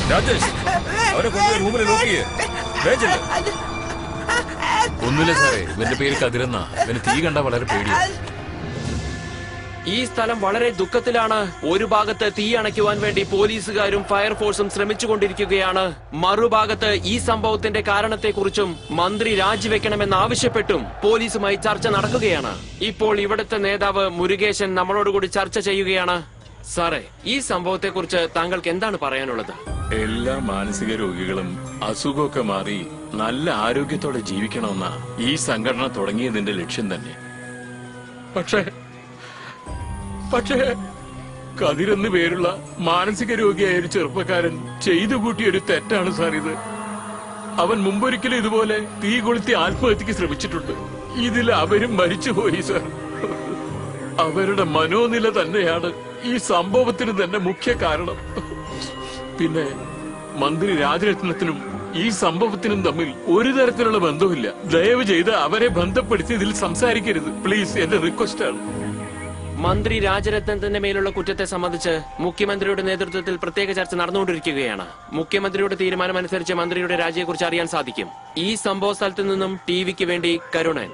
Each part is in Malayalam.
രാജേഷ്, അവരെ കൊണ്ടുപോയി റൂമിൽ നോക്കിയേ. ഒന്നുമില്ല സാറേ, ഇവന്റെ പേര് കതിരെന്ന. ഇവന് തീ കണ്ട വളരെ പേടിയാണ്. ഈ സ്ഥലം വളരെ ദുഃഖത്തിലാണ്. ഒരു ഭാഗത്ത് തീ അണയ്ക്കുവാൻ വേണ്ടി പോലീസുകാരും ഫയർഫോഴ്സും ശ്രമിച്ചുകൊണ്ടിരിക്കുകയാണ്. മറുഭാഗത്ത് ഈ സംഭവത്തിന്റെ കാരണത്തെക്കുറിച്ചും മന്ത്രി രാജിവെക്കണമെന്ന് ആവശ്യപ്പെട്ടും പോലീസുമായി ചർച്ച നടക്കുകയാണ്. ഇപ്പോൾ ഇവിടുത്തെ നേതാവ് മുരുകേശൻ നമ്മളോടുകൂടി ചർച്ച ചെയ്യുകയാണ്. സാറേ, ഈ സംഭവത്തെക്കുറിച്ച് താങ്കൾക്ക് എന്താണ് പറയാനുള്ളത്? എല്ലാ മാനസിക രോഗികളും അസുഖമൊക്കെ മാറി നല്ല ആരോഗ്യത്തോടെ ജീവിക്കണമെന്ന ഈ സംഘടന തുടങ്ങിയതിന്റെ ലക്ഷ്യം തന്നെ. പക്ഷേ കതിരെന്ന് പേരുള്ള മാനസിക രോഗിയായ ഒരു ചെറുപ്പക്കാരൻ ചെയ്തു കൂട്ടിയൊരു തെറ്റാണ് സാർ ഇത്. അവൻ മുമ്പൊരിക്കലും ഇതുപോലെ തീ കൊളുത്തി ആത്മഹത്യക്ക് ശ്രമിച്ചിട്ടുണ്ട്. ഇതിൽ അവരും മരിച്ചുപോയി സാർ. അവരുടെ മനോനില തന്നെയാണ് ഈ സംഭവത്തിന് തന്നെ മുഖ്യ കാരണം. പിന്നെ മന്ത്രി രാജരത്നത്തിനും ഈ സംഭവത്തിനും തമ്മിൽ ഒരു തരത്തിലുള്ള ബന്ധവുമില്ല. ദയവ് ചെയ്ത് അവരെ ബന്ധപ്പെടുത്തി ഇതിൽ സംസാരിക്കരുത് പ്ലീസ്, എന്റെ റിക്വസ്റ്റ് ആണ്. മന്ത്രി രാജരത്നത്തിന്റെ മേലുള്ള കുറ്റത്തെ സംബന്ധിച്ച് മുഖ്യമന്ത്രിയുടെ നേതൃത്വത്തിൽ പ്രത്യേക ചർച്ച നടന്നുകൊണ്ടിരിക്കുകയാണ്. മുഖ്യമന്ത്രിയുടെ തീരുമാനമനുസരിച്ച് മന്ത്രിയുടെ രാജിയെക്കുറിച്ച് അറിയാൻ സാധിക്കും. ഈ സംഭവ സ്ഥലത്ത് നിന്നും ടിവിക്ക് വേണ്ടി കരുണൻ.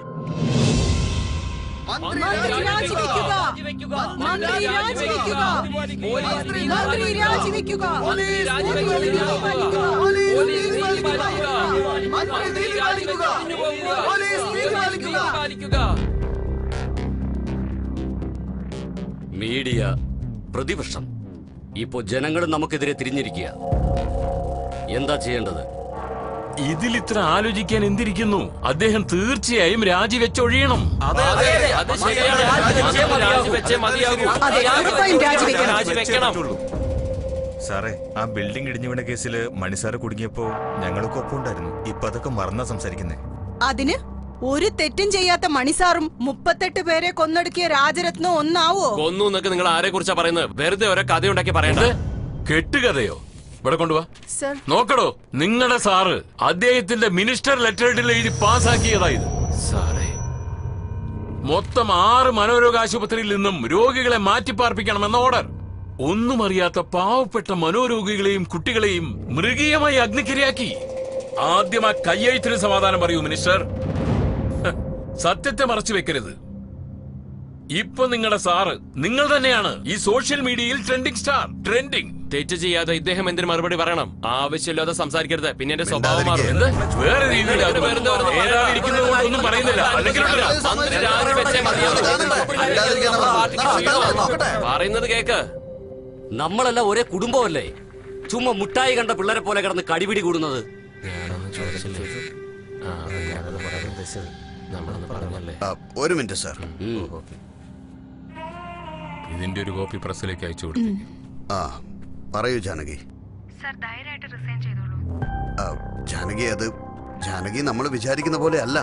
മീഡിയ, പ്രതിപക്ഷം, ഇപ്പോ ജനങ്ങളും നമുക്കെതിരെ തിരിഞ്ഞിരിക്കുക. എന്താ ചെയ്യേണ്ടത്? ഇതിൽ ഇത്ര ആലോചിക്കാൻ എന്തിരിക്കുന്നു? അദ്ദേഹം തീർച്ചയായും രാജിവെച്ചൊഴിയണം. സാറേ, ആ ബിൽഡിംഗ് ഇടിഞ്ഞു വീണ കേസിൽ മണിസാറ് കുടുങ്ങിയപ്പോ ഞങ്ങൾക്ക് ഒപ്പം ഉണ്ടായിരുന്നു. ഇപ്പൊ അതൊക്കെ മറന്നാ സംസാരിക്കുന്നേ. അതിന് ഒരു തെറ്റും ചെയ്യാത്ത മണിസാറും 38 പേരെ കൊന്നൊടുക്കിയ രാജരത്നം ഒന്നാവോ? കൊന്നു എന്നൊക്കെ നിങ്ങൾ ആരെ കുറിച്ചാ പറയുന്നത്? വെറുതെ ഓരോ കഥയുണ്ടാക്കി പറയണ്ടേ? കെട്ടുകഥയോ? ഇവിടെ കൊണ്ടുവാ. നോക്കടോ, നിങ്ങളുടെ സാറ് അദ്ദേഹത്തിന്റെ മിനിസ്റ്റർ ലെറ്ററിൽ എഴുതി പാസ്സാക്കിയതായത്. സാറേ, മൊത്തം 6 മനോരോഗ ആശുപത്രിയിൽ നിന്നും രോഗികളെ മാറ്റിപ്പാർപ്പിക്കണമെന്ന ഓർഡർ. ഒന്നും അറിയാത്ത പാവപ്പെട്ട മനോരോഗികളെയും കുട്ടികളെയും മൃഗീയമായി അഗ്നിക്കിരയാക്കി. ആദ്യം ആ കയ്യെഴുത്തിന് സമാധാനം പറയൂ മിനിസ്റ്റർ. സത്യത്തെ മറച്ചു വെക്കരുത്. ഇപ്പൊ നിങ്ങളുടെ സാറ് നിങ്ങൾ തന്നെയാണ് ഈ സോഷ്യൽ മീഡിയയിൽ ട്രെൻഡിങ് സ്റ്റാർ. ട്രെൻഡിങ്. തെറ്റ് ചെയ്യാതെ ഇദ്ദേഹം എന്തിനു മറുപടി പറയണം? ആവശ്യമില്ലാതെ സംസാരിക്കരുത്, പിന്നെ എന്റെ സ്വഭാവം മാറും. വേറെ രീതിയിൽ ഒന്നും പറയുന്നില്ല. പറയുന്നത് കേക്ക്. നമ്മളെല്ലാം ഒരേ കുടുംബമല്ലേ? ചുമ്മാ മുട്ടായി കണ്ട പിള്ളേരെ പോലെ കിടന്ന് കടിപിടി കൂടുന്നത്. ഒരു മിനിറ്റ് സാർ. ഇതിന്റെ ഒരു കോപ്പി പ്രസിലേക്ക് അയച്ചു കൊടുത്തു. പറയൂ ജാനകി. ജാനകി, അത് ജാനകി നമ്മൾ വിചാരിക്കുന്ന പോലെ അല്ല.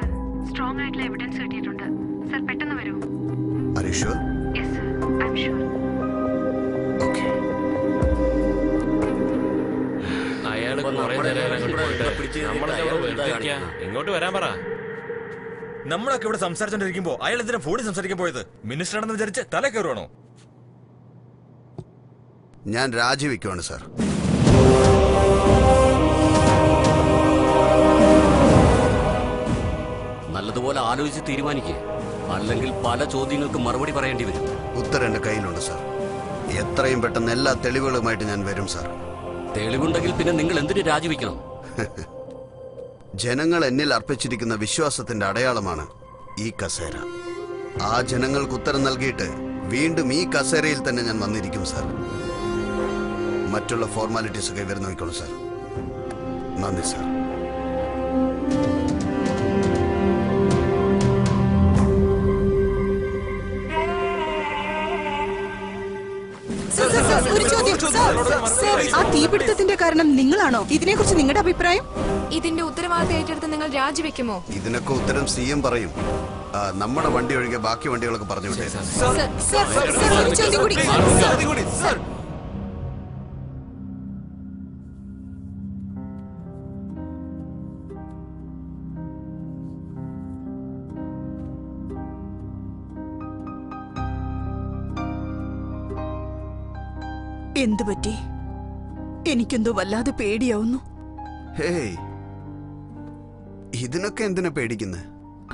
എങ്ങോട്ട് വരാൻ പറ. നമ്മളൊക്കെ ഇവിടെ സംസാരിച്ചോണ്ടിരിക്കുമ്പോ അയാൾ എന്തിനാ ഫോണിൽ സംസാരിക്കാൻ പോയത്? മിനിസ്റ്റർ ആണെന്ന് വിചാരിച്ച് തല കയറുവാണോ? ഞാൻ രാജിവെക്കുവാണ് സാർ. നല്ലതുപോലെ ആലോചിച്ച് തീരുമാനിക്കുക, അല്ലെങ്കിൽ പല ചോദ്യങ്ങൾക്ക് മറുപടി പറയേണ്ടി വരും. ഉത്തരം എന്റെ കയ്യിലുണ്ട് സാർ. എത്രയും പെട്ടെന്ന് എല്ലാ തെളിവുകളുമായിട്ട് ഞാൻ വരും സാർ. തെളിവുണ്ടെങ്കിൽ പിന്നെ നിങ്ങൾ എന്തിനു രാജിവെക്കണം? ജനങ്ങൾ എന്നിൽ അർപ്പിച്ചിരിക്കുന്ന വിശ്വാസത്തിന്റെ അടയാളമാണ് ഈ കസേര. ആ ജനങ്ങൾക്ക് ഉത്തരം നൽകിയിട്ട് വീണ്ടും ഈ കസേരയിൽ തന്നെ ഞാൻ വന്നിരിക്കും സാർ. മറ്റുള്ള ഫോർമാലിറ്റീസ് ഒക്കെ ഇവർ നോക്കിക്കോളൂ സാർ. നന്ദി സാർ. ഒരു ചോദ്യം. ആ തീപിടുത്തത്തിന്റെ കാരണം നിങ്ങളാണോ? ഇതിനെക്കുറിച്ച് നിങ്ങളുടെ അഭിപ്രായം? ഇതിന്റെ ഉത്തരവാദിത്തം ഏറ്റെടുത്ത് നിങ്ങൾ രാജിവെക്കുമോ? ഇതിനൊക്കെ ഉത്തരം സിഎം പറയും. നമ്മുടെ വണ്ടി ഒഴികെ ബാക്കി വണ്ടികളൊക്കെ പറഞ്ഞു വിട്ടേ. എന്തു പറ്റി? എനിക്കെന്തോ വല്ലാതെ പേടിയാവുന്നു. ഹേയ്, ഇതിനൊക്കെ എന്തിനാ പേടിക്കുന്നത്?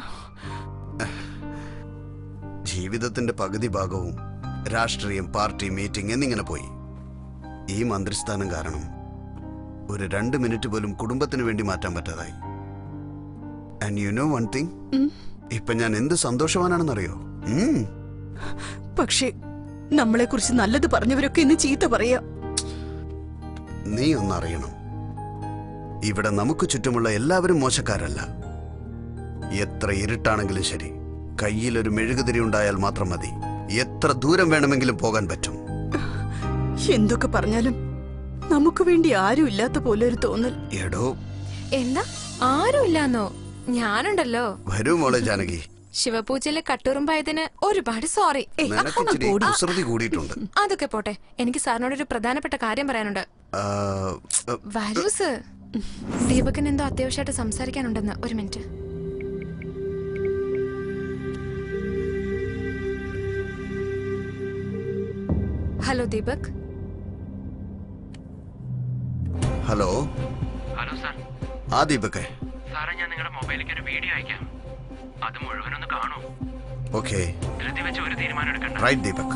ജീവിതത്തിന്റെ പകുതി ഭാഗവും രാഷ്ട്രീയം, പാർട്ടി, മീറ്റിംഗ് എന്നിങ്ങനെ പോയി. ഈ മന്ത്രിസ്ഥാനം കാരണം ഒരു 2 മിനിറ്റ് പോലും കുടുംബത്തിന് വേണ്ടി മാറ്റാൻ പറ്റാതായി. And you know one thing, ഇപ്പൊ ഞാൻ എന്ത് സന്തോഷവാനാണെന്നറിയോ? പക്ഷേ നമ്മളെ കുറിച്ച് നല്ലത് പറഞ്ഞവരൊക്കെ ഇന്ന് ചീത്ത പറയാ. നീ ഒന്നറിയണം, ഇവിടെ നമുക്ക് ചുറ്റുമുള്ള എല്ലാവരും മോശക്കാരല്ല. എത്ര ഇരുട്ടാണെങ്കിലും ശരി, കയ്യിലൊരു മെഴുകുതിരി ഉണ്ടായാൽ മാത്രം മതി. എത്ര ദൂരം വേണമെങ്കിലും പോകാൻ പറ്റും. എന്തൊക്കെ പറഞ്ഞാലും നമുക്ക് വേണ്ടി ആരും ഇല്ലാത്ത പോലെ ഒരു തോന്നൽ. എടോ, എന്താ ആരും ഇല്ലാന്നോ? ഞാനുണ്ടല്ലോ. വരൂ മോളെ ജാനകി. ശിവപൂജയിലെ കട്ടുറുമ്പായതിന് ഒരുപാട് സോറി. നിനക്കിച്ചിരി കുസൃതി കൂടിയിട്ടുണ്ട്. അതൊക്കെ പോട്ടെ, എനിക്ക് സാറിനോട് ഒരു പ്രധാനപ്പെട്ട കാര്യം പറയാനുണ്ട്. വരൂ സർ. ദീപകൻ എന്തോ അത്യാവശ്യമായിട്ട് സംസാരിക്കാനുണ്ടെന്ന്. ഒരു minute. Hello Deepak. Hello. Hello sir. ആ ദീപക്. സാറേ, ഞാൻ നിങ്ങളുടെ മൊബൈലിലേക്ക് ഒരു വീഡിയോ അയക്കാം. അത് മുഴുവനൊന്ന് കാണൂ. ഓക്കേ. ധൃതി വെച്ച് ഒരു തീരുമാനം എടുക്കണ്ട. റൈറ്റ് ദീപക്.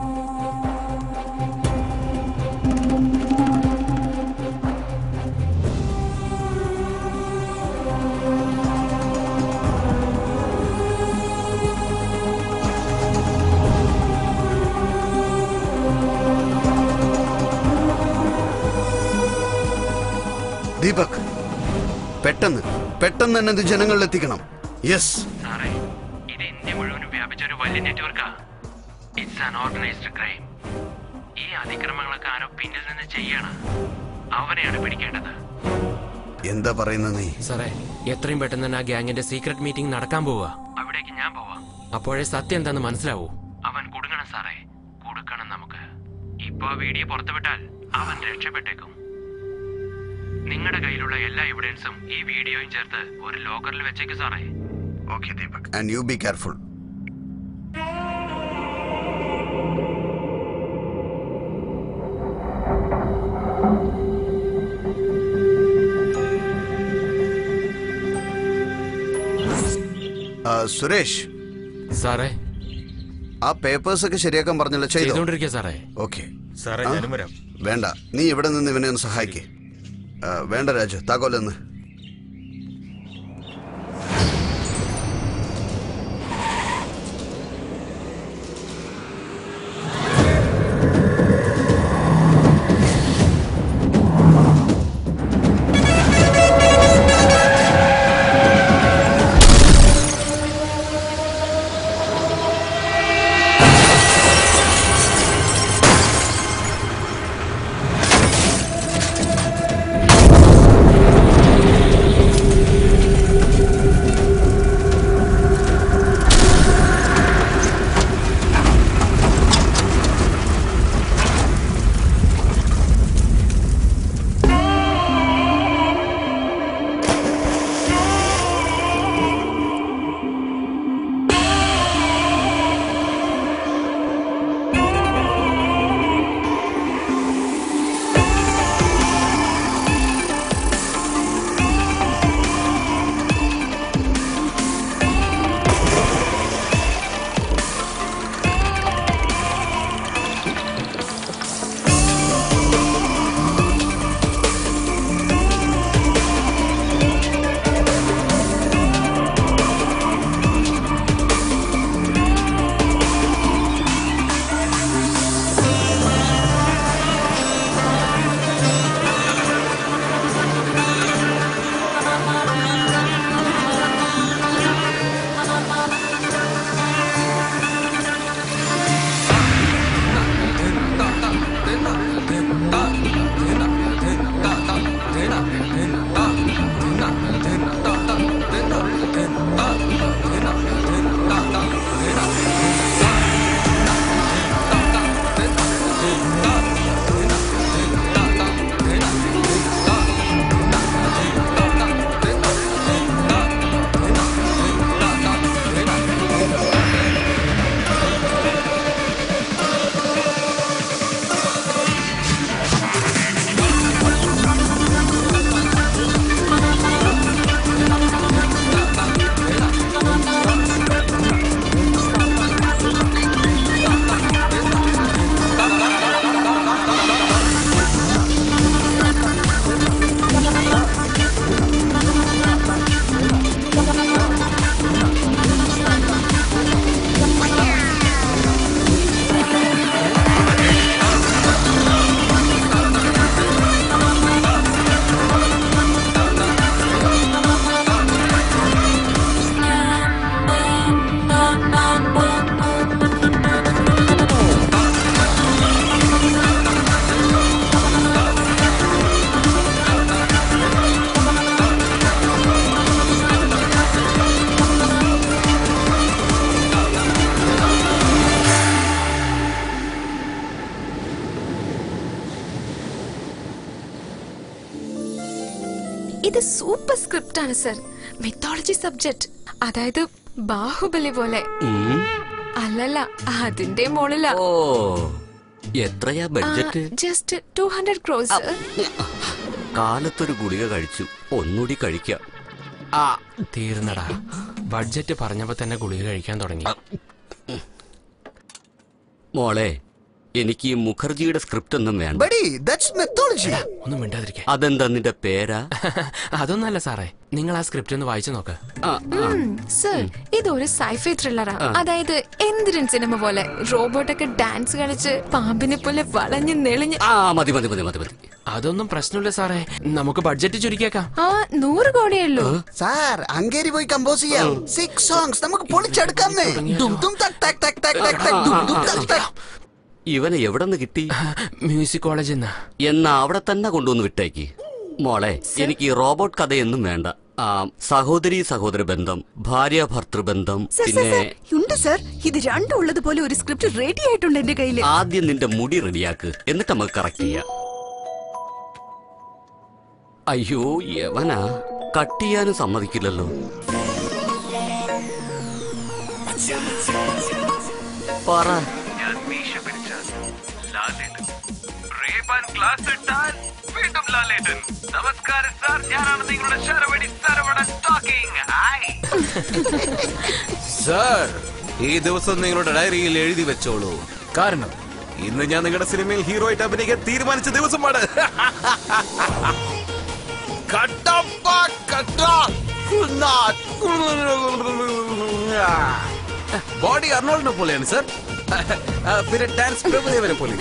ദീപക്, പെട്ടെന്ന് പെട്ടെന്ന് തന്നെ ഇത് ജനങ്ങളിൽ എത്തിക്കണം. യെസ് സാറേ, ഇത് ഇന്ത്യ മുഴുവനും വ്യാപിച്ച ഒരു വലിയ നെറ്റ്വർക്കാ. It's an organised crime. ഈ അതിക്രമങ്ങളൊക്കെ ആരോ പിന്നിൽ നിന്ന് ചെയ്യണം. അവരെയാണ് പിടിക്കേണ്ടത്. എന്താ പറയുന്നത് നീ? സാറേ, എത്രയും പെട്ടെന്ന് തന്നെ ആ ഗ്യാങ്ങിന്റെ സീക്രട്ട് മീറ്റിംഗ് നടക്കാൻ പോവാ. അവിടേക്ക് ഞാൻ പോവാം. അപ്പോഴേ സത്യം എന്താന്ന് മനസ്സിലാവൂ. അവൻ കുടുങ്ങണം സാറേ, കൊടുക്കണം നമുക്ക്. ഇപ്പൊ ആ വീഡിയോ പുറത്തുവിട്ടാൽ അവൻ രക്ഷപ്പെട്ടേക്കും. നിങ്ങളുടെ കയ്യിലുള്ള എല്ലാ എവിഡൻസും ഈ വീഡിയോയും ചേർത്ത് ഒരു ലോക്കറിൽ വെച്ചേക്ക് സാറേ. Okay Deepak, and you be careful. Suresh സാറേ, ആ പേപ്പേഴ്സ് ഒക്കെ ശരിയാക്കാൻ പറഞ്ഞല്ലോ, ചെയ്തോണ്ടിരിക്കുക സാറേ. ഓക്കെ സാറേ, ഞാനും വരാം. വേണ്ട, നീ ഇവിടെ നിന്ന് ഇവനെ ഒന്ന് സഹായിക്കേ. വേണ്ട രാജു, താക്കോലെന്ന്. ഇത് സൂപ്പർ സ്ക്രിപ്റ്റ് ആണ് സർ. മിത്തോളജി സബ്ജക്ട്, അതായത് ബാഹുബലി പോലെ. അല്ലല്ല, അതിന്റെ മോളിലാ. ഓ, എത്രയാ ബഡ്ജറ്റ്? Just 200 crores. കാലത്തൊരു ഗുളിക കഴിച്ചു, ഒന്നുകൂടി കഴിക്കാം. ആ തീർന്നടാ. ബഡ്ജറ്റ് പറഞ്ഞപ്പോ തന്നെ ഗുളിക കഴിക്കാൻ തുടങ്ങി. മോളെ, എനിക്ക് ഈ മുഖർജിയുടെ സ്ക്രിപ്റ്റ് ഒന്നും വേണ്ട. ഒന്നും മിണ്ടാതിരിക്കെ. അതെന്താ നിന്റെ പേരാ? അതൊന്നല്ല സാറേ, നിങ്ങൾ ആ സ്ക്രിപ്റ്റ് ഒന്ന് വായിച്ചു നോക്ക്. സർ, ഇതൊരു സൈഫൈ ത്രില്ലറാ. അതായത് എന്തിരൻ സിനിമ പോലെ റോബോട്ടൊക്കെ ഡാൻസ് കളിച്ച് പാമ്പിനെ പോലെ വളഞ്ഞ് നെളിഞ്ഞ്. മതി മതി മതി മതി മതി. അതൊന്നും പ്രശ്നമില്ല സാറേ, നമുക്ക് ബഡ്ജറ്റ് ചുരുക്കിയേക്കാം. 100 കോടിയേ ഉള്ളൂ. സാർ, അങ്ങേരി പോയി കമ്പോസ് ചെയ്യാം. 6 songs നമുക്ക് പൊളിച്ചെടുക്കാന്നേ. ഇവനെ എവിടെ നിന്ന് കിട്ടി? മ്യൂസിക് കോളേജിൽ നിന്ന്. എന്നാ അവിടെ തന്നെ കൊണ്ടുവന്ന് വിട്ടേക്ക്. മോളെ, എനിക്ക് ഈ റോബോട്ട് കഥയൊന്നും വേണ്ട. സഹോദരി സഹോദര ബന്ധം, ഭാര്യ ഭർത്തൃബന്ധം, പിന്നെ ഉണ്ട് സർ. ഇത് രണ്ടും ഉള്ളതുപോലെ ഒരു സ്ക്രിപ്റ്റ് റെഡി ആയിട്ടുണ്ട് എന്റെ കയ്യിൽ. ആദ്യം നിന്റെ മുടി റെഡിയാക്ക്, എന്നിട്ട് നമുക്ക് കറക്റ്റ് ചെയ്യാം. അയ്യോ, യവനാ കട്ട് ചെയ്യാനും സമ്മതിക്കില്ലല്ലോ. പറ. നമസ്കാരം സാർ, ഞാനാണ് നിങ്ങളുടെ ശരവണി സരവണൻ ടോക്കിംഗ്. സാർ, ഈ ദിവസം നിങ്ങളുടെ ഡയറിയിൽ എഴുതി വെച്ചോളൂ. കാരണം ഇന്ന് ഞാൻ നിങ്ങളുടെ സിനിമയിൽ ഹീറോ ആയിട്ട് അഭിനയിക്കാൻ തീരുമാനിച്ച ദിവസമാണ്. ബോഡി അർണോൾഡിനെ പോലെയാണ് സാർ, പിന്നെ ഡാൻസ് പ്രഭുദേവനെ പോലെ.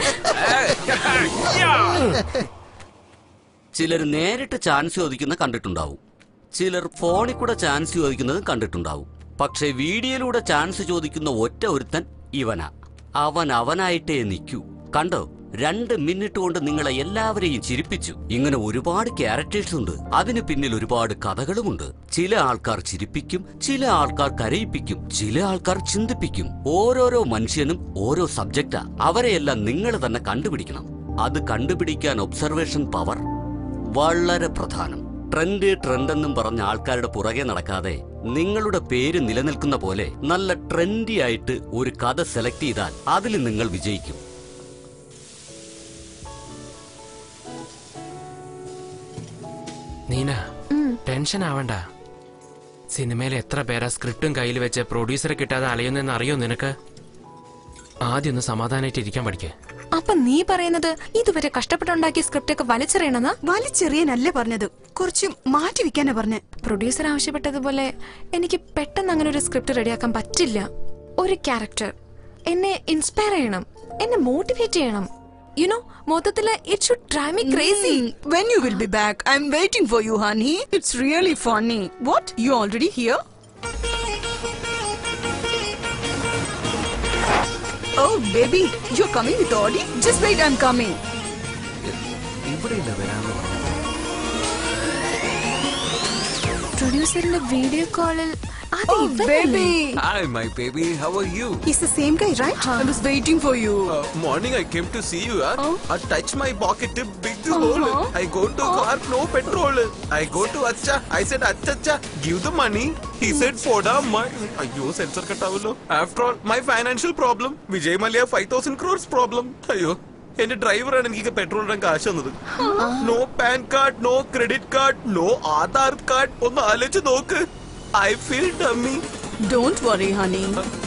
ചിലർ നേരിട്ട് ചാൻസ് ചോദിക്കുന്ന കണ്ടിട്ടുണ്ടാവും, ചിലർ ഫോണിൽ കൂടെ ചാൻസ് ചോദിക്കുന്നതും കണ്ടിട്ടുണ്ടാവും. പക്ഷെ വീഡിയോയിലൂടെ ചാൻസ് ചോദിക്കുന്ന ഒറ്റ ഒരുത്തൻ ഇവനാ. അവനായിട്ടേ നിൽക്കൂ. കണ്ടോ, 2 മിനിറ്റ് കൊണ്ട് നിങ്ങളെ എല്ലാവരെയും ചിരിപ്പിച്ചു. ഇങ്ങനെ ഒരുപാട് ക്യാരക്ടേഴ്സ് ഉണ്ട്. അതിന് പിന്നിൽ ഒരുപാട് കഥകളുമുണ്ട്. ചില ആൾക്കാർ ചിരിപ്പിക്കും, ചില ആൾക്കാർ കരയിപ്പിക്കും, ചില ആൾക്കാർ ചിന്തിപ്പിക്കും. ഓരോരോ മനുഷ്യനും ഓരോ സബ്ജക്റ്റാ. അവരെയെല്ലാം നിങ്ങൾ തന്നെ കണ്ടുപിടിക്കണം. അത് കണ്ടുപിടിക്കാൻ ഒബ്സർവേഷൻ പവർ വളരെ പ്രധാനം. ട്രെൻഡ് എന്നും പറഞ്ഞ ആൾക്കാരുടെ പുറകെ നടക്കാതെ നിങ്ങളുടെ പേര് നിലനിൽക്കുന്ന പോലെ നല്ല ട്രെൻഡി ആയിട്ട് ഒരു കഥ സെലക്ട് ചെയ്താൽ അതിൽ നിങ്ങൾ വിജയിക്കും. നീന, ടെൻഷൻ ആവണ്ട. സിനിമയിൽ എത്ര പേരാ സ്ക്രിപ്റ്റും കയ്യിൽ വെച്ച് പ്രൊഡ്യൂസറെ കിട്ടാതെ അലയുന്നെന്ന് അറിയോ നിനക്ക്? ആദ്യം ഒന്ന് സമാധാനായിട്ട് ഇരിക്കാൻ പഠിക്കേ. അപ്പൊ നീ പറയുന്നത് ഇതുവരെ കഷ്ടപ്പെട്ടുണ്ടാക്കിയ സ്ക്രിപ്റ്റ് ഒക്കെ വലിച്ചെറിയണമെന്നാ? വലിച്ചെറിയാനല്ലേ പറഞ്ഞത്, കുറച്ച് മാറ്റി വെക്കാനാ പറഞ്ഞ. പ്രൊഡ്യൂസർ ആവശ്യപ്പെട്ടതുപോലെ എനിക്ക് പെട്ടെന്ന് അങ്ങനെ ഒരു സ്ക്രിപ്റ്റ് റെഡിയാക്കാൻ പറ്റില്ല. ഒരു ക്യാരക്ടർ എന്നെ ഇൻസ്പയർ ചെയ്യണം, എന്നെ മോട്ടിവേറ്റ് ചെയ്യണം. You know, മൊത്തത്തില് it should drive me crazy. When you will be back? I'm waiting for you, honey. It's really funny. What? You already here? Oh, baby, you're coming with Audi? Just wait, I'm coming. പ്രൊഡ്യൂസറിന്റെ വീഡിയോ കോളിൽ Oh, baby. Hi, my baby. How are you? He's the same guy, right? I was waiting for you. Morning I came to see you. I touch my pocket, big hole. I go to car, no petrol. I go to Acha. I said, Acha, give the money. He said, Foda, Ayyo, sensor katavalo. After all, my financial problem. Vijay Mallya 5,000 crores problem. Ayyo. എന്റെ ഡ്രൈവറാണ് എനിക്ക് പെട്രോൾ ഇടാൻ കാശ് തന്നത്. No PAN card, no credit card, no Aadhaar card. ഒന്ന് ആലോചിച്ച് നോക്ക്. I feel dummy. Don't worry, honey.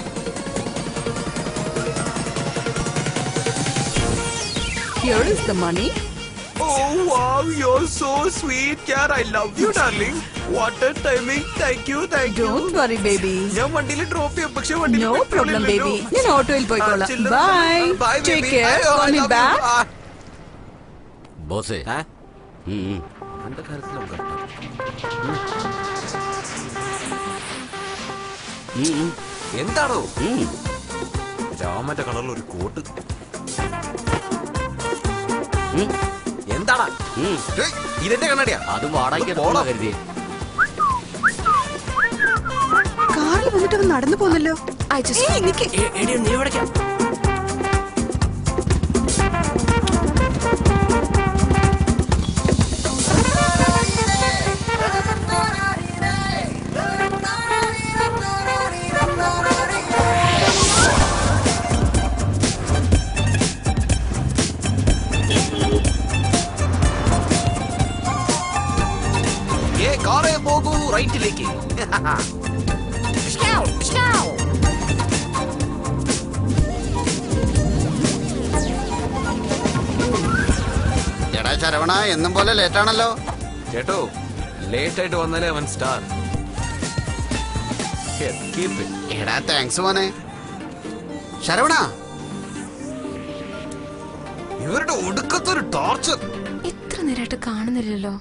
Here is the money. Oh wow, you're so sweet, yaar. I love you, darling. What a timing. Thank you, thank you. Don't worry, baby. ഞാൻ വണ്ടിയിൽ ഡ്രോപ്പ് ചെയ്യാം, പക്ഷേ വണ്ടിയിൽ No problem, baby. ഞാൻ ഓട്ടോയിൽ പോയിക്കോളാം. Bye. Bye, Take baby. care. I Call me love back. you. ബോസേ, എന്താണോ രാമന്റെ കളറിൽ ഒരു കോട്ട്? എന്താടാ ഇതെന്റെ കണ്ണടിയാ? അത് വാടകയ്ക്ക് കരുതിയേ. കാറിൽ വന്നിട്ട് അവൻ നടന്നു പോന്നല്ലോ. നീ എവിടേക്കാ? റൈറ്റിലേക്ക്. എടാ ശരവണ, എന്നും പോലെ ലേറ്റാണല്ലോ. കേട്ടോ, ലേറ്റ് ആയിട്ട് വന്നാലേ അവൻ സ്റ്റാർ. എടാ താങ്ക്സ് മോനെ. ശരവണ, ഇവരുടെ ഒടുക്കത്തൊരു ടോർച്ചർ. ഇത്ര നേരമായിട്ട് കാണുന്നില്ലല്ലോ.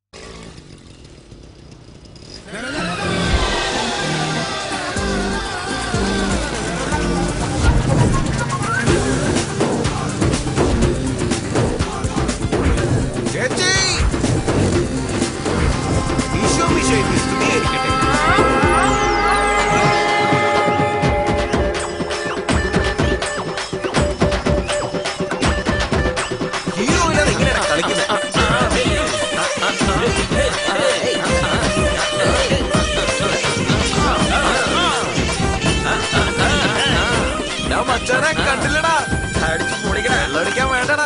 ചേച്ചി, ഈശോ മിശിഹായ്ക്ക് സ്തുതിയായിരിക്കട്ടെ. ഹീറോ ഇല്ലാതെ ഇങ്ങനെയാണ് കളിക്കുന്നത്. ഞാൻ മച്ചാനെ കണ്ടില്ലടാ. അടിച്ചു പൊടിക്കണ, വെള്ളം അടിക്കാൻ വേണ്ടടാ.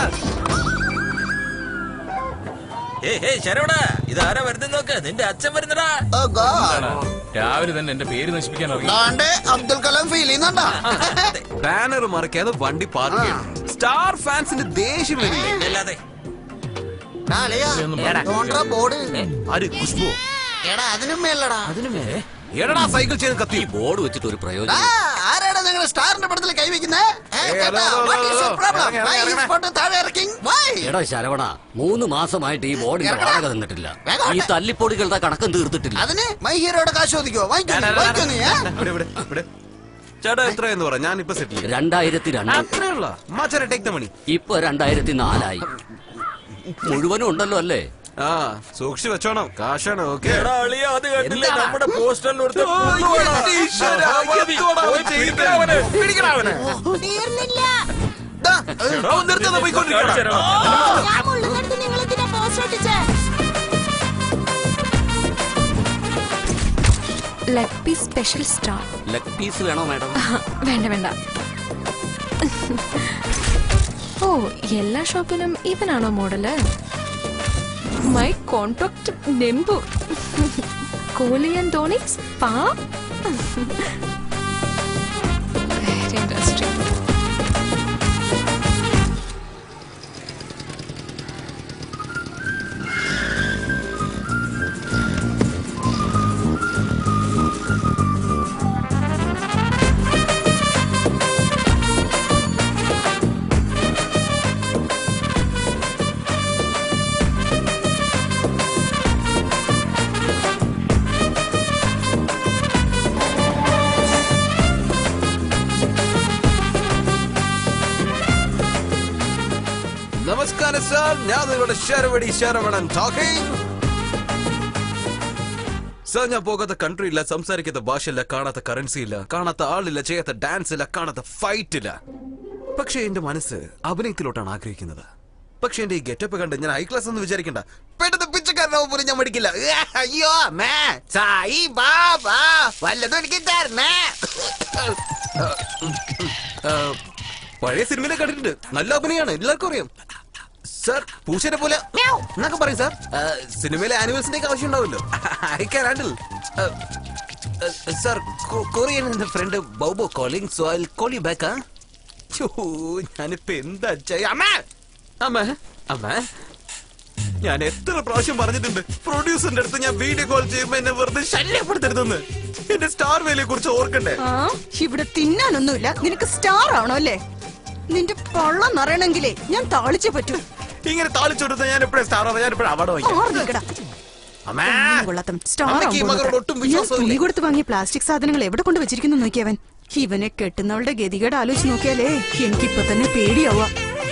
ശരവണ, ഇതാരാ വരുന്ന നോക്ക്. നിന്റെ അച്ഛൻ വരുന്നടാ. രാവിലെ തന്നെ എന്റെ പേര് നശിപ്പിക്കാൻ അബ്ദുൽ കലാം ഫീൽ ചെയ്യുന്നുണ്ടാ? ബാനർ മറക്കാതെ വണ്ടി പാർക്ക് ചെയ്യണം. സ്റ്റാർ ഫാൻസിന്റെ ദേഷ്യം വരില്ലേ? അല്ലാതെ ബോർഡ് ആര്? ഖുശ്ബു? എടാ അതിനും മേലടാ. അതിനു മേലെ എടാ സൈക്കിൾ ചെയ്ത് കത്തി. ഈ ബോർഡ് വെച്ചിട്ട് ഒരു പ്രയോജനം. ആരാടാ ഞങ്ങളുടെ സ്റ്റാറിന്റെ പടത്തിൽ കൈവയ്ക്കുന്നേ? എടാ ശരവണ, 3 മാസമായിട്ട് ഈ ബോർഡിന്റെ വാടക തന്നിട്ടില്ല. ഈ തല്ലിപ്പൊടികളുടെ കണക്കും തീർത്തിട്ടില്ല. അതിന് മൈ ഹീറോയുടെ കാശ് ചോദിക്കോ? വാങ്ങിക്കോ നീ. ചേട്ടാ എത്രയെന്ന് പറ, ഞാൻ ഇപ്പൊ സെറ്റിൽ. 2002. അത്രയുള്ള മച്ചാനെ ടേക്ക് ദ മണി. ഇപ്പൊ 2004 മുഴുവനും ഉണ്ടല്ലോ അല്ലേ? ആ സൂക്ഷിച്ചു വെച്ചോണം, കാശാണ്. ഓക്കെ അത് കണ്ടില്ലേ നമ്മുടെ പോസ്റ്ററിൽ leg piece special star. Leg piece വേണോ മാഡം? വേണ്ട വേണ്ട. ഓ, എല്ലാ ഷോപ്പിലും ഇവനാണോ model? My contact number. Kohli and Dhoni spa. Very interesting. നമസ്കാരം സാർ, ഞാൻ നിങ്ങളുടെ ശരവണൻ ടോക്കിംഗ്. സാർ, ഞാൻ പോകാത്ത കൺട്രി ഇല്ല, സംസാരിക്കാത്ത ഭാഷയില്ല, കാണാത്ത കറൻസി ഇല്ല, കാണാത്ത ആളില്ല, ചെയ്യാത്ത ഡാൻസ് ഇല്ല, കാണാത്ത ഫൈറ്റ് ഇല്ല. പക്ഷെ എന്റെ മനസ്സ് അഭിനയത്തിലോട്ടാണ് ആഗ്രഹിക്കുന്നത്. പക്ഷെ എന്റെ ഈ ഗെറ്റപ്പ് കണ്ട് ഞാൻ ഹൈ ക്ലാസ് എന്ന് വിചാരിക്കണ്ട. പെട്ടെന്ന് പിച്ചക്കാരനാവും പോലും ഞാൻ മടിക്കില്ല. അയ്യോ വല്ലതും എനിക്ക് തരണേ. പഴയ സിനിമയിലെ കണ്ടിട്ടുണ്ട്, നല്ല അഭിനയാണ്, എല്ലാവർക്കും അറിയാം. സാർ, പൂച്ചനെ പോലെ എന്നൊക്കെ പറയും സാർ. സിനിമയിലെ ആനിമൽസിന്റെ ആവശ്യം ഉണ്ടാവില്ലോ. I can handle. Sir, Korean എന്റെ ഫ്രണ്ട് ബൗബോ calling, so I will call you back. ഞാനിപ്പോ എന്താ അമ്മ ഞാൻ എത്ര പ്രാവശ്യം പറഞ്ഞിട്ടുണ്ട് പ്രൊഡ്യൂസറിന്റെ അടുത്ത് ഞാൻ വീഡിയോ കോൾ ചെയ്യുമ്പോ എന്നെ വെറുതെ ശല്യപ്പെടുത്തരുതെന്ന്. എന്റെ സ്റ്റാർ വേലയെ കുറിച്ച് ഓർക്കണ്ടേ? ഇവിടെ തിന്നാനൊന്നുമില്ല, നിനക്ക് സ്റ്റാർ ആണോ അല്ലേ? നിന്റെ പള്ളം നിറയണെങ്കിലേ ഞാൻ താളിച്ചേ പറ്റൂ. ഇങ്ങനെ താളിച്ചെടുത്ത ഞാൻ എപ്പോഴും സ്റ്റാർ ആവാം, ഞാൻ എപ്പോഴും അവാർഡ് തുണി കൊടുത്ത് വാങ്ങിയ പ്ലാസ്റ്റിക് സാധനങ്ങൾ എവിടെ കൊണ്ട് വെച്ചിരിക്കുന്നു നോക്കിയവൻ. ഇവനെ കെട്ടുന്നവളുടെ ഗതികേട് ആലോചിച്ച് നോക്കിയാലേ എനിക്കിപ്പൊ തന്നെ പേടിയാവാ.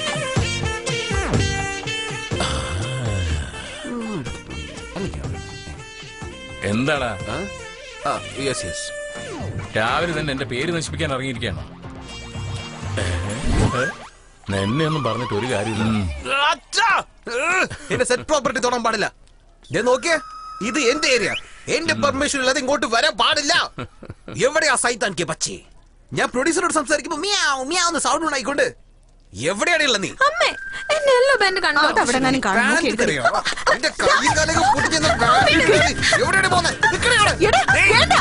എന്താടാ രാവിലെ തന്നെ എന്റെ പേര് നശിപ്പിക്കാൻ ഇറങ്ങിയിരിക്കുകയാണോ? എന്നെ ഒന്നും പറഞ്ഞിട്ട് ഒരു കാര്യമില്ല. എന്റെ സെറ്റ് പ്രോപ്പർട്ടി തൊടാൻ പാടില്ല. നോക്കിയേ, ഇത് എന്റെ ഏരിയ, എന്റെ പെർമിഷൻ ഇല്ലാതെ ഇങ്ങോട്ട് വരാൻ പാടില്ല. എവിടെയാ സൈത്താൻ കെ ബച്ചി? ഞാൻ പ്രൊഡ്യൂസറോട് സംസാരിക്കുമ്പോ മിയാവ് മിയാവ് സൗണ്ട് ഉണ്ടായിക്കൊണ്ട് എവിടെയാണുള്ള നീ? അമ്മേ, എന്റെ യെല്ലോ ബാൻഡ് കണ്ടോ? അതവിടെങ്ങാനും കാണും. നോക്കി എടുക്ക്. നിന്റെ കൈയും കാലൊക്കെ പൊട്ടിച്ചെന്ന് എവിടെയാണ് പോകുന്നത്? എടാ, വേണ്ട.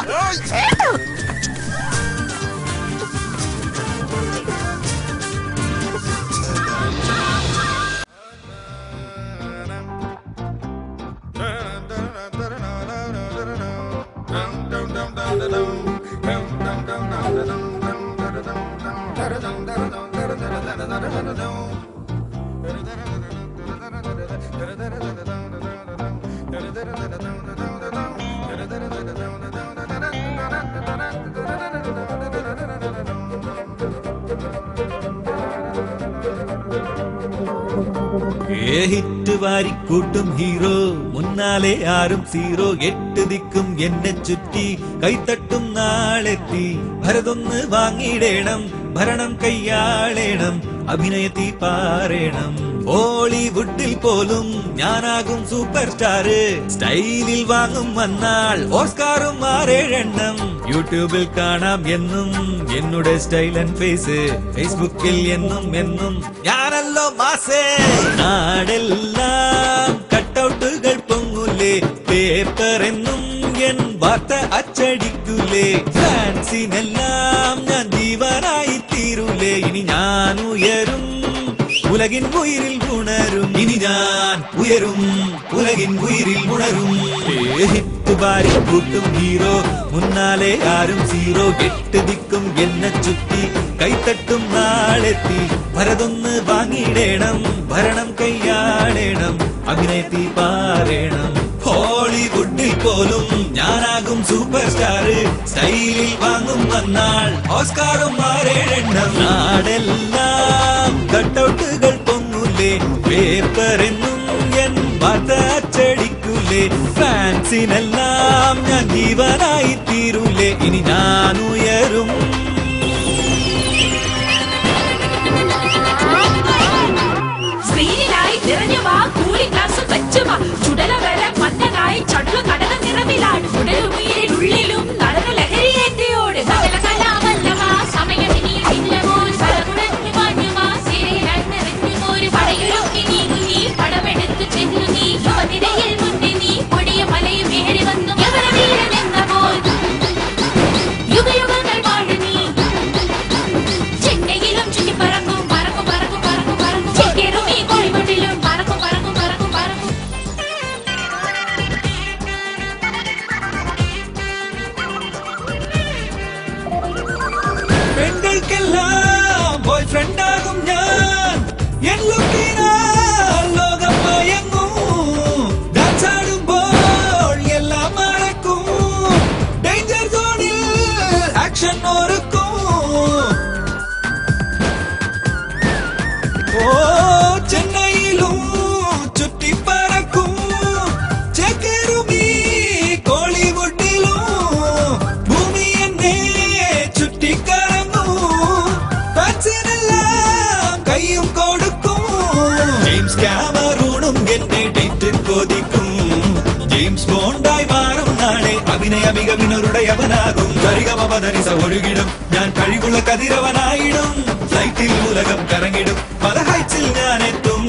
ഹിറ്റ് വാരിക്കൂട്ടും ഹീറോ, മുന്നാലെ ആരും സീറോ. 8 ദിക്കും എന്നെ ചുറ്റി കൈത്തട്ടും നാളെത്തി. ഭരതൊന്ന് വാങ്ങിടേണം, ഭരണം കയ്യാളേണം, അഭിനയത്തി പാറേണം. ബോളിവുഡിൽ പോലും ഞാനാകും സൂപ്പർ സ്റ്റാർ. സ്റ്റൈലിൽ വാങ്ങും വന്നാൽ ഓസ്കാറും 6-7 യൂട്യൂബിൽ കാണാം എന്നും എന്നുടെ സ്റ്റൈൽ ആൻഡ് ഫേസ്. ഫേസ്ബുക്കിൽ എന്നും എന്നും ഞാനല്ലോ മാസേ. നാടെല്ലാം കട്ടൗട്ടുകൾ പൊങ്ങൂലേ, പേപ്പർ എന്നും എൻ വാർത്ത അച്ചടിക്കൂലേ. ഫാൻസിനെല്ലാം ഞാൻ ജീവനായി തീരൂലേ. ഇനി ഞാൻ ഉയരും, ഉലകിൻ ഉയിരിൽ ഉണരും. ഇനി ഞാൻ ഉയരും, ഉലകിൻ ഉയിരിൽ ഉണരും. ഹിറ്റ് വാരിക്കൂട്ടും ഹീറോ, മുന്നാലെ ആരും സീറോ. 8 ദിക്കും എന്നെ ചുറ്റി കൈത്തട്ടും നാളെത്തി. ഭരതൊന്ന് വാങ്ങിടേണം, ഭരണം കയ്യാളേണം, അഭിനയത്തി പാറേണം. ഹോളിവുഡിൽ പോലും ഞാനാകും സൂപ്പർ സ്റ്റാർ. സ്റ്റൈലിൽ വാങ്ങും വന്നാൽ ഓസ്കാറും 6-7. നാടെല്ലാം കട്ടൗട്ടുകൾ പൊങ്ങൂലേ, പേപ്പർ എന്നും എൻ വാർത്ത അച്ചടിക്കൂലേ. ഫാൻസിനെല്ലാം ഞാൻ ജീവനായി തീരൂലേ. ഇനി ഞാൻ ഉയരും. സ്ക്രീനിലായി നിറഞ്ഞു വാ, കൂളിംഗ് ഗ്ലാസ് വെച്ചു വാ. ചുടല വരെ മഞ്ഞനായി ചടുല കടല നിറവിലാട്. ഉടലുമീരിൽ ഉള്ളിലും നടന ലഹരിയേറ്റിയോട്. സകല കലാവല്ലവാ സമയമിനിയും ഇല്ലപോൽ പലകുടഞ്ഞു മാഞ്ഞുവാ. സിരയിലണിഞ്ഞൊരു പടയൊരുക്കി നീങ്ങി പടമെടുത്തു ചെന്നു നീ. യുവനിരയിൽ മുന്നേ നീ കൊടിയ മലയും ഏറി വന്നു യവന വീരനെന്ന പോൽ. യുഗയുഗങ്ങൾ വാഴ നീ ചെന്നൈയിലും ചുറ്റിപ്പറങ്ങും. പറക്കും പറക്കും പറക്കും പറക്കും ചെക്കേറും ഈ കോഴിമുട്ടിലും. പറക്കും പറക്കും പറക്കും പറക്കും. പെണ്ണുകൾക്കെല്ലാം ബോയ് ഫ്രണ്ട് ആകും ഞാൻ. എൻ ലുക്കിനാൽ ലോകം മയങ്ങും. ഡാൻസ് ആടുമ്പോൾ എല്ലാം മറക്കും. ഡേഞ്ചർ സോണിൽ ആക്ഷൻ ഒരുക്കും. ഓ ചെന്നൈയിലും ചുറ്റിപ്പറക്കും. ചെക്കേറുമീ കോളിവുഡിലും. ഭൂമി എന്നെ ചുറ്റിക്കറങ്ങും. ഫാൻസിനെല്ലാം കയ്യും കൊടുക്കും. ജെയിംസ് ക്യാമറൂണും എന്നെ ഡേറ്റ് കൊതിക്കും. ജെയിംസ് ബോണ്ടായി മാറും നാളെ. അഭിനയ മികവിനരുടെ അവനാകും. കരികമപതനിസ ഒഴുകിടും. ഞാൻ കഴിവുള്ള കതിരവനായിടും. ഫ്ലൈറ്റിൽ ഉലകം കറങ്ങിടും. പല ഹൈറ്റ്സിൽ ഞാൻ എത്തും.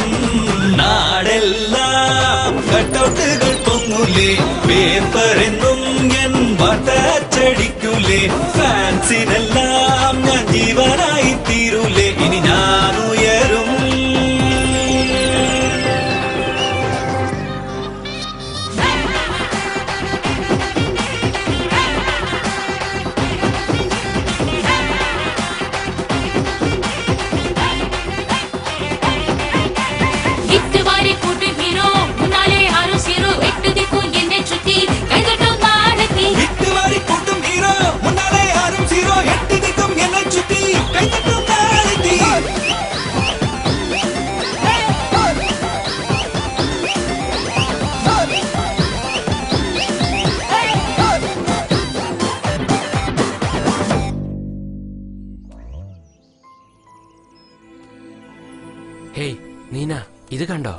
നാടെല്ലാം കട്ടൗട്ടുകൾ പൊങ്ങൂലേ, പേപ്പർ എന്നും എൻ വാർത്ത അച്ചടിക്കൂലേ. ഫാൻസിനെല്ലാം ഞാൻ ജീവനായി തീരൂലേ. ഇനി ഞാൻ ഉയരും. ഹിറ്റ് വാരിക്കൂട്ടും ഹീറോ, മുന്നാലെ ആരും സീറോ. 8 ദിക്കും എന്നെ ചുറ്റി കൈതട്ടും നാടെത്തി. ഹിറ്റ് വാരിക്കൂട്ടും ഹീറോ, മുന്നാലെ ആരും സീറോ. 8 ദിക്കും എന്നെ ചുറ്റി കൈതട്ടും നാളെത്തി. ഹേയ് നീന, ഇത് കണ്ടോ?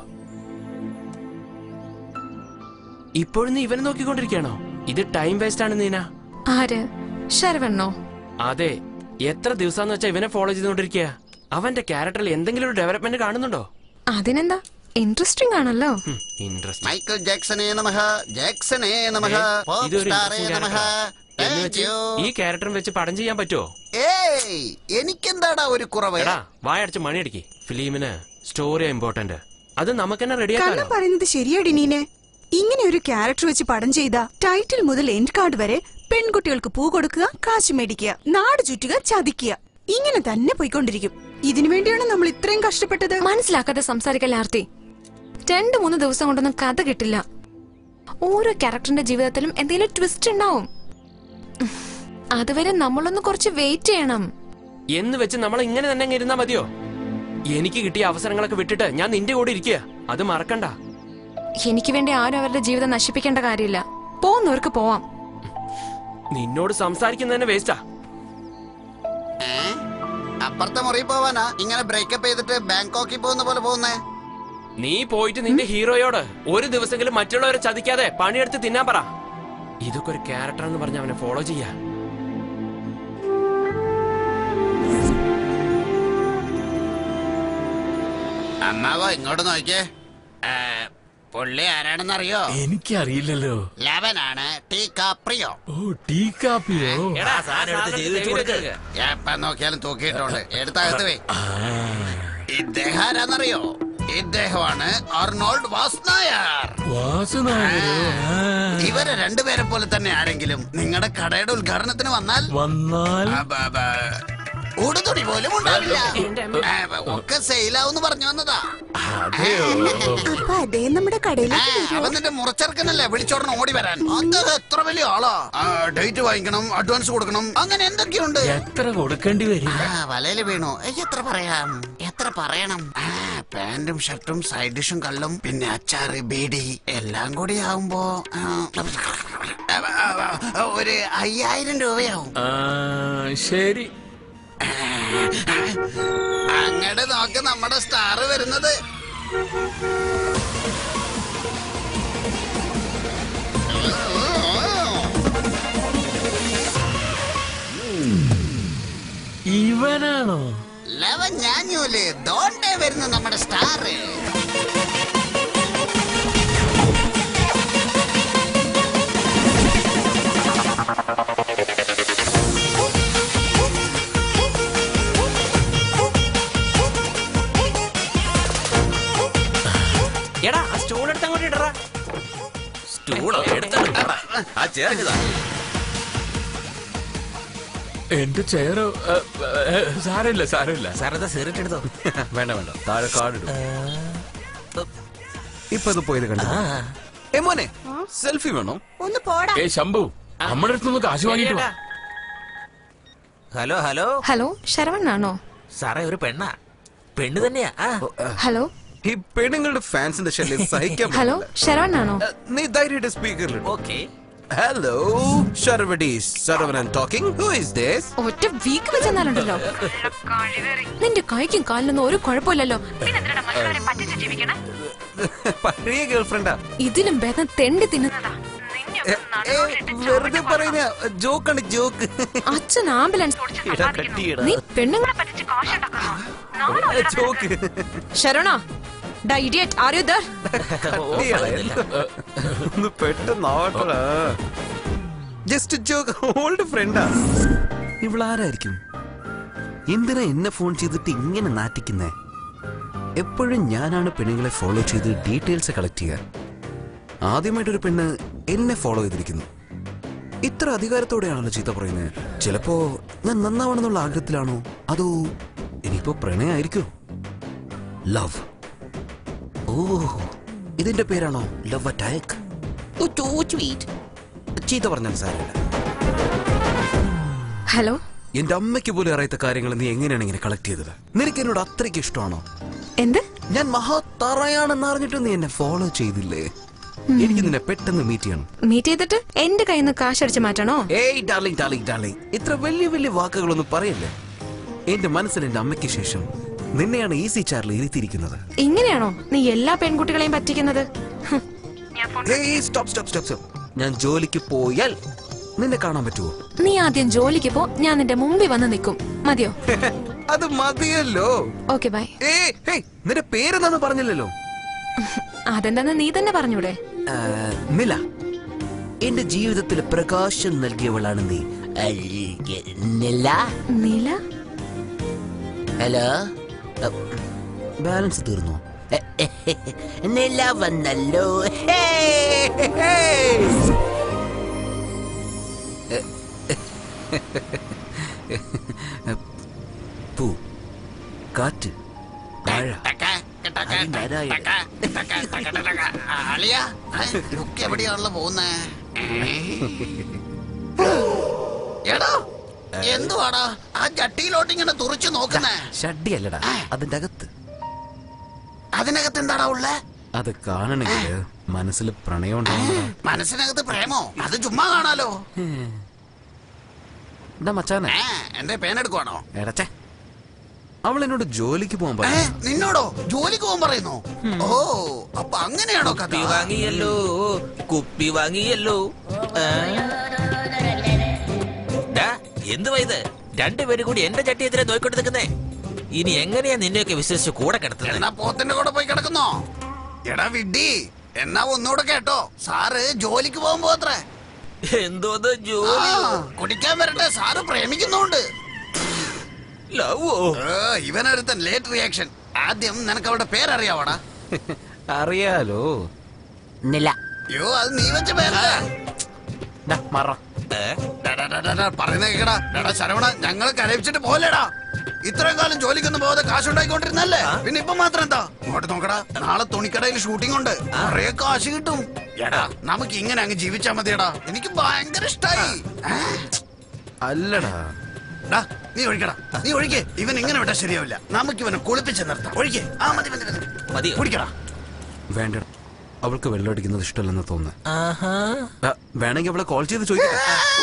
ഇപ്പോഴും നീ ഇവനെ നോക്കിക്കൊണ്ടിരിക്കുകയാണോ? ഇത് ടൈം വേസ്റ്റ് ആണ് നീന. ആര്? ശരവണ്ണോ? അതെ, എത്ര ദിവസാന്ന് വെച്ചാ ഇവനെ ഫോളോ ചെയ്തോണ്ടിരിക്കുക. അവന്റെ ക്യാരക്ടറിൽ എന്തെങ്കിലും ഒരു ഡെവലപ്മെന്റ് കാണുന്നുണ്ടോ? അതിനെന്താ, ഇൻട്രസ്റ്റിംഗ് ആണല്ലോ. ഇൻട്രസ്റ്റ്. മൈക്കിൾ ജാക്സണേ നമഃ, ജാക്സണേ നമഃ, പോപ്പ് സ്റ്റാറേ നമഃ. ഈ ക്യാരക്ടറും വെച്ച് പടം ചെയ്യാൻ പറ്റുമോ? ഏയ്, എനിക്കെന്താടാ ഒരു കുറവ്? എടാ വായടച്ച് മണിയടിക്ക്. ഫിലിമിന് സ്റ്റോറിയാ ഇമ്പോർട്ടന്റ്. അത് നമുക്ക് തന്നെ കണ്ണൻ റെഡിയാക്കാം. പറയുന്നത് ശരിയാടി നീനെ. ഇങ്ങനെ ഒരു ക്യാരക്ടർ വെച്ച് പടം ചെയ്ത ടൈറ്റിൽ മുതൽ എൻഡ് കാർഡ് വരെ പെൺകുട്ടികൾക്ക് പൂ കൊടുക്കുക, കാശ് മേടിക്കുക, നാട് ചുറ്റുക, ചതിക്കുക, ഇങ്ങനെ തന്നെ പോയിക്കൊണ്ടിരിക്കും. ഇതിനു വേണ്ടിയാണ് നമ്മൾ ഇത്രയും കഷ്ടപ്പെട്ടത്. മനസ്സിലാക്കാതെ സംസാരിക്കല്ലേ ആർത്തി. 2-3 ദിവസം കൊണ്ടൊന്നും കഥ കിട്ടില്ല. ഓരോ ക്യാരക്ടറിന്റെ ജീവിതത്തിലും എന്തെങ്കിലും ട്വിസ്റ്റ് ഉണ്ടാവും. അതുവരെ നമ്മളൊന്ന് കുറച്ച് വെയിറ്റ് ചെയ്യണം. എന്ന് വെച്ച് നമ്മൾ ഇങ്ങനെ തന്നെ ഇരുന്നാ മതിയോ? എനിക്ക് കിട്ടിയ അവസരങ്ങളൊക്കെ വിട്ടിട്ട് ഞാൻ നിന്റെ കൂടെ ഇരിക്കുക. അത് മറക്കണ്ട. എനിക്ക് വേണ്ടി ആരും അവരുടെ ജീവിതം നശിപ്പിക്കേണ്ട കാര്യമില്ല. പോകുന്നവർക്ക് പോവാം. നിന്നോട് സംസാരിക്കുന്നതന്നെ വേസ്റ്റാ. അപ്പുറത്തെ മുറി പോവാനാ ഇങ്ങനെ ബ്രേക്കപ്പ് ചെയ്തിട്ട് ബാങ്കോക്കിൽ പോകുന്ന പോലെ പോകുന്നേ? നീ പോയിട്ട് നിന്റെ ഹീറോയോട് ഒരു ദിവസമെങ്കിലും മറ്റുള്ളവരെ ചതിക്കാതെ പണിയെടുത്ത് തിന്നാൻ പറ. ഇതൊക്കെ ഒരു ക്യാരക്ടർ എന്ന് പറഞ്ഞ് അവനെ ഫോളോ ചെയ്യാ. അമ്മാവോ ഇങ്ങോട്ട് നോക്കിയേ. പുള്ളി ആരാണെന്നറിയോ? എനിക്കറിയില്ലല്ലോ. ലവനാണ് ടീക്കാപ്രിയോ. ഓ, ടീക്കാപ്പിയോ? എപ്പ നോക്കിയാലും തൂക്കിയിട്ടുണ്ട്. എടുത്തകത്ത് വേ. ഇദ്ദേഹം ആരാന്നറിയോ? ഇദ്ദേഹമാണ് അർണോൾഡ് വാസ്നായർ. ഇവരെ രണ്ടുപേരെ പോലെ തന്നെ ആരെങ്കിലും നിങ്ങളുടെ കടയുടെ ഉദ്ഘാടനത്തിന് വന്നാൽ ഉടുതുണി പോലും ഉണ്ടാവില്ല. ഒക്കെ സെയിലാവെന്ന് പറഞ്ഞു വന്നതാ. അപ്പൊ അതേ നമ്മുടെ കടയിലേക്ക് അവൻ നിന്റെ മുറച്ചെറുക്കനല്ലേ വിളിച്ചോടണം ഓടി വരാൻ. അദ്ദേഹം എത്ര വലിയ ആളാ. ഡേറ്റ് വാങ്ങിക്കണം, അഡ്വാൻസ് കൊടുക്കണം, അങ്ങനെ എന്തൊക്കെയുണ്ട്. എത്ര കൊടുക്കേണ്ടി വരും? വലയില് വീണു. എത്ര പറയാം, എത്ര പറയണം. പാന്റും ഷർട്ടും സൈഡ് ഡിഷും കള്ളും പിന്നെ അച്ചാറ് ബീഡി എല്ലാം കൂടി ആവുമ്പോ ഒരു 5000 രൂപയാവും. ശരി, അങ്ങോട്ട് നോക്ക് നമ്മുടെ സ്റ്റാർ വരുന്നത്. ഇവനാണോ? ലവൻ ഞാഞ്ഞൂല് ദോണ്ടേ വരുന്ന നമ്മുടെ സ്റ്റാർ. എടാ ആ സ്റ്റൂൾ എടുത്ത് അങ്ങോട്ട് ഇടറാ. എന്റെ ചെയറോ? സാരമില്ല സാരമില്ല. സാറതാ സിഗരറ്റ് എടുത്തോ? വേണ്ട വേണ്ട, താഴെ കാർഡ് ഇടും. ഇപ്പൊ അത് പോയത് കണ്ടു. മോനെ സെൽഫി വേണോ? ഒന്ന് പോടാ. ശംഭു, നമ്മുടെ അടുത്തൊന്ന് കാശ് വാങ്ങിട്ട് വാ. ഹലോ ഹലോ ഹലോ, ശരവണ്ണാണോ? സാറേ ഒരു പെണ്ണാ. പെണ്ണ് തന്നെയാ. ഹലോ, ഈ പെണ്ണുങ്ങളുടെ ഫാൻസിന്റെ ശല്യം സഹിക്കാൻ ഹലോ, ശരവണ്ണാണോ? നീ ധൈര്യമായിട്ട് സ്പീക്കറിൽ. ഓക്കെ. ഹലോ ശരവണീസ്, Saravanan talking. Who is this? ഒറ്റ വീക്ക് വെച്ചെന്നാലുണ്ടല്ലോ. നിന്റെ കൈക്കും കാലിനൊന്നും ഒരു കുഴപ്പമില്ലല്ലോ. പഴയ ഗേൾഫ്രണ്ടാ. ഇതിലും ഭേദം തെണ്ടി തിന്നുന്നതാ. വെറുതെ പറയുന്ന ജോക്കാണ്, ജോക്ക്. അച്ഛൻ ആംബുലൻസ് നീ പെണ്ണുങ്ങളെ പറ്റിച്ച് ജോക്ക്. ശരണ, ഒന്ന് പെട്ടെന്ന് ജസ്റ്റ് ജോക്ക്. ഓൾഡ് ഫ്രണ്ടാ. ഇവളാരായിരിക്കും? എന്തിനാ എന്നെ ഫോൺ ചെയ്തിട്ട് ഇങ്ങനെ നാറ്റിക്കുന്നേ? എപ്പോഴും ഞാനാണ് പെണ്ണുങ്ങളെ ഫോളോ ചെയ്ത് ഡീറ്റെയിൽസ് കളക്ട് ചെയ്യാൻ. ആദ്യമായിട്ടൊരു പെണ്ണ് എന്നെ ഫോളോ ചെയ്തിരിക്കുന്നു. ഇത്ര അധികാരത്തോടെയാണല്ലോ ചീത്ത പറയുന്നത്. ചിലപ്പോ ഞാൻ നന്നാവണമെന്നുള്ള ആഗ്രഹത്തിലാണോ, അതോ ഇനിയിപ്പോ പ്രണയായിരിക്കോ? ലവ്. ഓ, ഇതിന്റെ പേരാണോ ലവ് അറ്റാക്ക്? ചീത്ത പറഞ്ഞാൽ സാരമില്ല. ഹലോ, എന്റെ അമ്മയ്ക്ക് പോലും അറിയാത്ത കാര്യങ്ങൾ നീ എങ്ങനെയാണ് ഇങ്ങനെ കളക്ട് ചെയ്തത്? നിനക്ക് എന്നോട് അത്രയ്ക്ക് ഇഷ്ടമാണോ? എന്ത്? ഞാൻ മഹാതറയാണെന്ന് അറിഞ്ഞിട്ട് നീ എന്നെ ഫോളോ ചെയ്തില്ലേ? എനിക്ക് നിന്നെ പെട്ടെന്ന് മീറ്റ് ചെയ്യണം. മീറ്റ് ചെയ്തിട്ട് എന്റെ കയ്യിൽ നിന്ന് കാശടിച്ച് മാറ്റണോ? ഏയ് ഡാർലിംഗ്, ഡാർലിംഗ്, ഡാർലിംഗ്, ഇത്ര വലിയ വലിയ വാക്കുകളൊന്നും പറയല്ലേ. എന്റെ മനസ്സിൽ എന്റെ അമ്മയ്ക്ക് ശേഷം നിന്നെയാണ് ഈസി ചാറിൽ ഇരുത്തിയിരിക്കുന്നത്. ഇങ്ങനെയാണോ നീ എല്ലാ പെൺകുട്ടികളെയും പറ്റിക്കുന്നത്? ഞാൻ ജോലിക്ക് പോയാൽ നിന്നെ കാണാൻ പറ്റുമോ? നീ ആദ്യം ജോലിക്ക് പോ, ഞാൻ നിന്റെ മുമ്പിൽ വന്ന് നിൽക്കും. മതിയോ? അത് മതിയല്ലോ. Okay bye. നിന്റെ പേരെന്താന്ന് പറഞ്ഞില്ലല്ലോ. അതെന്താന്ന് നീ തന്നെ പറഞ്ഞൂടെ? നില, എന്റെ ജീവിതത്തിൽ പ്രകാശം നൽകിയവളാണ് നീ. നില. നീല? ഹലോ, ബാലൻസ് തീർന്നു. നില വന്നല്ലോ. പൂ, കാറ്റ്, മഴ, എവിടെയാണല്ലോ പോകുന്നേ? എടാ എന്തുവാടാ ആ ചട്ടിയിലോട്ട് ഇങ്ങനെ തുറച്ചു നോക്കുന്നേ? ഷഡ്ഡിയല്ലടാ, അതിന്റെ അകത്ത്. അതിനകത്ത് എന്താടാ ഉള്ളേ? അത് കാണണമെങ്കിൽ മനസ്സിൽ പ്രണയം ഉണ്ടാവണം. മനസ്സിനകത്ത് പ്രേമോ? അത് ചുമ്മാ കാണാലോ. മച്ചാനെ, എന്റെ പേനെടുക്കുവാണോ? എടച്ചേ, അവൾ എന്നോട് ജോലിക്ക് പോകാൻ പറഞ്ഞു. നിന്നോടോ ജോലിക്ക് പോകാൻ പറയുന്നു? ഓ, അപ്പൊ അങ്ങനെയാണോ കഥ? കുപ്പി വാങ്ങിയല്ലോ, കുപ്പി വാങ്ങിയല്ലോ. എന്തുവാ ഇത്? രണ്ടുപേരും കൂടി എന്റെ ചട്ടി എതിരെ നോക്കിക്കൊണ്ട് നിൽക്കുന്നേ. ഇനി എങ്ങനെയാ നിന്നെയൊക്കെ വിശ്വസിച്ച് കൂടെ കിടത്തുന്നത്? എന്നാ പോത്തിന്റെ കൂടെ പോയി കിടക്കുന്നോ? എടാ വിഡ്ഡി, എന്നാ ഒന്നുകൂടെ കേട്ടോ, സാറ് ജോലിക്ക് പോകുമ്പോ അത്രേ. എന്തോന്ന് ജോലി? കുടിക്കാൻ വരട്ടെ, സാറ് പ്രേമിക്കുന്നുണ്ട്. ഇവനൊരുത്തൻ ലേറ്റ് റിയാക്ഷൻ. ആദ്യം നിനക്ക് അവളുടെ പേരറിയാവടാ? അറിയാലോ, നില. അയ്യോ, അത് നീ വെച്ച പേരല്ലേ? പറയുന്ന കേക്കടാ. എടാ ശരവണ, ഞങ്ങള് കരയിച്ചിട്ട് പോലെടാ. ഇത്രയും കാലം ജോലിക്കൊന്നും പോകാതെ കാശുണ്ടായിക്കൊണ്ടിരുന്നല്ലേ, പിന്നെ ഇപ്പൊ മാത്രം എന്താ? അങ്ങോട്ട് നോക്കടാ, നാളെ തുണിക്കടയിൽ ഷൂട്ടിംഗ് ഉണ്ട്, കുറെ കാശ് കിട്ടും. എടാ നമുക്ക് ഇങ്ങനെ അങ്ങ് ജീവിച്ചാ മതിയടാ. എനിക്ക് ഭയങ്കര ഇഷ്ടായി. അല്ലടാ, നീ ഒഴിക്കടാ, നീ ഒഴിക്കേ. ഇവൻ ഇങ്ങനെ വിട്ടാ ശരിയാവില്ല. നമുക്ക് ഇവനെ കുളിപ്പിച്ച് നിർത്താം. ഒഴിക്കേ. ആ മതി മതി മതി, കുടിക്കടാ. വേണ്ട, അവൾക്ക് വെള്ളം അടിക്കുന്നത് ഇഷ്ടമല്ലെന്ന് തോന്നുന്നു. വേണമെങ്കിൽ അവളെ കോൾ ചെയ്ത് ചോദിക്കട്ടെ.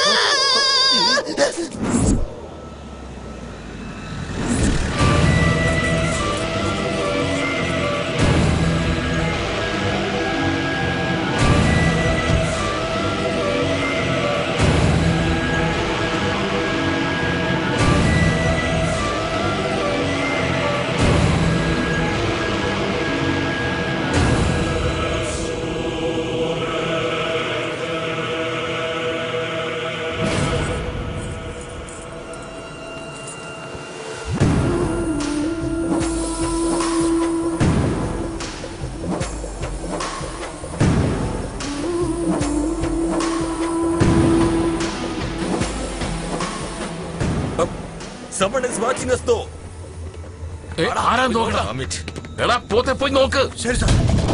Someone is watching us though. ആരാ നോക്കടാ? എടാ പോത്തെ പോയി നോക്ക്. ശരി സാർ.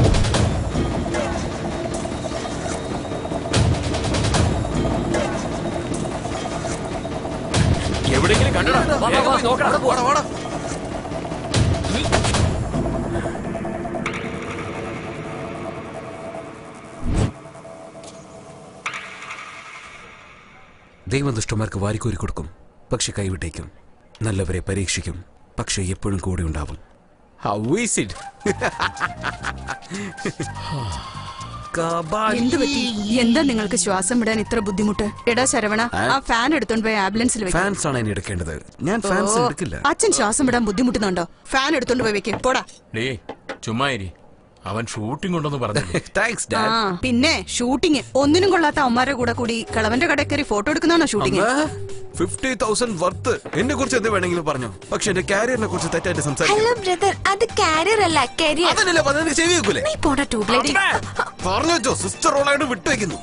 എവിടെയെങ്കിലും കണ്ടടാ? നോക്കടാ. ദൈവം ദുഷ്ടന്മാർക്ക് വാരിക്കോരി കൊടുക്കും, പക്ഷെ കൈവിട്ടേക്കും. നല്ലവരെ പരീക്ഷിക്കും, പക്ഷെ എപ്പോഴും കൂടെ ഉണ്ടാവും. എന്താ നിങ്ങൾക്ക് ശ്വാസം വിടാൻ ഇത്ര ബുദ്ധിമുട്ട്? എടാ ശരവണ, ആ ഫാൻ എടുത്തോണ്ട് പോയി ആംബുലൻസിൽ വെക്കും. ഫാൻസ് ആണ് എന്നെ എടുക്കേണ്ടത്, ഞാൻ ഫാൻസ് എടുക്കില്ല. അച്ഛൻ ശ്വാസം വിടാൻ ബുദ്ധിമുട്ടുന്നുണ്ടോ? ഫാൻ എടുത്തോണ്ട് പോയി വെക്കും. പോടാ. ചുമ്മാരി, അവൻ ഷൂട്ടിംഗ് ഉണ്ടെന്ന് പറഞ്ഞു. താങ്ക്സ് ആ, പിന്നെ ഷൂട്ടിംഗ് ഒന്നിനും കൊള്ളാത്ത അമ്മമാരുടെ കൂടെ കൂടി കളവന്റെ കടയിൽ കയറി ഫോട്ടോ എടുക്കുന്നതാണോ ഷൂട്ടിംഗ്? 50,000 വർത്ത്. എന്നെ കുറിച്ച് എന്ത് വേണമെങ്കിലും പറഞ്ഞു, പക്ഷെ എന്റെ കാരിയറിനെ കുറിച്ച് തെറ്റായിട്ട് സംസാരിക്കും. ഹലോ ബ്രദർ, അത് കാരിയർ അല്ല, കരിയർ. അതല്ലേ പറഞ്ഞ ചെവി വെക്കൂലേ? നീ പോടാ ട്യൂബ്ലൈറ്റ്. പറഞ്ഞു വെച്ചോ, സിസ്റ്റർ റോളായിട്ട് വിട്ടുവെക്കുന്നു.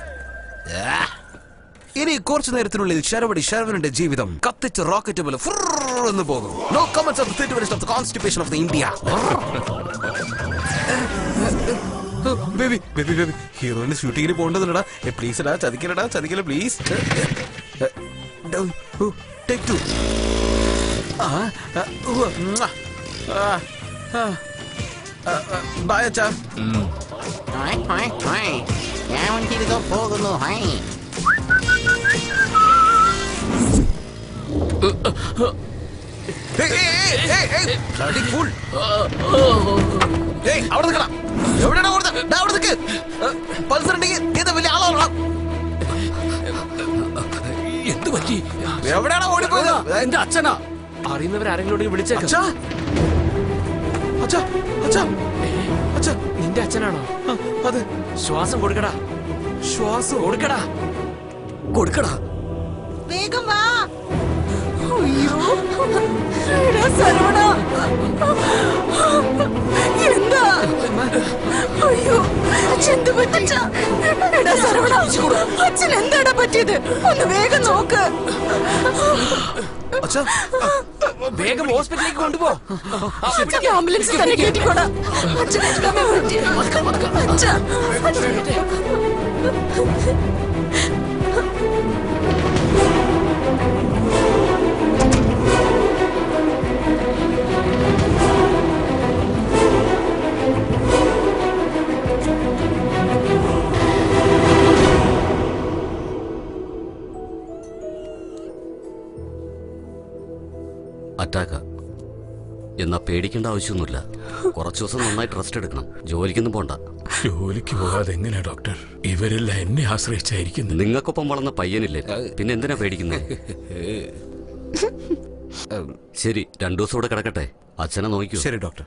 ഇനി കുറച്ചു നേരത്തിനുള്ളിൽ ശരവണന്റെ ജീവിതം കത്തിച്ച് റോക്കറ്റ് പോലെ എന്ന് പോകും. No comments of the constipation of the India. Baby baby baby, ഹീറോയിന് ഷൂട്ടിങ്ങിന് പോകേണ്ടതുണ്ടടാ. പ്ലീസ് എടാ, ചതിക്കല പ്ലീസ്. ടേക്ക് 2. ബൈ അച്ഛാ. ഞാൻ തിരികെ പോകുന്നു. അവിടെ നിൽക്കണം. എവിടെയാണ് കൊടുത്തത്? അവിടെ നിൽക്ക്. പൾസർ ഉണ്ടെങ്കിൽ ഇത് വലിയ ആളാണോ? എന്ത് പറ്റി? എവിടെയാണോ ഓടിപ്പോയത്? എന്റെ അച്ഛനാ. അറിയുന്നവരാരെങ്കിലും വിളിച്ചേക്കാം. നിന്റെ അച്ഛനാണോ? അതെ. ശ്വാസം കൊടുക്കടാ. ശ്വാസം കൊടുക്കടാ. കൊടുക്കടാ. വേഗം വാ. അയ്യോ എടാ സർവണ, എന്താ? അയ്യോ എന്ത് പറ്റി? എടാ സർവണ, അച്ഛൻ എന്താടാ പറ്റിയത്? ഒന്ന് വേഗം നോക്ക്. വേഗം ഹോസ്പിറ്റലിലേക്ക് കൊണ്ടുപോ. ആംബുലൻസ് തന്നെ കേട്ടിക്കോടാ. അച്ഛൻ എന്താ പറ്റി? അച്ഛാ അറ്റാക്ക. എന്നാ പേടിക്കേണ്ട ആവശ്യമൊന്നുമില്ല. കുറച്ചു ദിവസം നന്നായിട്ട് റെസ്റ്റ് എടുക്കണം. ജോലിക്കൊന്നും പോണ്ട. ജോലിക്ക് പോകാതെ എങ്ങനെയാ ഡോക്ടർ? ഇവരെല്ലാം എന്നെ ആശ്രയിച്ചായിരിക്കുന്നു. നിങ്ങൾക്കൊപ്പം വളർന്ന പയ്യനില്ലേ, പിന്നെ എന്തിനാ പേടിക്കുന്നത്? ശരി, 2 ദിവസം കൂടെ കിടക്കട്ടെ. അച്ഛനെ നോക്കൂ. ശരി ഡോക്ടർ.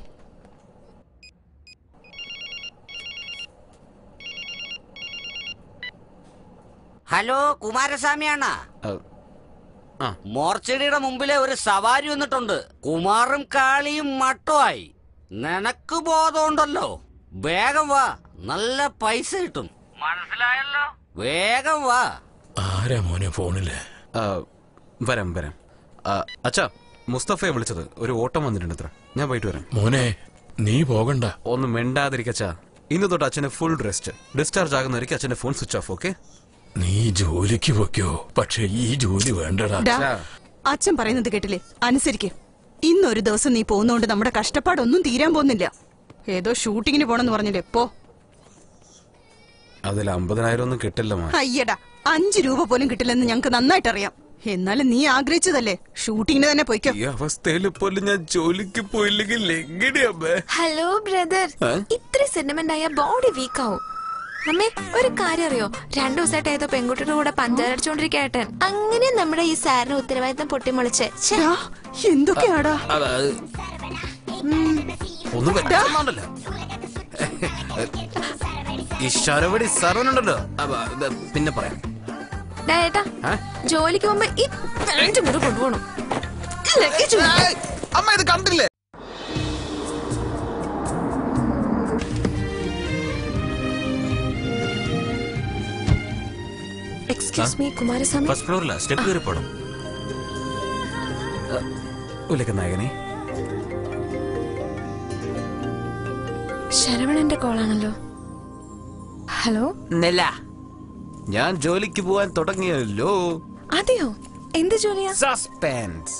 ഹലോ, കുമാരസ്വാമിയാണോ? മോർച്ചടിയുടെ മുമ്പിലെ ഒരു സവാരി വന്നിട്ടുണ്ട്. കുമാറും കാളിയും മട്ടുമായി. നിനക്ക് ബോധമുണ്ടല്ലോ. വേഗം വാ, നല്ല പൈസ കിട്ടും. മനസ്സിലായല്ലോ? വേഗം വാ. ആരാ മോനെ ഫോണില്? വരാം. അച്ഛാ, മുസ്തഫയെ വിളിച്ചത്. ഒരു ഓട്ടം വന്നിട്ടുണ്ട് അത്ര. ഞാൻ പോയിട്ട് വരാം. മോനെ നീ പോകണ്ട. ഒന്ന് മിണ്ടാതിരിക്കച്ചാ. ഇന്ന് തൊട്ട് അച്ഛന് ഫുൾ റെസ്റ്റ്. ഡിസ്ചാർജ് ആകുന്നവർക്ക് അച്ഛന്റെ ഫോൺ സ്വിച്ച് ഓഫ്. ഓക്കെ? നീ ജോലിക്ക് വെക്കോ, പക്ഷെ ഈ ജോലി വേണ്ടടാ. അച്ഛൻ പറയുന്നത് കേട്ടില്ലേ? അനുസരിക്ക്. ഇന്നൊരു ദിവസം നീ പോകുന്നോണ്ട് നമ്മുടെ കഷ്ടപ്പാടൊന്നും തീരാൻ പോകുന്നില്ല. ഏതോ ഷൂട്ടിങ്ങിന് പോണെന്ന് പറഞ്ഞില്ലേ? പോ. അതിൽ 50,000 ഒന്നും കിട്ടില്ല. അയ്യടാ, 5 രൂപ പോലും കിട്ടില്ലെന്ന് ഞങ്ങക്ക് നന്നായിട്ട് അറിയാം. എന്നാലും നീ ആഗ്രഹിച്ചതല്ലേ, ഷൂട്ടിങ്ങിന് തന്നെ പോയിക്കോ. ഈ അവസ്ഥയിൽ പോലും ഞാൻ ജോലിക്ക് പോയില്ലെങ്കിൽ എങ്ങനെയാ? ഹലോ ബ്രദർ, ഇത്ര സെന്റിമെന്റ് ആയ ബോഡി വീക്ക് ആവും. അമ്മേ, ഒരു കാര്യം അറിയോ? 2 ദിവസമായിട്ട് ഏതോ പെൺകുട്ടിയുടെ കൂടെ പഞ്ചാരടിച്ചോണ്ടിരിക്കേട്ടൻ. അങ്ങനെ നമ്മുടെ ഈ സാറിന് ഉത്തരവാദിത്തം പൊട്ടിമുളിച്ച്. എന്തൊക്കെയാടാ? ഒന്നും പറ്റുന്നുണ്ടല്ലോ. ഈ ശരവടി സർവനുണ്ടല്ലോ. പിന്നെ പറയാം. ഏട്ടാ, ജോലിക്ക് പോകുമ്പോ ഈ 5 മുറി കൊണ്ടുപോകണം. അമ്മ ഇത് കണ്ടില്ലേ? Excuse me, Kumaraswamy. ഫസ്റ്റ് ഫ്ലോറിലാ, സ്റ്റെപ്പ് കയറി പോണം. നായകനെ, ശരവണന്റെ കോളാണല്ലോ. ഹലോ നെല്ല, ഞാൻ ജോലിക്ക് പോവാൻ തുടങ്ങിയല്ലോ. അതെയോ? എന്ത് ജോലിയാ? സസ്പെൻസ്.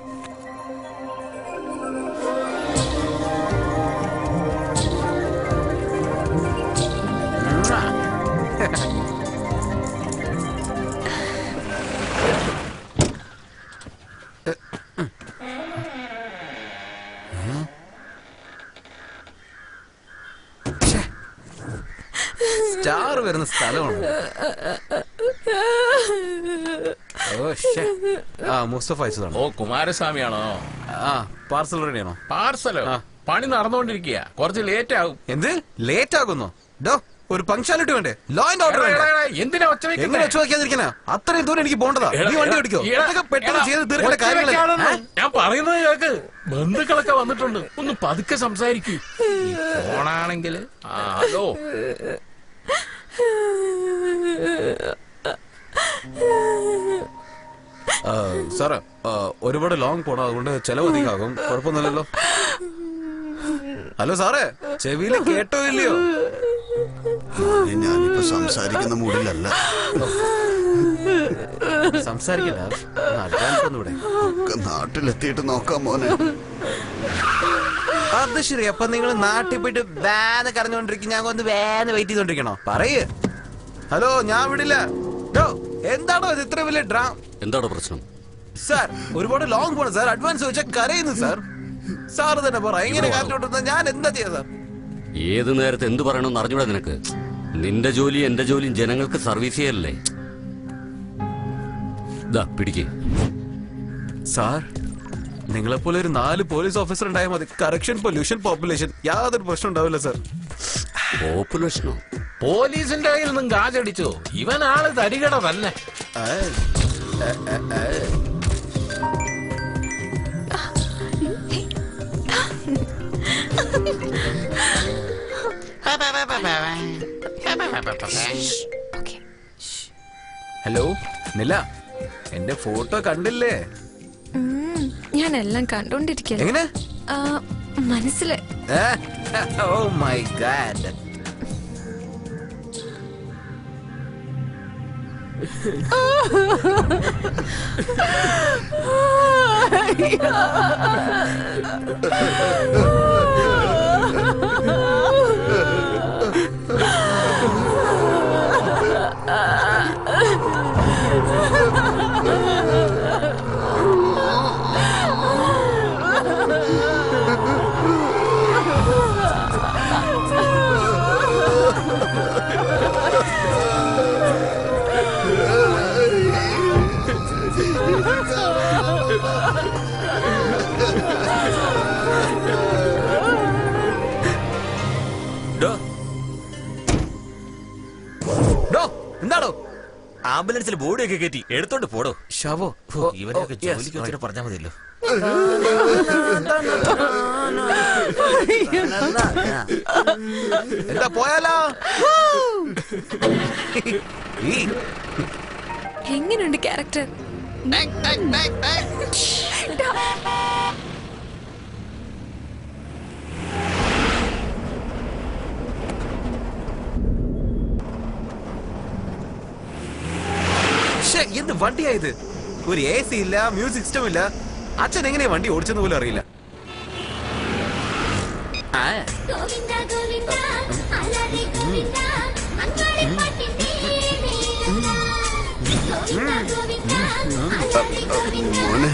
സ്റ്റാർ വരുന്ന സ്ഥലമാണ്. മുസ്തഫ അയച്ചതാണ്. ഓ, കുമാരസ്വാമിയാണോ? പാർസൽ റെഡിയാണോ? പാർസലോ? പണി നടന്നുകൊണ്ടിരിക്കുക, കുറച്ച് ലേറ്റ് ആകും. എന്ത് ലേറ്റ് ആകുന്നു? ഒരു പങ്ക്ച്വാലിറ്റി വേണ്ടേ? ലോ ആൻഡ് ഓർഡർ വേണ്ടേ? എന്തിനാ എങ്ങനെ ഒച്ച വയ്ക്കാതിരിക്കാനാ? അത്രയും ദൂരം എനിക്ക് പോകേണ്ടതാ. നീ വണ്ടി ഓടിക്കോ. പെട്ടെന്ന് ചെയ്ത് തീർക്കേണ്ട കാര്യങ്ങളാണ് ഞാൻ പറയുന്നത് കേൾക്ക്. ബന്ധുക്കളൊക്കെ വന്നിട്ടുണ്ട്, ഒന്ന് പതുക്കെ സംസാരിക്കൂ. ഫോണാണെങ്കിൽ ഹലോ. സാറേ, ഒരുപാട് ലോങ് പോണം, അതുകൊണ്ട് ചെലവ് അധികമാകും. കുഴപ്പമൊന്നുമില്ലല്ലോ. ഹലോ സാറേ, ചെവിയില് കേട്ടോ ഇല്ലയോ? ഞാനിപ്പോ സംസാരിക്കുന്ന മൂഡിലല്ല. സംസാരിക്കണ്ട, നാട്ടിലെത്തിയിട്ട് നോക്കാം മോനെ. അത് ശരി. അപ്പൊ നിങ്ങൾ നാട്ടിൽ പോയിട്ട് വാന്ന് കറഞ്ഞോണ്ടിരിക്കും, ഞാൻ ഒന്ന് വാന്ന് വെയിറ്റ് ചെയ്തോണ്ടിരിക്കണോ? പറയ്. ഹലോ, ഞാൻ വിടില്ല. എന്താണോ ഇത് ഇത്ര വലിയ ഡ്രാം? എന്താണോ പ്രശ്നം? സാർ, ഒരുപാട് ലോങ് പോണം സാർ. അഡ്വാൻസ് വെച്ചാൽ കരയുന്നു സാർ. സാറ് തന്നെ പറ, എങ്ങനെ കാറ്റോട്ടുന്ന ഞാൻ എന്താ ചെയ്ത? ഏത് നേരത്തെ എന്ത് പറയണമെന്ന് അറിഞ്ഞൂടാ നിനക്ക്? നിന്റെ ജോലി എന്റെ ജോലിയും ജനങ്ങൾക്ക് സർവീസ് ചെയ്യല്ലേ? പിടിക്ക് സാർ. നിങ്ങളെപ്പോലെ ഒരു 4 പോലീസ് ഓഫീസർ ഉണ്ടായാൽ മതി. കറക്ഷൻ, പൊല്യൂഷൻ, പോപ്പുലേഷൻ യാതൊരു പ്രശ്നം ഉണ്ടാവില്ല സർ. പോപ്പുലേഷനോ? പോലീസിന്റെ കയ്യിൽ നിന്നും കാശടിച്ചു. ഇവൻ ആള് തരികട തന്നെ. ഹലോ നില, എന്റെ ഫോട്ടോ കണ്ടില്ലേ? ഞാൻ എല്ലാം കണ്ടോണ്ടിരിക്കല്ലേ. എങ്ങനെ മനസ്സില്? Oh my god. എന്താണോ? ആംബുലൻസിൽ ബോഡിയൊക്കെ കയറ്റി എടുത്തോണ്ട് പോടോ. ശവോ? ഇവരൊക്കെ ജോലിക്ക് വെച്ചിട്ട് പറഞ്ഞാൽ മതിയല്ലോ. എന്താ പോയാലോ? എങ്ങനെയുണ്ട് ക്യാരക്ടർ? എന്ത് വണ്ടിയായത്? ഒരു AC ഇല്ല, മ്യൂസിക് സിസ്റ്റം ഇല്ല. അച്ഛൻ എങ്ങനെയാ വണ്ടി ഓടിച്ചെന്ന് പോലും അറിയില്ല. മോനെ,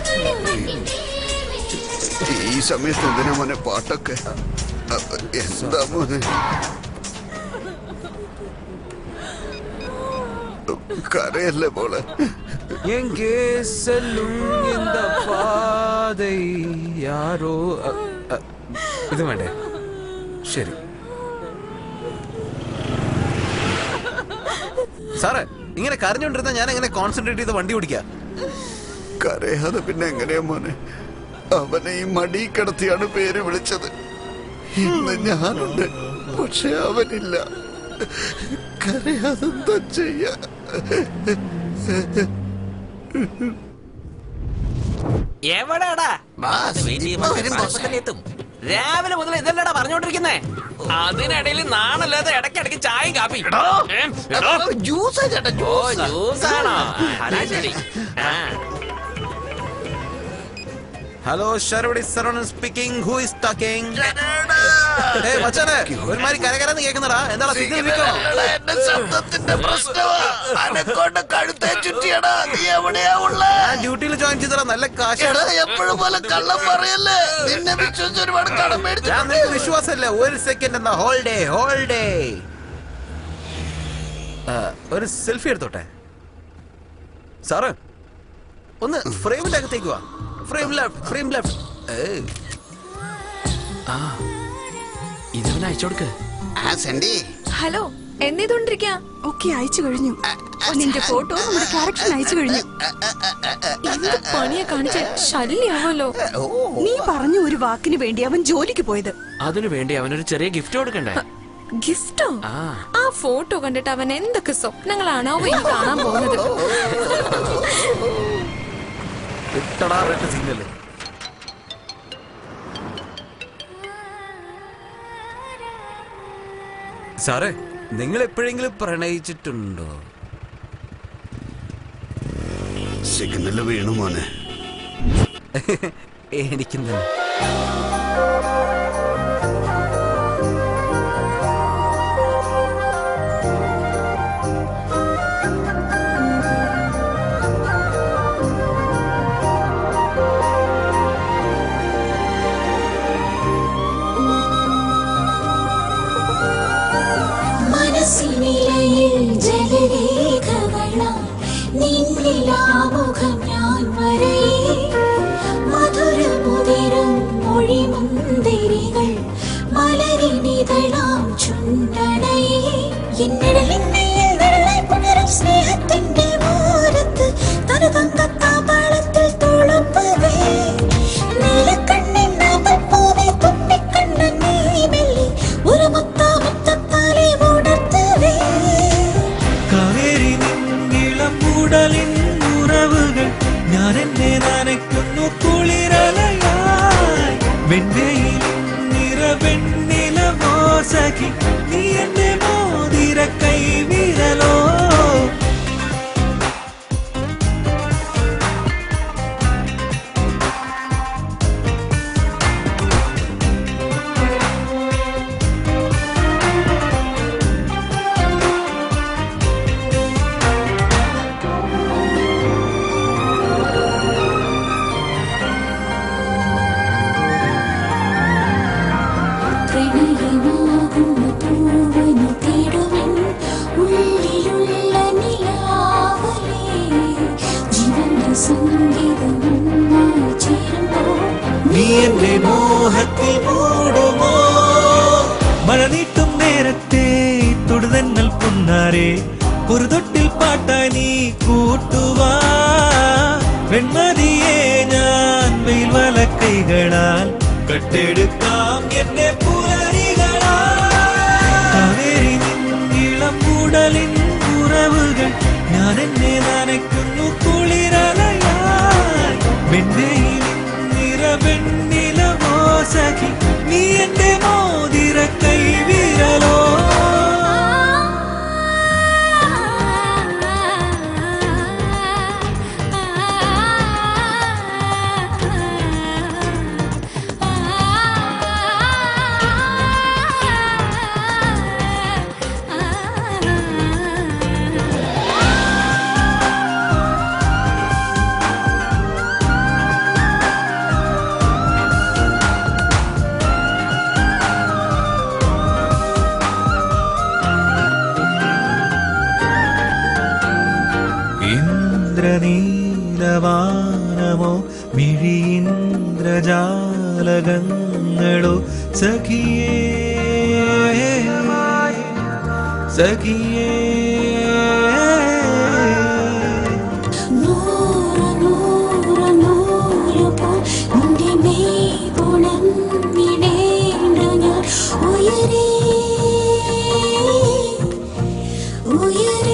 ഈ സമയത്ത് എന്തിനാ മോനെ പാട്ടൊക്കെ? എന്താ മോനെ? കരയല്ലേ മോളെ? യാരോ ഇത് വേണ്ടേ? ശരി സാറേ, ഇങ്ങനെ കരഞ്ഞോണ്ടിരുന്ന ഞാൻ എങ്ങനെ കോൺസെൻട്രേറ്റ് ചെയ്ത് വണ്ടി ഓടിക്കാം? കരയാതെ പിന്നെ എങ്ങനെയാ മോനെ? അവനെ ഈ മടി കിടത്തിയാണ് പേര് വിളിച്ചത്. ഇന്ന് ഞാനുണ്ട്, പക്ഷെ അവനില്ല. കരയാതെന്താ ചെയ്യാ? എവിടെടാ? രാവിലെ മുതൽ ഇതല്ലടാ പറഞ്ഞോണ്ടിരിക്കുന്നേ. അതിനിടയിൽ നാണല്ലാതെ ഇടയ്ക്കിടയ്ക്ക് ചായയും കാപ്പി. ജ്യൂസാണോ? ശരി. ഹലോ, ശരവടി Saravanan speaking. Who is talking? ഏയ് മച്ചാനെ, ഒരുമാതിരി കരകരന്ന് കേൾക്കുന്നടാ. എന്താടാ സിഗ്നൽ നിൽക്കണോ? എന്റെ ശബ്ദത്തിന്റെ പ്രശ്നമാ. അനക്കോട്ടെ കഴുത്തെ ചുറ്റിയടാ. നീ എവിടെയാ ഉള്ളേ? ഞാൻ ഡ്യൂട്ടിയിൽ ജോയിൻ ചെയ്തടാ. നല്ല കാശ്. എപ്പോഴും പോലെ കള്ളം പറയല്ലേ. നിന്നെ വിശ്വസിച്ച് ഒരുപാട് കടം മേടിച്ചു. നിനക്ക് വിശ്വാസമല്ല. ഒരു സെക്കൻഡ് എന്നാ. ഹോൾഡേ. ഒരു സെൽഫി എടുത്തോട്ടെ സാറ്? ഒന്ന് ഫ്രെയിമിന്റെ അകത്തേക്ക് വാ. Frame left. ഇതവനെ അയച്ചോടുക്ക്. ഹലോ, എന്തിരിക്കാ? ഓക്കെ, അയച്ചു കഴിഞ്ഞു. നിന്റെ ഫോട്ടോ നമ്മുടെ ക്യാരക്ടർ അയച്ചു കഴിഞ്ഞു. എന്ത് പണിയാ കാണിച്ച? ശല്യാവല്ലോ. നീ പറഞ്ഞ ഒരു വാക്കിന് വേണ്ടി അവൻ ജോലിക്ക് പോയത്. അതിനു വേണ്ടി അവനൊരു ചെറിയ ഗിഫ്റ്റ് കൊടുക്കണ്ടേ? ഗിഫ്റ്റോ? ആ ഫോട്ടോ കണ്ടിട്ട് അവൻ എന്തൊക്കെ സ്വപ്നങ്ങളാണോ ഇനി കാണാൻ പോകുന്നത്? സിഗ്നല്. സാറേ, നിങ്ങൾ എപ്പോഴെങ്കിലും പ്രണയിച്ചിട്ടുണ്ടോ? സിഗ്നല് വീണു മോനെ. എനിക്കും തന്നെ. മനസ്സിനിലയിൽ ജലരേഖകളാം നിന്നിലാമുഖം ഞാൻ വരയേ മധുര ചുണ്ടണയേ എന്നിടലിന്നയിൽ നിഴലായി പുണരും സ്നേഹത്തിന്റെ ഓരത്ത് തരുതങ്കത്താപാളത്തിൽ തുളുമ്പവേ നീലക്കണ്ണിൻ നാമ്പൽപ്പൂവേ തുപ്പിക്കണ്ണൻ നീ മെല്ലി ഒരു മുത്താമുത്തത്താലെ ഉണർത്തവേ കാവേരി നിന്നിളം മൂടലിൻ ഉറവുകൾ ഞാൻ എന്നെ നനയ്ക്കുന്നു കുളിരലയായി വെണ്ണയിൽ നിറവെണ്ണിലമോ സഖി നീ എന്റെ മോതിര കൈവിരലോ പ്രണയമാകുന്ന പൂവനു തേടുവൻ ഉള്ളിലുള്ള നിലാവലേ ജീവന്റെ സംഗീതമായി ചേരുമ്പോൾ നീ എന്റെ മോഹത്തിൽ മൂടുമോ മഴ നീട്ടും നേരത്തെ തൊടുതന്നൽ പുന്നാരെ ഒരു തൊട്ടിൽ പാട്ടായി നീ കൂട്ടുവാ വെൺമതിയെ ഞാൻ വെയിൽ വല കൈകളാൽ കട്ടെടുക്കാം എന്നെ പുലരികളാവേരി നിന്നിളം മൂടലിൻ ഉറവുകൾ ഞാൻ എന്നെ നനയ്ക്കുന്നു കുളിരലയായി വെണ്ണയിൽ നിറവെണ്ണിലമോ സഖി നീ എന്റെ മോതിര കൈവിരലോ ഇന്ദ്രനീലവാനമോ മിഴിയിന്ദ്രജാലകങ്ങളോ സഖിയേ സഖിയേ നൂറ് നൂറ് നൂറ് പോൽ നിന്റെ മേൽപ്പുണർന്നിടേണ്ടു ഞാൻ ഉയരേ ഉയരേ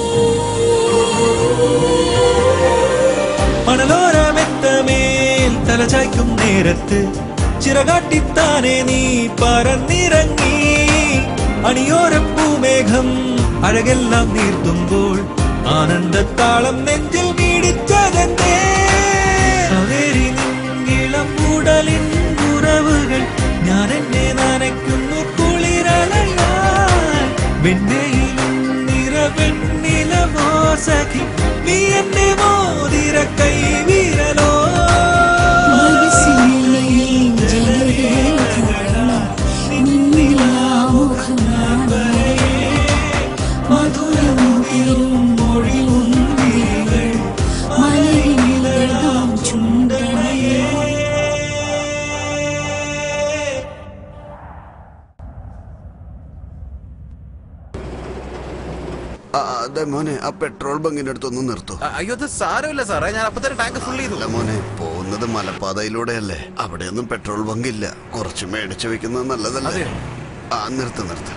മണലോരമെത്തമേൽ തലചായ്ക്കും നേരത്ത് ചിറകാട്ടിത്താനെ നീ പറന്നിറങ്ങി അണിയോരപ്പൂമേഘം അഴകെല്ലാം നീർത്തുമ്പോൾ ആനന്ദത്താളം നെഞ്ചിൽ മീടിച്ചതെന്തേ കാവേരി നിന്നിളം മൂടലിൻ ഉറവുകൾ ഞാൻ എന്നെ നനയ്ക്കുന്നു കുളിരലയായി വെണ്ണയിൽ നിറവെണ്ണിലമോ സഖി നീ എന്റെ മോതിര കൈവിരലോ മധുരം തരും മൊഴി മലരിളം ചുണ്ടണയേ അതെ മോനെ ആ പെട്രോൾ ബങ്കിന്റെ അടുത്തൊന്ന് നിർത്തൂ. അയ്യോ അത് സാരമില്ല സാറേ ഞാൻ അപ്പൊ തന്നെ ടാങ്ക് ഫുൾ ചെയ്തു. അല്ല മോനെ പോകുന്നത് മലപ്പാതയിലൂടെയല്ലേ അവിടെയൊന്നും പെട്രോൾ ബങ്ക് ഇല്ല. കുറച്ച് മേടിച്ചു വെക്കുന്നത് നല്ലതല്ലേ? ആ നിർത്ത് നിർത്ത്.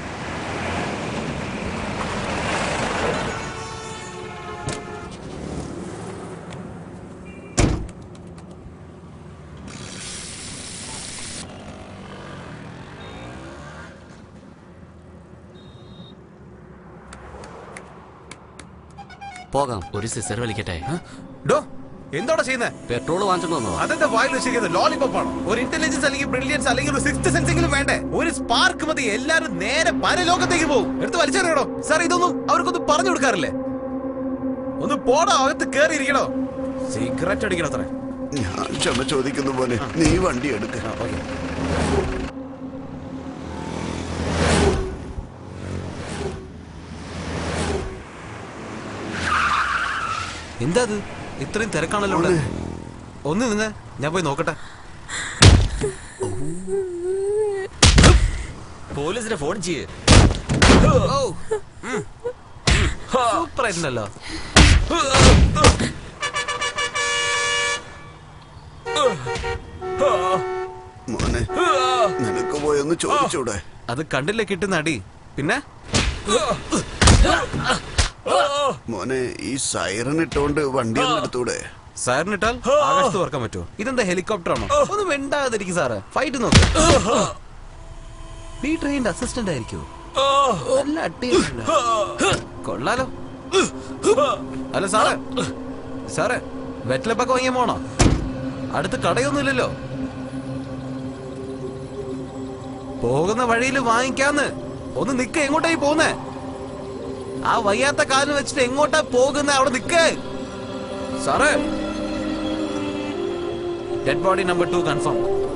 പോകാം. ഒരു സിസർ വലിക്കട്ടെ. എന്താ ചെയ്യുന്നത്? പെട്രോൾ വാങ്ങിച്ചോ? അതെന്താ വായിൽ വെച്ചിരിക്കുന്നത്? ലോലിപോപ്പ് ആണോ? ഒരു ഇന്റലിജൻസ് അല്ലെങ്കിൽ ബ്രില്യൻസ് അല്ലെങ്കിൽ ഒരു സിക്സ്ത് സെൻസ് എങ്കിലും വേണ്ടേ? ഒരു സ്പാർക്ക് മതി, എല്ലാരും നേരെ പരലോകത്തേക്ക് പോകും. എടുത്ത് വലിച്ചെറിയണോ? സാർ ഇതൊന്നും അവർക്കൊന്നും പറഞ്ഞു കൊടുക്കാറില്ലേ? ഒന്ന് പോടാ, അകത്ത് കേറിയിരിക്കണോ? സിഗരറ്റ് അടിക്കണോ? അത്ര ഞാൻ ക്ഷമ ചോദിക്കുന്നു പോലെ നീ വണ്ടി എടുക്ക. എന്താ ഇത്രയും തിരക്കാണല്ലോ ഇവിടെ. ഒന്ന് നിന്ന് ഞാൻ പോയി നോക്കട്ടെ. പോലീസിനെ ഫോൺ ചെയ്യേ. സൂപ്പർ ആയിട്ടുണ്ടല്ലോ. മോനെ നിനക്ക് പോയൊന്ന് ചോദിച്ചൂടെ? അത് കണ്ടില്ലേ കിട്ടുന്ന അടി. പിന്നെ മോനെ ഈ സൈറൻ ഇട്ടോണ്ട് വണ്ടി എടുത്തൂടെ? സൈറൻ ഇട്ടാൽ ആകാശത്ത് പറക്കാൻ പറ്റുമോ? ഇതെന്താ ഹെലികോപ്റ്റർ ആണോ? ഒന്ന് വെണ്ടാതിരിക്കും സാറ്. ഫൈറ്റ് നോക്ക്. ഈ ട്രെയിനിന്റെ അസിസ്റ്റന്റ് ആയിരിക്കോ? നല്ല അടിയുണ്ട്. കൊള്ളാലോ. അല്ല സാറേ, സാറേ വെറ്റിലപ്പൊക്കെ വാങ്ങിയ പോണോ? അടുത്ത് കടയൊന്നുമില്ലല്ലോ. പോകുന്ന വഴിയിൽ വാങ്ങിക്കാന്ന്. ഒന്ന് നിക്ക. എങ്ങോട്ടായി പോകുന്നേ? ആ വയ്യാത്ത കാലം വെച്ചിട്ട് എങ്ങോട്ടാ പോകുന്നേ? അവിടെ നിക്ക് സാറേ. Dead body number 2 confirm.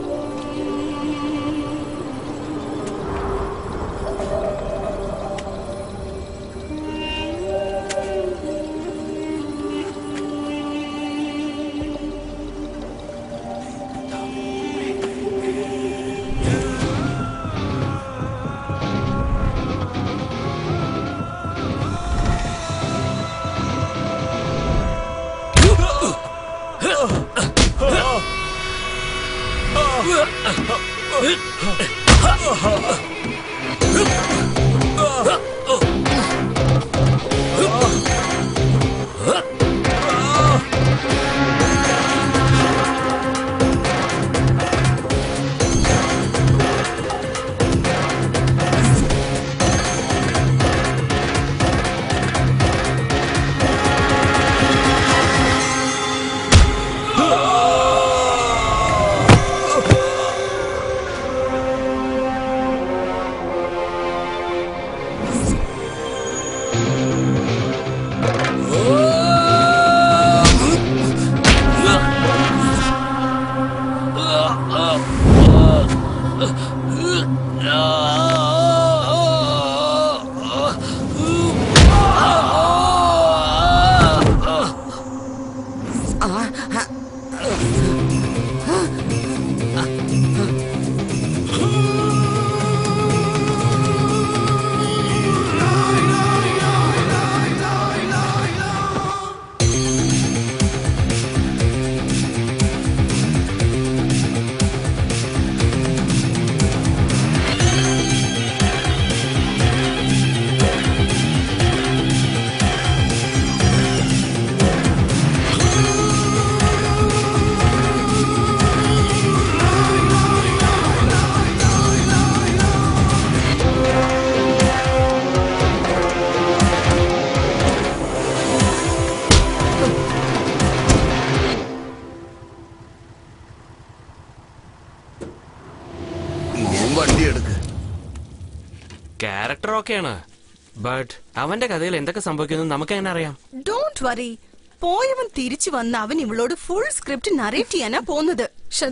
Character ഓക്കെയാണ്, ബട്ട് അവന്റെ കഥയിൽ എന്തൊക്കെ സംഭവിക്കുന്നു നമുക്ക് എങ്ങനെ അറിയാം? Don't worry. പോയവൻ തിരിച്ചു വന്ന് അവൻ ഇവളോട് ഫുൾ സ്ക്രിപ്റ്റ് നറേറ്റ് ചെയ്യാനാ പോകുന്നത്.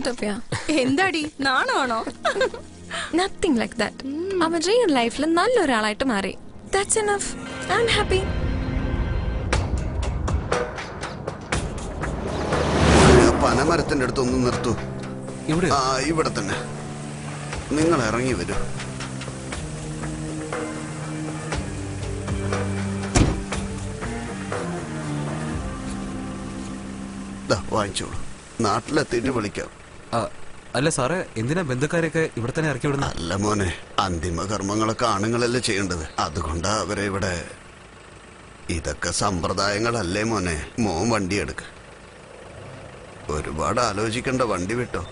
എന്താടി നാണാണോ? Nothing like that. അവൻ റിയൽ ലൈഫിൽ നല്ലൊരാളായിട്ട് മാറി. That's enough. I am happy. പനമരത്തിന്റെ അടുത്തൊന്ന് നിർത്തൂ. ഇവിടെ തന്നെ. നിങ്ങൾ ഇറങ്ങി വരൂ. വാങ്ങിച്ചോളൂ. നാട്ടിലെത്തിയിട്ട് വിളിക്കാം. അല്ല സാറേ, എന്തിനാ ബന്ധുക്കാരെയൊക്കെ ഇവിടെ തന്നെ ഇറക്കി വിടുന്നത്? അല്ല മോനെ, അന്തിമ കർമ്മങ്ങളൊക്കെ ആണുങ്ങളല്ലേ ചെയ്യേണ്ടത്. അതുകൊണ്ടാ അവരെ ഇവിടെ. ഇതൊക്കെ സമ്പ്രദായങ്ങളല്ലേ മോനെ. മോൻ വണ്ടി എടുക്ക. ഒരുപാട് ആലോചിക്കണ്ട, വണ്ടി വിട്ടോ.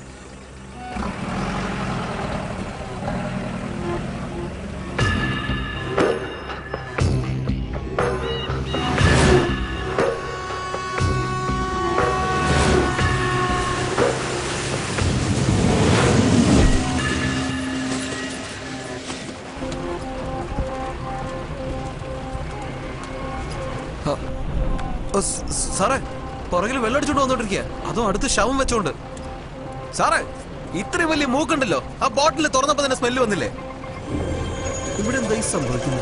സാറേ, പുറകിൽ വെള്ളടിച്ചോണ്ട് വന്നോണ്ടിരിക്കുക, അതും അടുത്ത് ശവം വെച്ചോണ്ട്. സാറേ, ഇത്രയും വലിയ മൂക്കുണ്ടല്ലോ, ആ ബോട്ടിൽ തുറന്നപ്പോ തന്നെ സ്മെല്ല് വന്നില്ലേ? ഇവിടെ എന്താ ഈ സംഭവിക്കുന്നത്?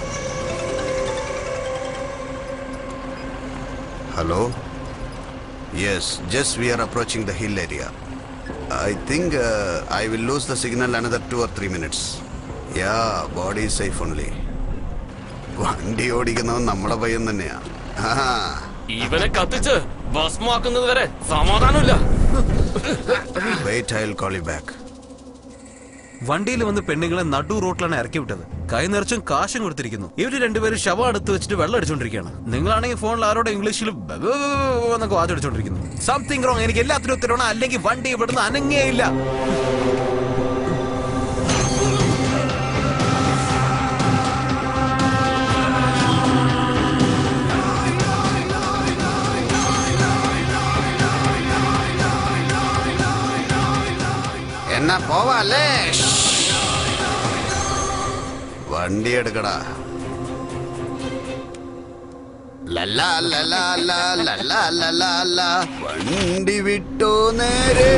Hello. Yes, just we are approaching the hill area. I think I will lose the signal another 2 or 3 minutes. Yeah body safe only. വണ്ടി ഓടിക്കുന്നവൻ നമ്മുടെ പയ്യൻ തന്നെയാ. ഇവനെ കത്തിച്ച് ഭസ്മാക്കുന്നത് വരെ സമാധാനമില്ല. Wait, I will call you back. വണ്ടിയിൽ വന്ന് പെണ്ണുങ്ങളെ നടു റോട്ടിലാണ് ഇറക്കി വിട്ടത്. കൈ നിറച്ചും കാശും കൊടുത്തിരിക്കുന്നു. ഇവര് രണ്ടുപേരും ശവം അടുത്ത് വെച്ചിട്ട് വെള്ളം അടിച്ചോണ്ടിരിക്കുകയാണ്. നിങ്ങളാണെങ്കിൽ ഫോണിൽ ആരോടെ ഇംഗ്ലീഷിൽ എന്നൊക്കെ വാചടിച്ചോണ്ടിരിക്കുന്നു. Something wrong. എനിക്ക് എല്ലാത്തിനും ഉത്തരവാണ്, അല്ലെങ്കിൽ വണ്ടി ഇവിടുന്ന് അനങ്ങേയില്ല. എന്നാ പോവാല്ലേ? വണ്ടി എടുക്കടാ. വണ്ടി വിട്ടോ നേരെ.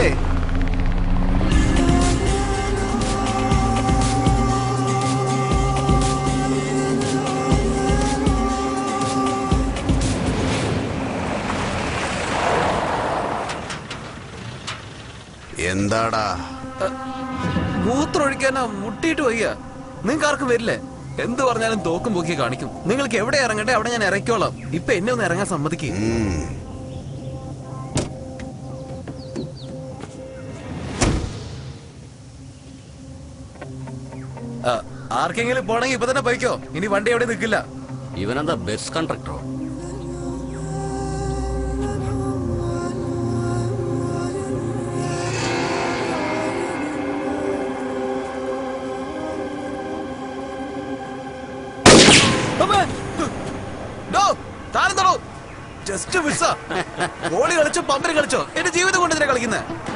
എന്താടാ? മൂത്രമൊഴിക്കാനാ മുട്ടിയിട്ട് വയ്യ. നിങ്ങൾക്ക് ആർക്കും വരില്ലേ? എന്ത് പറഞ്ഞാലും തോക്കും പൊക്കി കാണിക്കും. നിങ്ങൾക്ക് എവിടെ ഇറങ്ങട്ടെ അവിടെ ഞാൻ ഇറക്കിക്കോളാം. ഇപ്പൊ എന്നെ ഒന്ന് ഇറങ്ങാൻ സമ്മതിക്കും. ആർക്കെങ്കിലും പോണെങ്കിൽ ഇപ്പൊ തന്നെ പോയിക്കോ. ഇനി വണ്ടി എവിടെ നിൽക്കില്ല. ഇവനെന്താ ബസ് കണ്ടക്ടറോ? ജസ്റ്റ് മിസ്സാ. ഗോളി കളിച്ചോ പമ്പര് കളിച്ചോ എന്റെ ജീവിതം കൊണ്ട് ഇതിനെ കളിക്കുന്നേ.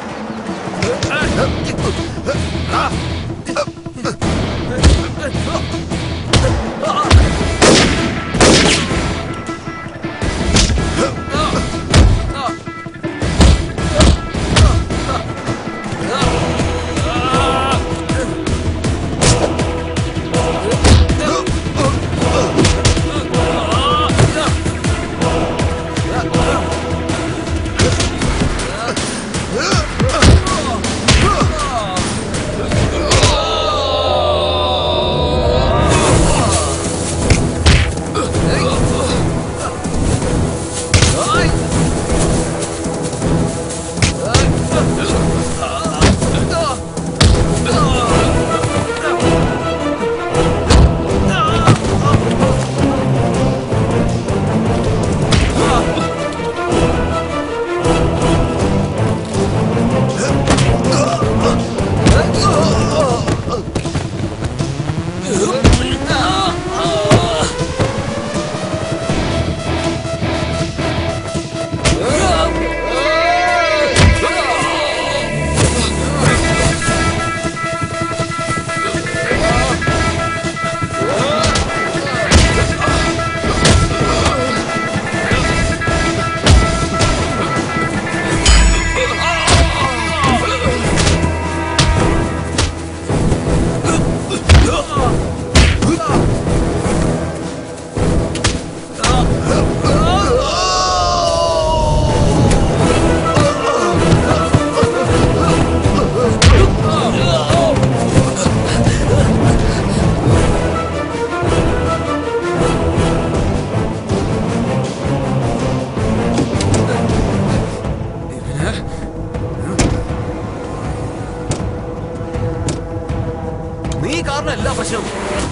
എല്ലാ പ്രശ്നവും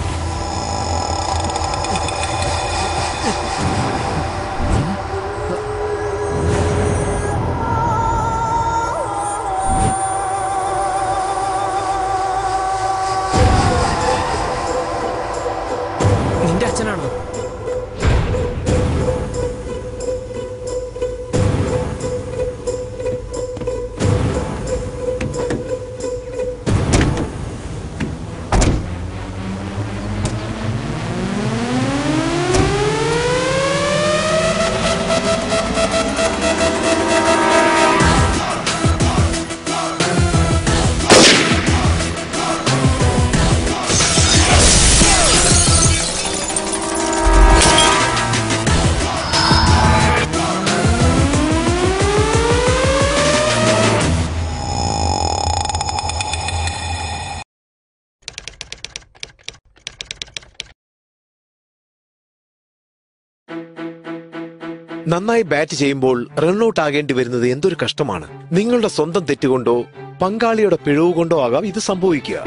നിന്റെ അച്ഛനാണോ? നന്നായി ബാറ്റ് ചെയ്യുമ്പോൾ റൺഔട്ട് ആകേണ്ടി വരുന്നത് എന്തൊരു കഷ്ടമാണ്. നിങ്ങളുടെ സ്വന്തം തെറ്റുകൊണ്ടോ പങ്കാളിയുടെ പിഴവ് കൊണ്ടോ ആകാം ഇത് സംഭവിക്കുക.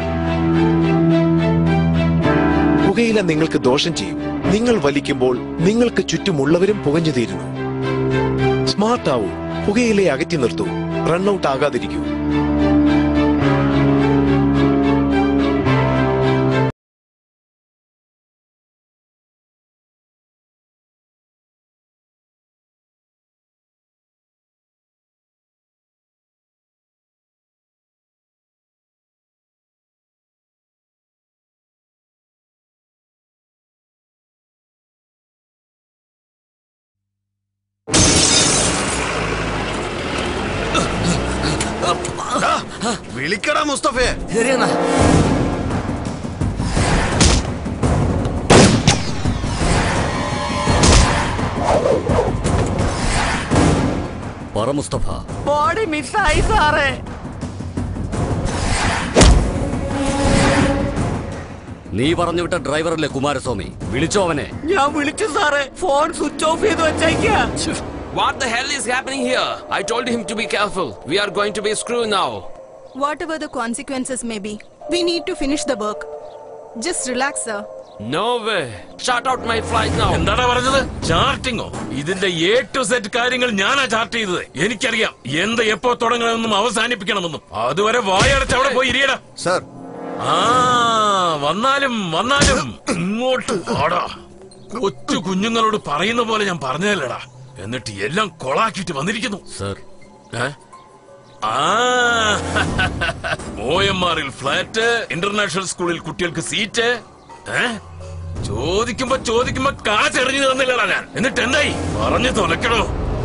പുകയില നിങ്ങൾക്ക് ദോഷം ചെയ്യും. നിങ്ങൾ വലിക്കുമ്പോൾ നിങ്ങൾക്ക് ചുറ്റുമുള്ളവരും പുകഞ്ഞു തീരുന്നു. സ്മാർട്ട് ആവൂ, പുകയിലെ അകറ്റി നിർത്തൂ, റൺഔട്ട് ആകാതിരിക്കൂ. വിളിക്കടാ മുസ്തഫയെ. ശരിയെന്നാ. പറ മുസ്തഫ. ബോഡി മിസ്സായി സാറേ. നീ പറഞ്ഞു വിട്ട ഡ്രൈവറല്ലേ കുമാരസ്വാമി? വിളിച്ചോ അവനെ? ഞാൻ വിളിച്ചു സാറേ, ഫോൺ സ്വിച്ച് ഓഫ് ചെയ്ത് വെച്ചേക്കാ. What the hell is happening here? I told him to be careful. We are going to be screwed now. Whatever the consequences may be, we need to finish the work. Just relax, sir. No way. Start out my flight now. എന്താടാ പറഞ്ഞത്? ചാർട്ടിങ്ങോ? ഇതിന്റെ A to Z കാര്യങ്ങൾ ഞാനാ ചാർട്ട് ചെയ്തത്. എനിക്കറിയാം എന്ത് എപ്പോ തുടങ്ങണമെന്നും അവസാനിപ്പിക്കണമെന്നും. അതുവരെ വായടച്ച് അവിടെ പോയി ഇരിയടാ. സർ. വന്നാലും ഇങ്ങോട്ട് വാടാ. കൊച്ചു കുഞ്ഞുങ്ങളോട് പറയുന്ന പോലെ ഞാൻ പറഞ്ഞതല്ലടാ. എന്നിട്ട് എല്ലാം കൊളാക്കിട്ട് വന്നിരിക്കുന്നു. സർ. OMR-ൽ ഫ്ലാറ്റ്, ഇന്റർനാഷണൽ സ്കൂളിൽ കുട്ടികൾക്ക് സീറ്റ്. ചോദിക്കുമ്പോ കാശെറിഞ്ഞു തന്നില്ലടാ ഞാൻ. എന്നിട്ട് എന്തായി? പറഞ്ഞു തുലക്കണോ?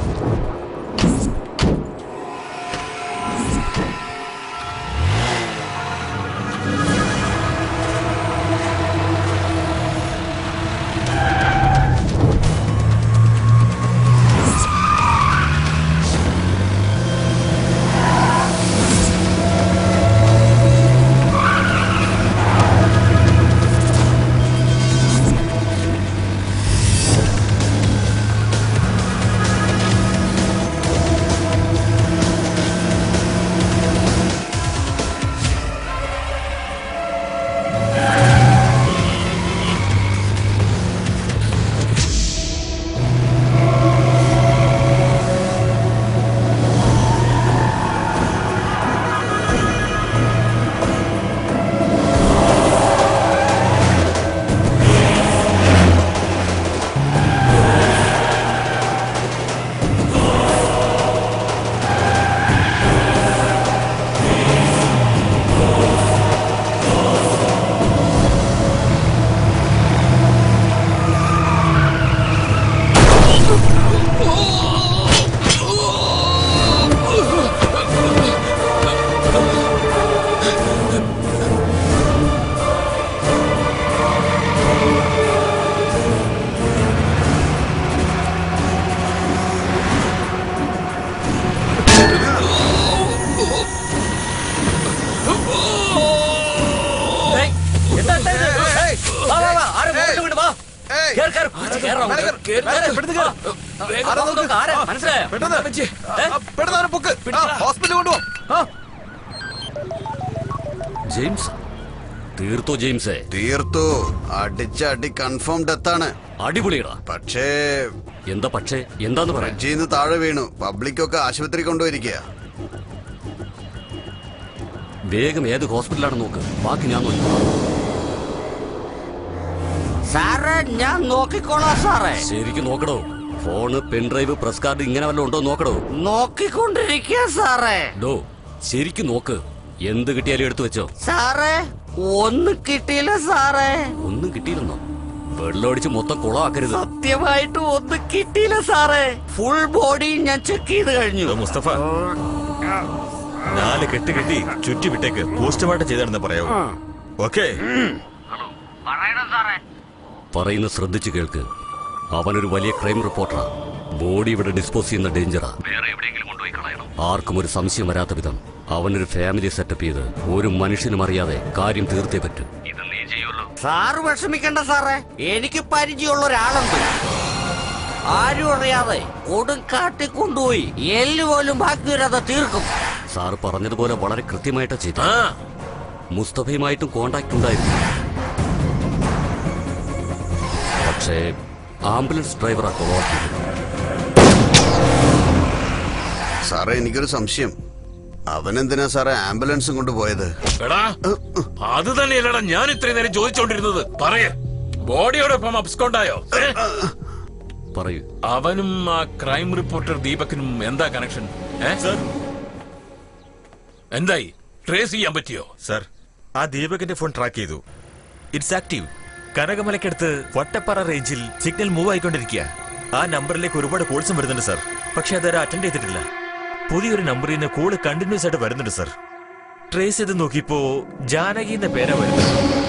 ജെയിംസ് തീർത്തോ? ജെയിംസേ തീർത്തു. അടിച്ച അടി കൺഫേം ഡെത്താണ്. അടിപൊളിയടാ. പക്ഷേ എന്താ പക്ഷേ? എന്താന്ന് പറയാ? ബ്രിഡ്ജിന്ന് താഴെ വീണു. പബ്ലിക്കൊക്കെ ആശുപത്രി കൊണ്ടുപോയിരിക്കുക. വേഗം ഏത് ഹോസ്പിറ്റലാണ് നോക്ക്. ബാക്കി ഞാൻ നോക്കി. സാറേ ഞാൻ നോക്കിക്കോളാം സാറേ. ശരിക്കും നോക്കടോ. ഫോണ്, പെൻഡ്രൈവ്, പ്രസ് കാർഡ് ഇങ്ങനെ വല്ലതും ഉണ്ടോ നോക്കടോ. നോക്കിക്കൊണ്ടിരിക്കുക സാറേ. ഡോ ശരിക്കും നോക്ക്. എന്ത് കിട്ടിയാലും എടുത്തു വെച്ചോ. സാറേ ഒന്നും കിട്ടിയില്ല സാറേ. ഒന്നും കിട്ടിയില്ലെന്നോ? വെള്ളമടിച്ച് മൊത്തം കുളമാക്കരുത്. സത്യമായിട്ടും ഒന്നും കിട്ടിയില്ല സാറേ. ഫുൾ ബോഡി ഞാൻ ചെക്ക് ചെയ്ത് കഴിഞ്ഞു. മുസ്തഫ 4 കെട്ട് കെട്ടി ചുറ്റി വിട്ടേക്ക്. പോസ്റ്റ്മോർട്ടം ചെയ്താണെന്ന് പറയാവൂ. ഓക്കേ? പറയുന്ന ശ്രദ്ധിച്ചു കേൾക്ക്. അവനൊരു വലിയ ക്രൈം റിപ്പോർട്ടറാ. ബോഡി ഇവിടെ ഡിസ്പോസ് ചെയ്യുന്ന ഡേഞ്ചറാ. ആർക്കും ഒരു സംശയം വരാത്ത വിധം അവനൊരു ഫാമിലി സെറ്റപ്പ് ചെയ്ത് ഒരു മനുഷ്യനും അറിയാതെ കാര്യം തീർത്തേ പറ്റൂ. സാറ് വിഷമിക്കണ്ട സാറേ, എനിക്ക് പരിചയമുള്ള ഒരാളുണ്ട്. ആരും അറിയാതെ കൊടുങ്കാട്ടി കൊണ്ടുപോയി എല്ല് പോലും ബാക്കി വരാതെ തീർക്കും. സാർ പറഞ്ഞതുപോലെ വളരെ കൃത്യമായിട്ട് ചെയ്തു. മുസ്തഫയുമായിട്ടും കോണ്ടാക്ട് ഉണ്ടായിരുന്നു. പക്ഷേ ആംബുലൻസ് ഡ്രൈവറാ കൊളവാക്കിയത്. സാറേ എനിക്കൊരു സംശയം. അവനെന്തിനാ സാറേ ആംബുലൻസും കൊണ്ടുപോയത്? എടാ അത് തന്നെയല്ലടാ ഞാൻ ഇത്രയും നേരം ചോദിച്ചോണ്ടിരുന്നത്. പറയേ, ബോഡിയോടൊപ്പം അബ്സ്കോണ്ടായോ? പറയൂ. അവനും ആ ക്രൈം റിപ്പോർട്ടർ ദീപക്കിനും എന്താ കണക്ഷൻ? എന്തായി? ട്രേസ് ചെയ്യാൻ പറ്റിയോ? സർ, ആ ദീപകിന്റെ ഫോൺ ട്രാക്ക് ചെയ്തു. It's active. കനകമലക്കടുത്ത് വട്ടപ്പാറ റേഞ്ചിൽ സിഗ്നൽ മൂവ് ആയിക്കൊണ്ടിരിക്കുക. ആ നമ്പറിലേക്ക് ഒരുപാട് കോൾസും വരുന്നുണ്ട് സർ. പക്ഷെ അതാരും അറ്റൻഡ് ചെയ്തിട്ടില്ല. പുതിയൊരു നമ്പറിൽ നിന്ന് കോള് കണ്ടിന്യൂസ് ആയിട്ട് വരുന്നുണ്ട് സർ. ട്രേസ് ചെയ്ത് നോക്കിയപ്പോ ജാനകി എന്ന പേരാ വരുന്നത്.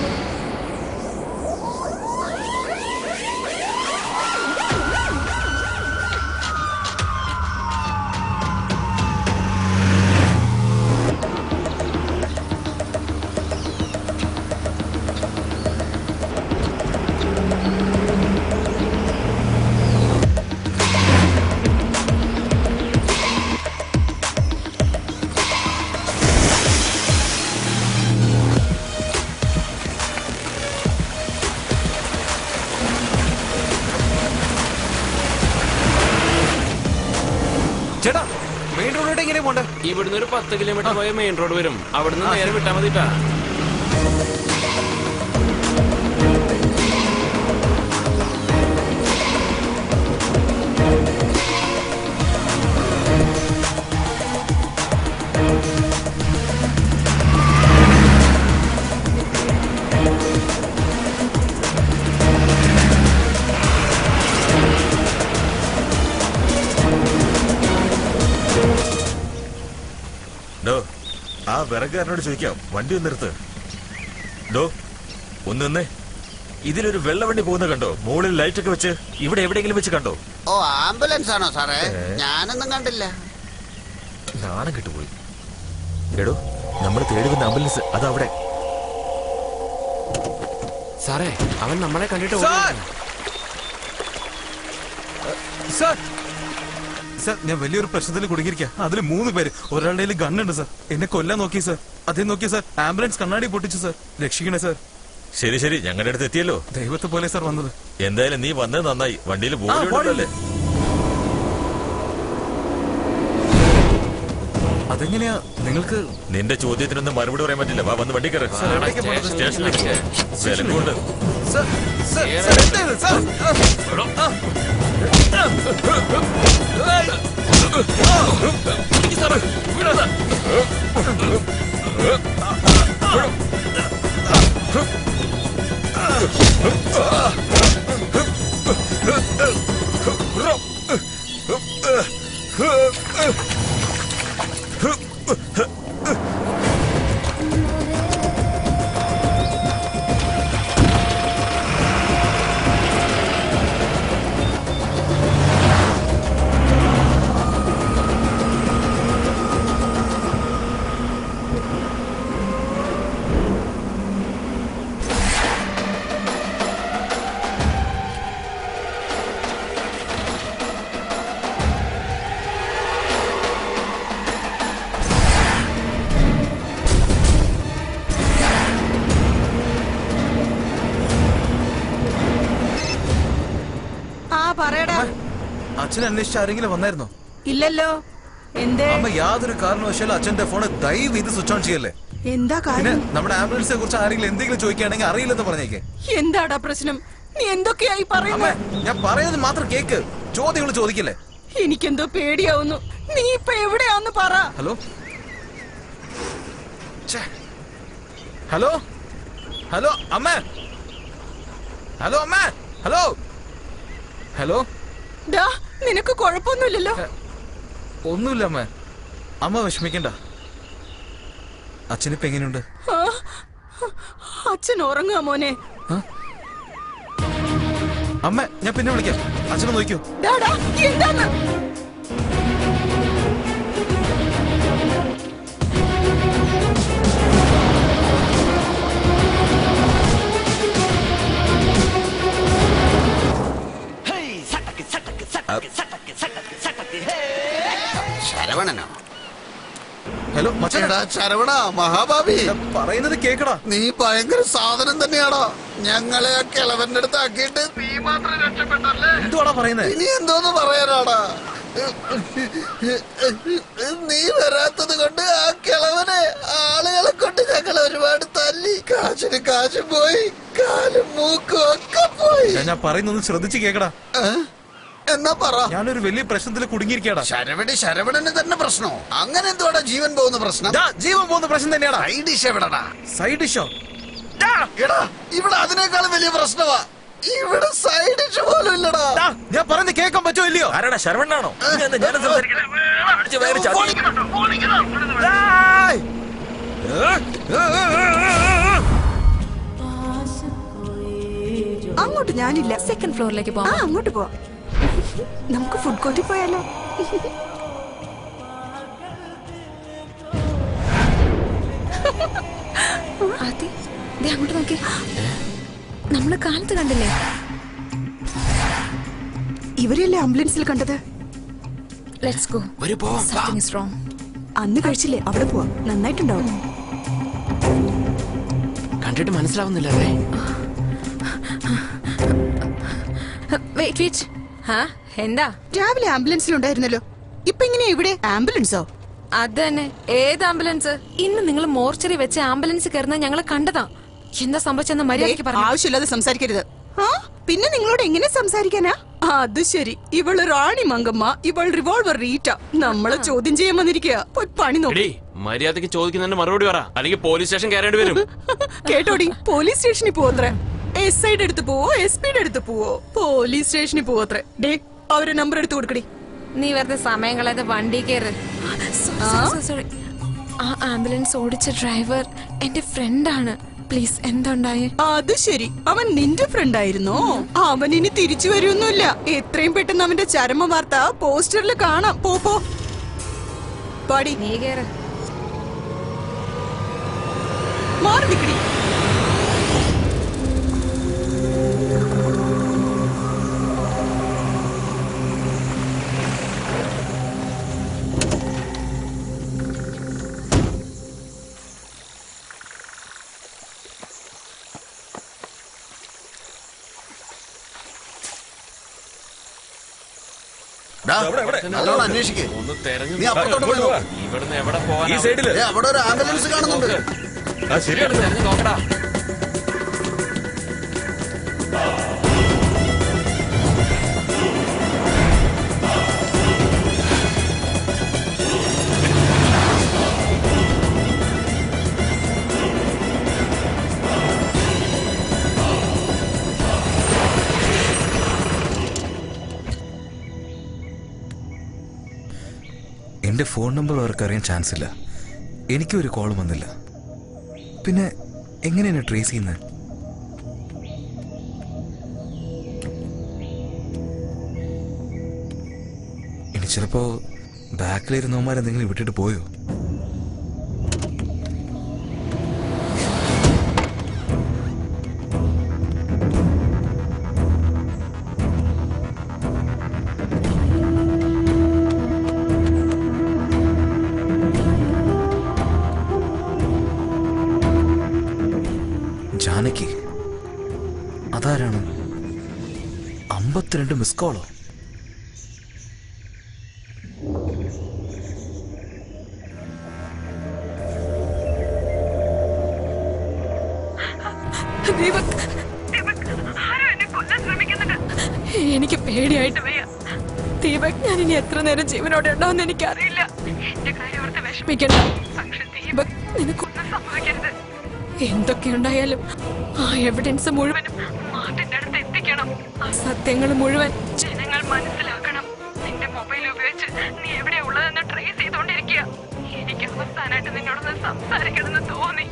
ചേട്ടാ, മെയിൻ റോഡിലോട്ട് എങ്ങനെ പോണ്ടേ? ഇവിടുന്ന് ഒരു 10 കിലോമീറ്റർ പോയ മെയിൻ റോഡ് വരും. അവിടുന്ന് നേരെ വിട്ടാ മതിട്ടാ. ആ വിറകുകാരനോട് ചോദിക്കാം, വണ്ടി ഒന്ന് നിർത്ത്. ഡോ ഒന്ന് നിന്നേ. ഇതിലൊരു വെള്ളവണ്ടി പോകുന്ന കണ്ടോ? മുകളിൽ ലൈറ്റ് ഒക്കെ വെച്ച്. ഇവിടെ എവിടെയെങ്കിലും വെച്ച് കണ്ടോ? ഓ, ആംബുലൻസ് ആണോ സാറേ? ഞാനൊന്നും കണ്ടില്ല. നാണം കിട്ടുപോയി. എടോ, നമ്മൾ തേടി വന്ന ആംബുലൻസ് അതവിടെ. സാറേ, അവൻ നമ്മളെ കണ്ടിട്ട് സാർ, ഞാൻ വലിയൊരു പ്രശ്നത്തിൽ കുടുങ്ങിയിരിക്കുക. അതിൽ 3 പേര്. ഒരാളുടെ ഗണ്ണുണ്ട് സാർ. എന്നെ കൊല്ലാൻ നോക്കി സാർ. അതേ നോക്കി സാർ. ആംബുലൻസ് കണ്ണാടി പൊട്ടിച്ചു സാർ. രക്ഷിക്കണേ സാർ. ശരി ശരി, ഞങ്ങളുടെ അടുത്ത് എത്തിയല്ലോ. ദൈവത്തെ പോലെ സാർ വന്നത്. എന്തായാലും നീ വന്നത് നന്നായി. വണ്ടിയിൽ ബോഡിയുണ്ടല്ലേ? അതെങ്ങനെയാ നിങ്ങൾക്ക്? നിന്റെ ചോദ്യത്തിനൊന്നും മറുപടി പറയാൻ പറ്റില്ല. വാ, വന്ന് വണ്ടി കയറി സ്റ്റേഷനിലേക്ക്. വിലങ്ങുണ്ട്. അച്ഛനെ അന്വേഷിച്ച് ആരെങ്കിലും വന്നായിരുന്നോ? ഇല്ലല്ലോ. എന്തേ? അമ്മ യാതൊരു കാരണവശാലും അച്ഛന്റെ ഫോണ് ദയവ് ഇത് സ്വിച്ച് ഓൺ ചെയ്യല്ലേ. എന്താ കാര്യം? നമ്മുടെ ആംബുലൻസിനെ കുറിച്ച് ആരെങ്കിലും എന്തെങ്കിലും ചോദിക്കുകയാണെങ്കിൽ അറിയില്ലെന്ന് പറഞ്ഞേക്കെ. എന്താടാ പ്രശ്നം? നീ എന്തൊക്കെയായി പറയുന്നത്? ഞാൻ പറയുന്നത് മാത്രം കേക്ക്. ചോദ്യങ്ങൾ ചോദിക്കല്ലേ. എനിക്കെന്തോ പേടിയാവുന്നു. നീ ഇപ്പൊ എവിടെയാന്ന് പറ. ഹലോ ഹലോ ഹലോ അമ്മ. ഹലോ അമ്മ. Hello hello. നിനക്ക് കുഴപ്പമൊന്നുമില്ലല്ലോ? ഒന്നുമില്ല അമ്മ. അമ്മ വിഷമിക്കണ്ട. അച്ഛനിപ്പോ എങ്ങനെയുണ്ട്? അച്ഛൻ ഉറങ്ങുക മോനെ. അമ്മ, ഞാൻ പിന്നെ വിളിക്കാം. അച്ഛനെ നോക്കൂ. എന്താണ്? എടാ ശരവണ മഹാഭാവി പറയുന്നത് കേക്കടാ. നീ ഭയങ്കര സാധനം തന്നെയാടാ. ഞങ്ങളെ ആ കിളവന്റെ അടുത്ത് ആക്കിയിട്ട് നീ മാത്രം രക്ഷപ്പെട്ടല്ലേ? എന്തുവാടാ പറയുന്നത്? ഇനി എന്തോന്ന് പറയാനാടാ? നീ വരാത്തത് കൊണ്ട് ആ കിളവനെ ആളുകളെ കൊണ്ട് ഞങ്ങൾ ഒരുപാട് തല്ലി. കാശിന് കാശും പോയി, കാലും മൂക്കും ഒക്കെ പോയി. ഞാൻ പറയുന്നൊന്ന് ശ്രദ്ധിച്ച് കേക്കടാ. എന്നാ പറ. ഞാനൊരു വലിയ പ്രശ്നത്തിൽ കുടുങ്ങിയിരിക്കടാ. ശരവണന് തന്നെ പ്രശ്നോ? അങ്ങനെ എന്തുവാടാ ജീവൻ പോകുന്ന പ്രശ്നം? ജീവൻ പോകുന്ന പ്രശ്നം തന്നെയാടാ. Side dish side? സൈഡ് ഡിഷോ? എടാ ഇവിടെ അതിനേക്കാളും വലിയ പ്രശ്നമാ. ഇവിടെ സൈഡ് ഡിഷ് പോലും ഇല്ലടാ. ഞാൻ പറയുന്നത് കേൾക്കാൻ പറ്റോ ഇല്ലയോ? ആരാടാ ശരവണാണോ? അങ്ങോട്ട് ഞാനില്ല. സെക്കൻഡ് ഫ്ലോറിലേക്ക് പോവാം. അങ്ങോട്ട് പോവാം. നമുക്ക് ഫുഡ് കോർട്ടിൽ പോയാലോ? അങ്ങോട്ട് നോക്കി. നമ്മള് കാലത്ത് കണ്ടില്ലേ? ഇവരെയല്ലേ ആംബുലൻസിൽ കണ്ടത്? Let's go. Something is wrong. അന്ന് കഴിച്ചില്ലേ? അവിടെ പോവാം. നന്നായിട്ടുണ്ടാവും. കണ്ടിട്ട് മനസ്സിലാവുന്നില്ലല്ലേ? എന്താ? രാവിലെ ആംബുലൻസിലുണ്ടായിരുന്നല്ലോ. ഇപ്പൊ ഇങ്ങനെ ഇവിടെ ആംബുലൻസോ? അത് തന്നെ. ഏത് ആംബുലൻസ്? ഇന്ന് നിങ്ങൾ മോർച്ചറി വെച്ച് ആംബുലൻസ് കയറുന്ന ഞങ്ങൾ കണ്ടതാ. എന്താ സംഭവിച്ചെന്ന് മര്യാദയ്ക്ക് പറഞ്ഞു. ആവശ്യമില്ലാതെ സംസാരിക്കരുത്. പിന്നെ നിങ്ങളോട് എങ്ങനെ സംസാരിക്കാനാ? അത് ശരി. ഇവള് റാണി മങ്കമ്മ, ഇവൾ റിവോൾവർ റീറ്റ. നമ്മളെ ചോദ്യം ചെയ്യാൻ വന്നിരിക്കുക. പണി നോക്കി മര്യാദയ്ക്ക് ചോദിക്കുന്നതിന് മറുപടി പറ, അല്ലെങ്കിൽ പോലീസ് സ്റ്റേഷൻ കയറേണ്ടി വരും. കേട്ടോടി, പോലീസ് സ്റ്റേഷനിൽ പോവത്രേ. SIയുടെ അടുത്ത് പോവോ, SPയുടെ അടുത്ത് പോവോ? പോലീസ് സ്റ്റേഷനിൽ പോവത്രേ. ഡേ, അവരെ നമ്പർ എടുത്ത് കൊടുക്കടി. നീ വെറുതെ സമയം കളയാതെ വണ്ടി കയറ്. സോറി. ആ ആംബുലൻസ് ഓടിച്ച ഡ്രൈവർ എന്റെ ഫ്രണ്ടാണ്. പ്ലീസ്, എന്തുണ്ടായി? അത് ശരി, അവൻ നിന്റെ ഫ്രണ്ട് ആയിരുന്നോ? അവൻ ഇനി തിരിച്ചു വരുമൊന്നുമില്ല. എത്രയും പെട്ടെന്ന് അവന്റെ ചരമ വാർത്ത പോസ്റ്ററിൽ കാണാം. പോ പാടി. നീ കേറ്. മാറി നിക്കടി. അന്വേഷിക്കേ. ഒന്ന് തെരഞ്ഞു നീ അപ്പുറത്തോട്ട് പോയി നോക്ക്. ഇവിടുന്ന് എവിടെ പോവാൻ? ഈ സൈഡില് അവിടെ ഒരു ആംബുലൻസ് കാണുന്നുണ്ട്. ശരിയാണ്, തെരഞ്ഞു നോക്കടാ. എന്റെ ഫോൺ നമ്പർ അവർക്ക് അറിയാൻ ചാൻസ് ഇല്ല. എനിക്കും ഒരു കോൾ വന്നില്ല. പിന്നെ എങ്ങനെയാണ് ട്രേസ് ചെയ്യുന്നത്? ഇനി ചിലപ്പോ ബാക്കിലിരുന്നവന്മാരെന്തെങ്കിലും വിട്ടിട്ട് പോയോ? ജാനകി അതാരാണ്? 52 മിസ് കോളോ? എനിക്ക് പേടിയായിട്ട് വയ്യ ദീപക്. ഞാൻ ഇനി എത്ര നേരം ജീവനോടെ ഉണ്ടാവുമെന്ന് എനിക്കറിയില്ല. എന്റെ കാര്യം ഓർത്ത് വിഷമിക്കണ്ട. പക്ഷെ ദീപക്, നിനക്കൊന്നും സംഭവിക്കരുത്. എന്തൊക്കെയുണ്ടായാലും ആ എവിഡൻസ് മുഴുവനും മാർട്ടിന്റെ അടുത്ത് എത്തിക്കണം. ആ സത്യങ്ങൾ മുഴുവൻ ജനങ്ങൾ മനസ്സിലാക്കണം. നിന്റെ മൊബൈൽ ഉപയോഗിച്ച് നീ എവിടെയാ ഉള്ളതെന്ന് ട്രേസ് ചെയ്തോണ്ടിരിക്കുക. എനിക്ക് അവസാനമായിട്ട് നിന്നോടൊന്ന് സംസാരിക്കണമെന്ന് തോന്നി.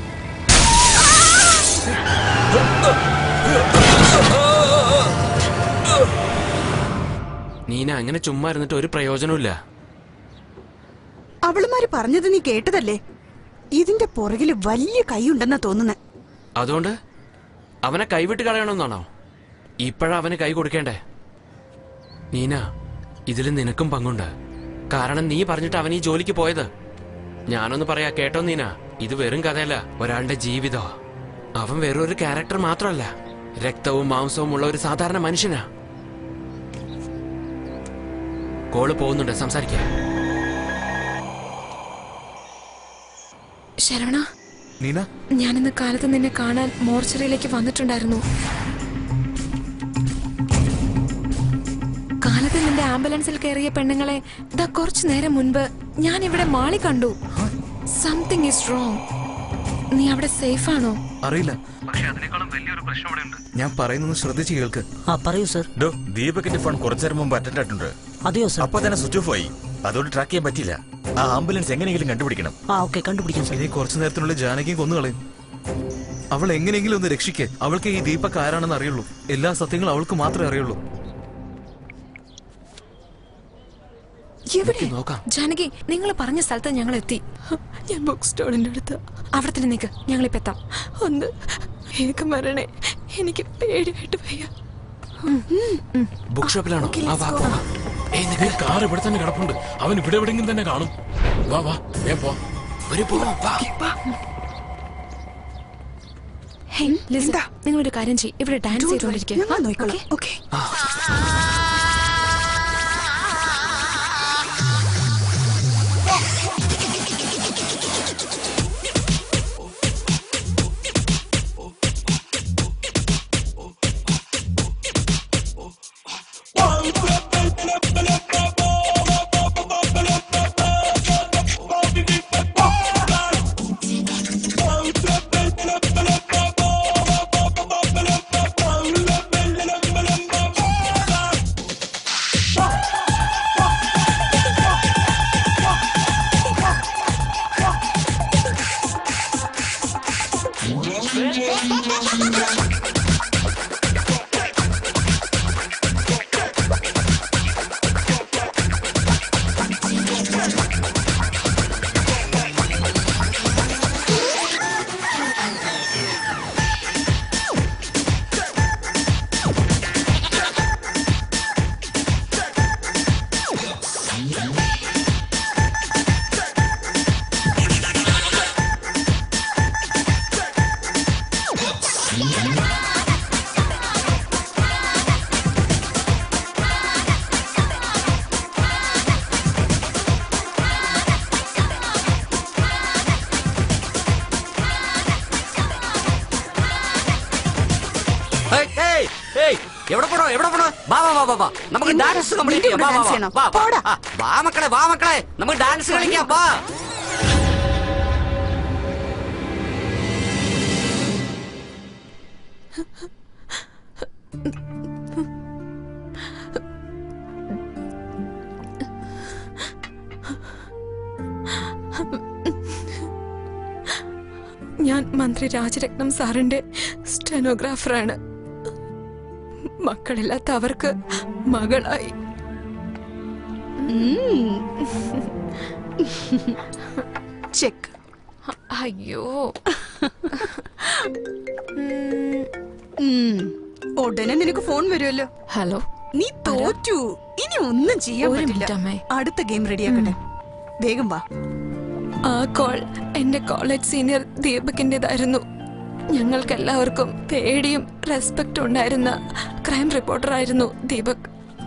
നീന, അങ്ങനെ ചുമ്മാ ഇരുന്നിട്ട് ഒരു പ്രയോജനമില്ല. അവളുമാര് പറഞ്ഞത് നീ കേട്ടതല്ലേ? ഇതിന്റെ പുറകില് വലിയ കൈയുണ്ടെന്നാ തോന്നുന്നത്. അതുകൊണ്ട് അവനെ കൈവിട്ട് കളയണമെന്നാണോ? ഇപ്പോഴാ അവന് കൈ കൊടുക്കേണ്ടേ? നീന, ഇതിൽ നിനക്കും പങ്കുണ്ട്. കാരണം നീ പറഞ്ഞിട്ട് അവൻ ഈ ജോലിക്ക് പോയത്. ഞാനൊന്ന് പറയാ കേട്ടോ നീന, ഇത് വെറും കഥയല്ല, ഒരാളുടെ ജീവിതോ. അവൻ വെറൊരു ക്യാരക്ടർ മാത്രമല്ല, രക്തവും മാംസവും ഉള്ള ഒരു സാധാരണ മനുഷ്യനാ. കോള് പോകുന്നുണ്ട്, സംസാരിക്കാം. ശരവണ, നീന, ഞാനിന്ന് കാലത്ത് നിന്നെ കാണാൻ മോർച്ചറിയിലേക്ക് വന്നിട്ടുണ്ടായിരുന്നു. കാലത്ത് നിന്റെ ആംബുലൻസിൽ കയറിയ പെണ്ണുങ്ങളെ ദാ കുറച്ചു നേരം മുൻപ് ഞാൻ ഇവിടെ മാളി കണ്ടു. Something is wrong. നീ അവിടെ സേഫ് ആണോ? അറിയില്ല. പക്ഷേ അതിനേക്കാളും വലിയൊരു പ്രശ്നം അവിടെ ഉണ്ട്. ഞാൻ പറയുന്നത് ശ്രദ്ധിച്ച് കേൾക്ക്. പറയൂ സർ. ദീപകിന്റെ ഫോൺ കുറച്ചു നേരം മുമ്പ് അറ്റൻഡ് ആയിട്ടുണ്ട്. അതെയോ സർ? അപ്പൊ തന്നെ സ്വിച്ച് ഓഫ് ആയി. അതുകൊണ്ട് ട്രാക്ക് ചെയ്യാൻ പറ്റില്ല. ആ ആംബുലൻസ് എങ്ങനെയെങ്കിലും കണ്ടുപിടിക്കണം. കണ്ടുപിടിക്കാം സർ. ഇനി കുറച്ചു നേരത്തിനുള്ളിൽ ജാനകിയും കൊന്നുകളയും. അവൾ എങ്ങനെയെങ്കിലും ഒന്ന് രക്ഷിക്കേ. അവൾക്ക് ഈ ദീപക് ആരാണെന്ന് അറിയുള്ളൂ. എല്ലാ സത്യങ്ങളും അവൾക്ക് മാത്രമേ അറിയുള്ളൂ. ജാനകി, നിങ്ങൾ പറഞ്ഞ സ്ഥലത്ത് ഞങ്ങൾ എത്തി. ഞാൻ ബുക്ക് സ്റ്റോളിന്റെ അടുത്ത്. അവിടെ തന്നെ നിൽക്ക്, ഞങ്ങളിപ്പോ എത്താം. ഒന്ന് വേഗം വരണേ, എനിക്ക് പേടിയായിട്ട് വയ്യ. ബുക്ക് ഷോപ്പിലാണോ? കാർ ഇവിടെ തന്നെ കിടപ്പുണ്ട്. അവൻ ഇവിടെ എവിടെയെങ്കിലും തന്നെ കാണും. വാ വാ, ഞാൻ പോ. നിങ്ങളൊരു കാര്യം ചെയ്യും, ഇവിടെ ഡാൻസ് ചെയ്തോണ്ടിരിക്കുക. എവിടെ പോണോ? വാ വാ വാ വാ, നമുക്ക് ഡാൻസ് കംപ്ലീറ്റ് ചെയ്യാം. വാ മക്കളെ, വാ മക്കളെ, നമുക്ക് ഡാൻസ് കളിക്കാം. വാ. ഞാൻ മന്ത്രി രാജരത്നം സാറിന്റെ സ്റ്റെനോഗ്രാഫറാണ്. മക്കളില്ലാത്ത അവർക്ക് മകളായി. ചെക്ക്. അയ്യോ, ഉടനെ നിനക്ക് ഫോൺ വരുമല്ലോ. ഹലോ, നീ തോറ്റു. ഇനി ഒന്നും ചെയ്യാൻ പറ്റില്ല. അടുത്ത ഗെയിം റെഡിയാക്കട്ടെ. വേഗം വാ. ആ കോൾ എന്റെ കോളേജ് സീനിയർ ദീപകിന്റേതായിരുന്നു. ഞങ്ങൾക്കെല്ലാവർക്കും പേടിയും റെസ്പെക്റ്റും ഉണ്ടായിരുന്ന ക്രൈം റിപ്പോർട്ടറായിരുന്നു ദീപക്.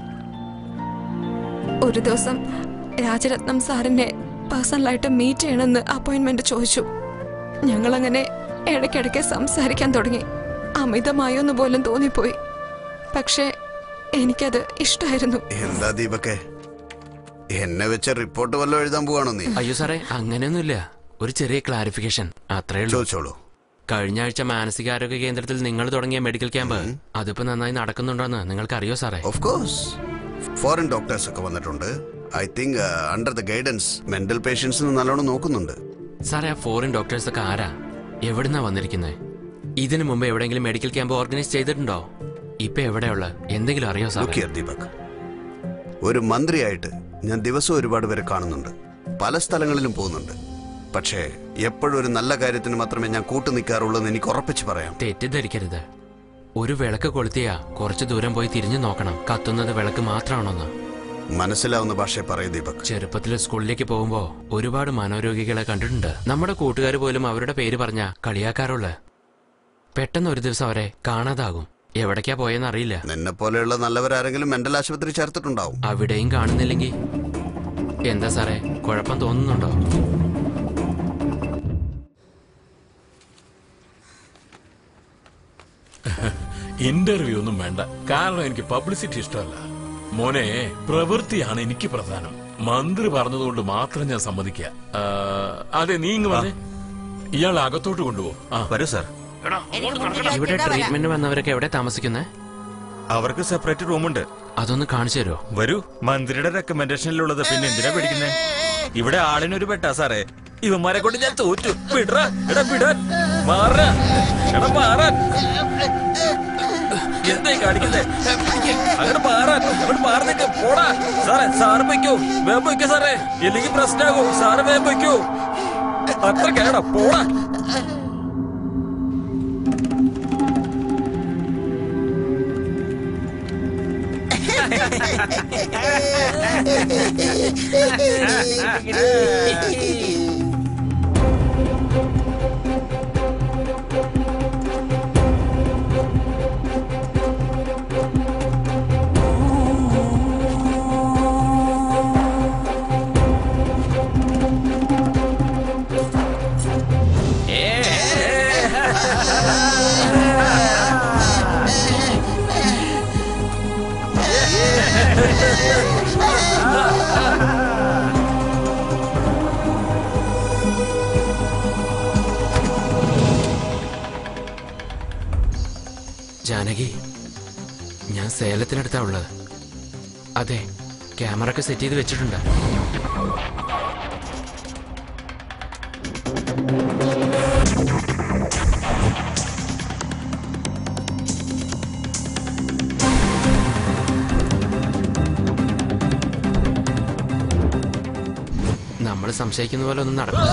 ഒരു ദിവസം രാജരത്നം സാറിനെ പേഴ്സണലായിട്ട് മീറ്റ് ചെയ്യണമെന്ന് അപ്പോയിന്റ്മെന്റ് ചോദിച്ചു. ഞങ്ങളങ്ങനെ ഇടയ്ക്കിടയ്ക്ക് സംസാരിക്കാൻ തുടങ്ങി. അമിതമായോന്ന് പോലും തോന്നിപ്പോയി. പക്ഷേ എനിക്കത് ഇഷ്ടമായിരുന്നു. എന്താ ദീപക്കെ, എന്നെ വെച്ച റിപ്പോർട്ട് വല്ലതും എഴുതാൻ പോവാണോ നീ? അയ്യോ സാറേ, അങ്ങനെയൊന്നുമില്ല. ഒരു ചെറിയ ക്ലാരിഫിക്കേഷൻ അത്രേ ഉള്ളൂ. ചോദിച്ചോളൂ. കഴിഞ്ഞ ആഴ്ച മാനസികാരോഗ്യ കേന്ദ്രത്തിൽ നിങ്ങൾ തുടങ്ങിയ മെഡിക്കൽ ക്യാമ്പ് അതിപ്പോ നന്നായി നടക്കുന്നുണ്ടോന്ന് നിങ്ങൾക്ക് അറിയോ സാറേ? ഓഫ് കോഴ്സ്, ഫോറിൻ ഡോക്ടേഴ്സ് ഒക്കെ വന്നിട്ടുണ്ട്. I think under the guidance mental പേഷ്യൻസിന് നല്ലോണം നോക്കുന്നുണ്ട്. സാറേ, ആ ഫോറിൻ ഡോക്ടേഴ്സ് ഒക്കെ ആരാ, എവിടുന്നാ വന്നിരിക്കുന്നത്? ഇതിനു മുമ്പ് എവിടെയെങ്കിലും മെഡിക്കൽ ക്യാമ്പ് ഓർഗനൈസ് ചെയ്തിട്ടുണ്ടോ? ഇപ്പൊ എവിടെയുള്ള എന്തെങ്കിലും അറിയോ സാർ? ദീപക്, ഒരു മന്ത്രിയായിട്ട് ഞാൻ ദിവസവും ഒരുപാട് പേരെ കാണുന്നുണ്ട്, പല സ്ഥലങ്ങളിലും പോകുന്നുണ്ട്. പക്ഷേ എപ്പോഴും ഒരു നല്ല കാര്യത്തിന് മാത്രമേ ഞാൻ കൂട്ടു നിൽക്കാറുള്ളൂ എന്ന് എനിക്ക് ഉറപ്പിച്ച് പറയാം. തെറ്റിദ്ധരിക്കരുത്. ഒരു വിളക്ക് കൊളുത്തിയാ കുറച്ചു ദൂരം പോയി തിരിഞ്ഞു നോക്കണം കത്തുന്നത് വിളക്ക് മാത്രമാണോന്ന്. മനസ്സിലാവുന്ന ഭാഷയെ പറയൂ ദീപക്. ചെറുപ്പത്തിൽ സ്കൂളിലേക്ക് പോകുമ്പോ ഒരുപാട് മനോരോഗികളെ കണ്ടിട്ടുണ്ട്. നമ്മുടെ കൂട്ടുകാർ പോലും അവരുടെ പേര് പറഞ്ഞ കളിയാക്കാറുള്ള. പെട്ടെന്ന് ഒരു ദിവസം അവരെ കാണാതാകും. എവിടേക്കാ പോയെന്ന് അറിയില്ല. നിന്നെ പോലെയുള്ള നല്ലവരാരെങ്കിലും മെന്റൽ ആശുപത്രി ചേർത്തിട്ടുണ്ടാവും. അവിടെയും കാണുന്നില്ലെങ്കിൽ എന്താ സാറേ, കുഴപ്പം തോന്നുന്നുണ്ടോ? ഇന്റർവ്യൂ ഒന്നും വേണ്ട, കാരണം എനിക്ക് പബ്ലിസിറ്റി ഇഷ്ടമല്ല. മോനെ, പ്രവൃത്തിയാണ് എനിക്ക് പ്രധാനം. മന്ത്രി പറഞ്ഞതുകൊണ്ട് മാത്രം ഞാൻ സമ്മതിക്കുക. അതെ, നീ ഇങ്ങ് വന്നേ. ഇയാൾ അകത്തോട്ട് കൊണ്ടുപോകും. വരൂ സാർ. ഇവിടെ ട്രീറ്റ്മെന്റ് വന്നവരൊക്കെ എവിടെ താമസിക്കുന്നേ? അവർക്ക് സെപ്പറേറ്റ് റൂമുണ്ട്. അതൊന്ന് കാണിച്ചു തരുമോ? വരൂ. മന്ത്രിയുടെ റെക്കമെൻഡേഷനിലുള്ളത് പിന്നെ എന്തിനാ പേടിക്കുന്നേ? ഇവിടെ ആളിനൊരു പെട്ടാ സാറേ. ഇവന്മാരെ കൊണ്ട് ഞാൻ തോറ്റു. വിടറാ, എടാ വിടാൻ, മാറാ, എടാ മാറാൻ. എന്തായി കാണിക്കുന്നേ? അങ്ങനെ മാറാൻ, അങ്ങോട്ട് മാറുന്നിട്ട് പോടാ. സാറേ, സാറ് പൊയ്ക്കോ, വേഗം പൊയ്ക്കോ സാറേ, ഇല്ലെങ്കിൽ പ്രശ്നമാകും. സാറ് വേഗം പൊയ്ക്കോ. അത്ര കേടാ, പോടാ. ജാനകി, ഞാൻ സേലത്തിനടുത്താ ഉള്ളത്. അതെ, ക്യാമറ ഒക്കെ സെറ്റ് ചെയ്ത് വെച്ചിട്ടുണ്ട്. നമ്മൾ സംശയിക്കുന്ന പോലെ ഒന്നും നടക്കില്ല.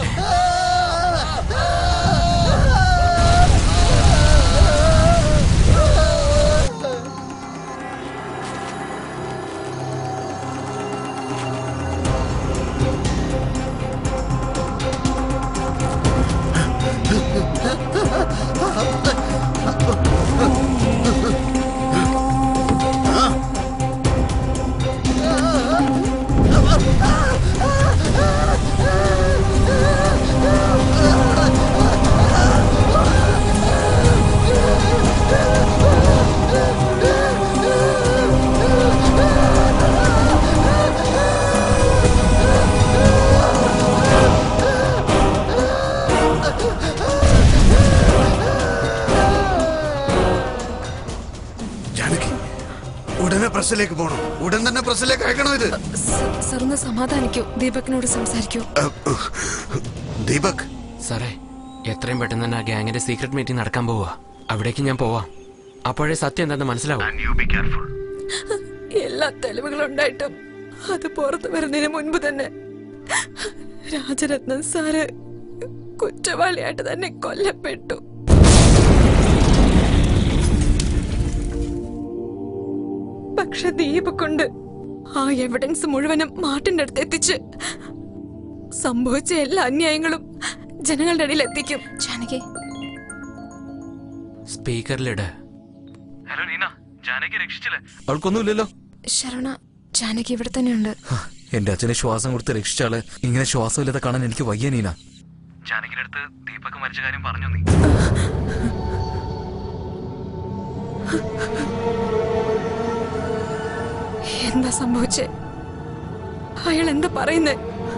പ്രസിലേക്ക് പോകണം. ഉടൻ തന്നെ പ്രസിലേക്ക് അയക്കണോ ഇത്? സർ ഒന്ന് സമാധാനിക്കൂ, ദീപകിനോട് സംസാരിക്കൂ. ദീപക് സാറേ, എത്രയും പെട്ടെന്ന് തന്നെ ആ ഗ്യാങ്ങിന്റെ സീക്രട്ട് മീറ്റിംഗ് നടക്കാൻ പോവാ. അവിടേക്ക് ഞാൻ പോവാം. അപ്പോഴേ സത്യം എന്താണെന്ന് മനസ്സിലാവും. എല്ലാ തെളിവുകളും ഉണ്ടായിട്ടും അത് പുറത്തു വരുന്നതിന് മുൻപ് തന്നെ രാജരത്നം സാറ് കുറ്റവാളിയായിട്ട് തന്നെ കൊല്ലപ്പെട്ടു. പക്ഷെ ദീപക്കുണ്ട് ആ എവിഡൻസ് മുഴുവനും മാർട്ടിന്റെ അടുത്ത് എത്തിച്ച് സംഭവിച്ച എല്ലാ അന്യായങ്ങളും ജനങ്ങളുടെ ഇടയിൽ എത്തിക്കും. ജാനകി സ്പീക്കറിലിട്. ഹലോ നീന, ജാനകി രക്ഷിച്ചില്ലേ? അവൾക്കൊന്നുമില്ലല്ലോ. ശരവണ, ജാനകി ഇവിടെ തന്നെയുണ്ട്. എന്റെ അച്ഛനെ ശ്വാസം കൊടുത്ത് രക്ഷിച്ചാള് ഇങ്ങനെ ശ്വാസമില്ലാതെ കാണാൻ എനിക്ക് വയ്യ നീന. ജാനകിയുടെ അടുത്ത് ദീപക് മരിച്ച കാര്യം പറഞ്ഞു നീ? എന്താ സംഭവിച്ചേ? അയാൾ എന്താ പറയുന്നേ?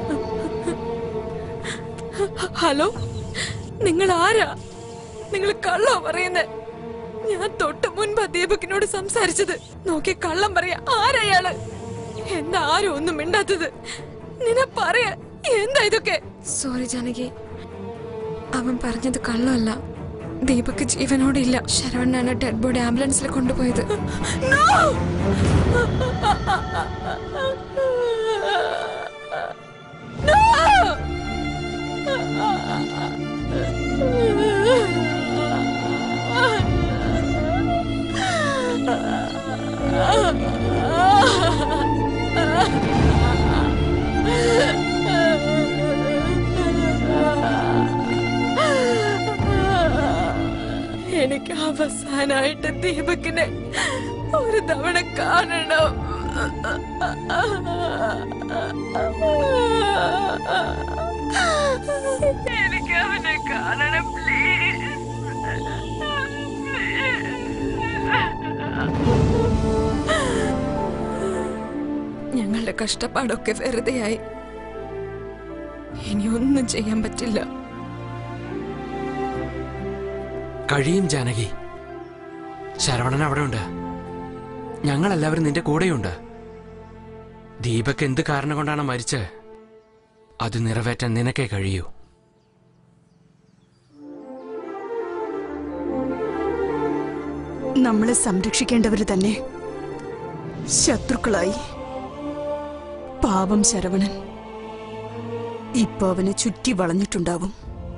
ഹലോ, നിങ്ങൾ ആരാ? നിങ്ങൾ കള്ളോ പറയുന്നേ? ഞാൻ തൊട്ട് മുൻപ് ദീപകിനോട് സംസാരിച്ചത്. നോക്കി കള്ളം പറയാ. ആരയാള്? എന്താ ആരും ഒന്നും മിണ്ടാത്തത്? നിന്നെ പറയാ. എന്താ ഇതൊക്കെ? സോറി ജാനകി, അവൻ പറഞ്ഞത് കള്ളമല്ല. ദീപക് ജീവനോടില്ല. ശരവണ്ണാണ് ഡെഡ് ബോഡി ആംബുലൻസിൽ കൊണ്ടുപോയത്. ഞാനായിട്ട് ദീപകിനെ ഒരു തവണ കാണണം. എനിക്ക് അവനെ കാണണം പ്ലീസ്. ഞങ്ങളുടെ കഷ്ടപ്പാടൊക്കെ വെറുതെയായി. ഇനി ഒന്നും ചെയ്യാൻ പറ്റില്ല. കഴിയും ജാനകി. ശരവണൻ അവിടെ ഉണ്ട്. ഞങ്ങളെല്ലാവരും നിന്റെ കൂടെയുണ്ട്. ദീപക് എന്ത് കാരണം കൊണ്ടാണ് മരിച്ചത് അത് നിറവേറ്റാൻ നിനക്കേ കഴിയൂ. നമ്മളെ സംരക്ഷിക്കേണ്ടവര് തന്നെ ശത്രുക്കളായി. പാവം ശരവണൻ ഇപ്പൊ അവനെ ചുറ്റി വളഞ്ഞിട്ടുണ്ടാവും.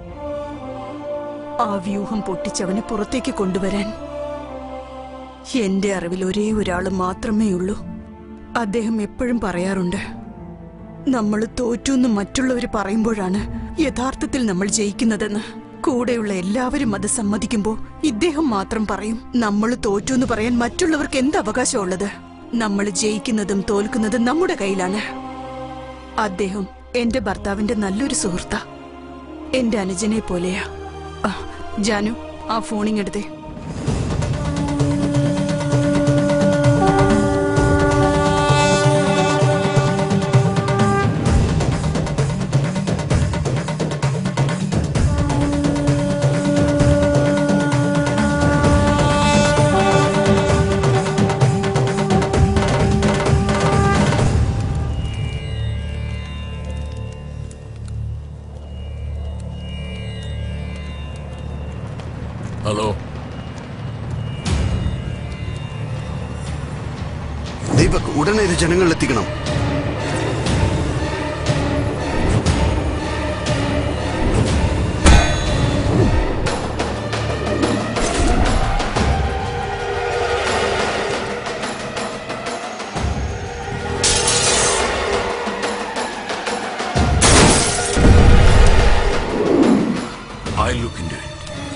ആ വ്യൂഹം പൊട്ടിച്ചവനെ പുറത്തേക്ക് കൊണ്ടുവരാൻ എന്റെ അറിവിൽ ഒരേ ഒരാള് മാത്രമേ ഉള്ളൂ. അദ്ദേഹം എപ്പോഴും പറയാറുണ്ട്, നമ്മൾ തോറ്റൂന്ന് മറ്റുള്ളവർ പറയുമ്പോഴാണ് യഥാർത്ഥത്തിൽ നമ്മൾ ജയിക്കുന്നതെന്ന്. കൂടെയുള്ള എല്ലാവരും അത് സമ്മതിക്കുമ്പോ ഇദ്ദേഹം മാത്രം പറയും, നമ്മൾ തോറ്റൂന്ന് പറയാൻ മറ്റുള്ളവർക്ക് എന്ത് അവകാശമുള്ളത്? നമ്മൾ ജയിക്കുന്നതും തോൽക്കുന്നതും നമ്മുടെ കയ്യിലാണ്. അദ്ദേഹം എന്റെ ഭർത്താവിന്റെ നല്ലൊരു സുഹൃത്താ. എന്റെ അനുജനെ പോലെയാ. ജാനു, ആ ഫോണിങ്ങെടുത്തേ. ഹലോ, ദീപക്, ഉടനെ ഇത് ജനങ്ങളിൽ എത്തിക്കണം. I'll look into it.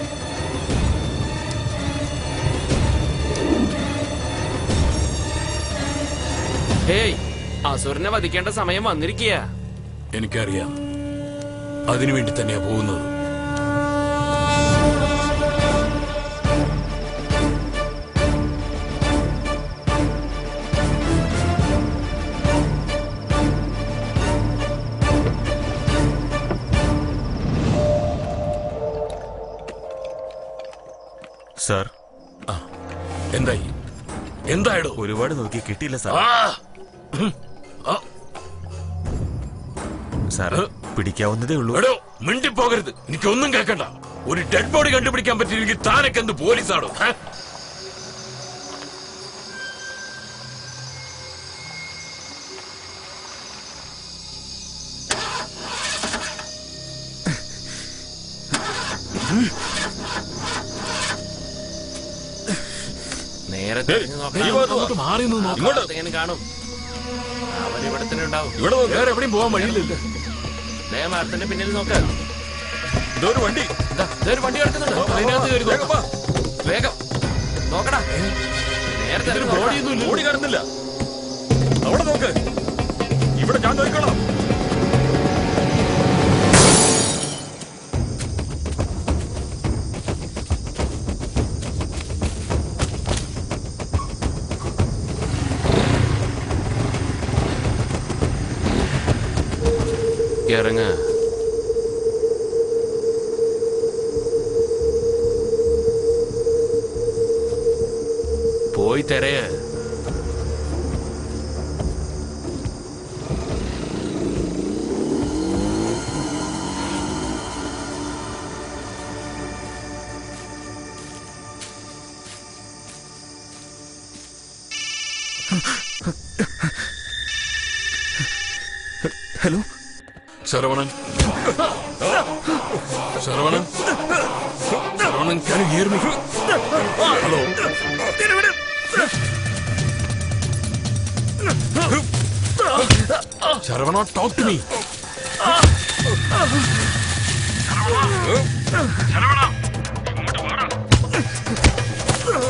Hey, അസുരനെ വധിക്കേണ്ട സമയം വന്നിരിക്കുക. എനിക്കറിയാം, അതിനുവേണ്ടി തന്നെയാ പോകുന്നത്. സാർ, എന്തായി? എന്തായിടോ? ഒരുപാട് നോക്കി കിട്ടിയില്ല സാർ. സാറ് പിടിക്കാവുന്നതേ ഉള്ളൂ. എടോ, മിണ്ടിപ്പോകരുത്. എനിക്കൊന്നും കേൾക്കണ്ട. ഒരു ഡെഡ് ബോഡി കണ്ടുപിടിക്കാൻ പറ്റിയില്ലെങ്കിൽ താനൊക്കെ എന്ത് പോലീസാണോ? നേരത്തെ മാറി കാണും. അവരിവിടെ തന്നെ ഉണ്ടാവും. വേറെ എവിടെയും പോകാൻ വഴിയില്ലല്ലോ. മരത്തിന്റെ പിന്നിൽ നോക്ക്. ഇതൊരു വണ്ടി വണ്ടി കിടക്കുന്നുണ്ട്. അതിനകത്ത് കയറി നോക്കാം. വേഗം നോക്കടാ. നേരത്തെ ഓടി കാണുന്നില്ല. അവിടെ നോക്ക്. ഇവിടെ ഞാൻ നോക്കണം. ഇറങ്ങ. പോയി തെരയ. Hello Saravanan. Saravanan, Saravanan, can you hear me? Hello. Saravana, talk to me. Saravana, ഇങ്ങോട്ട് വാടാ.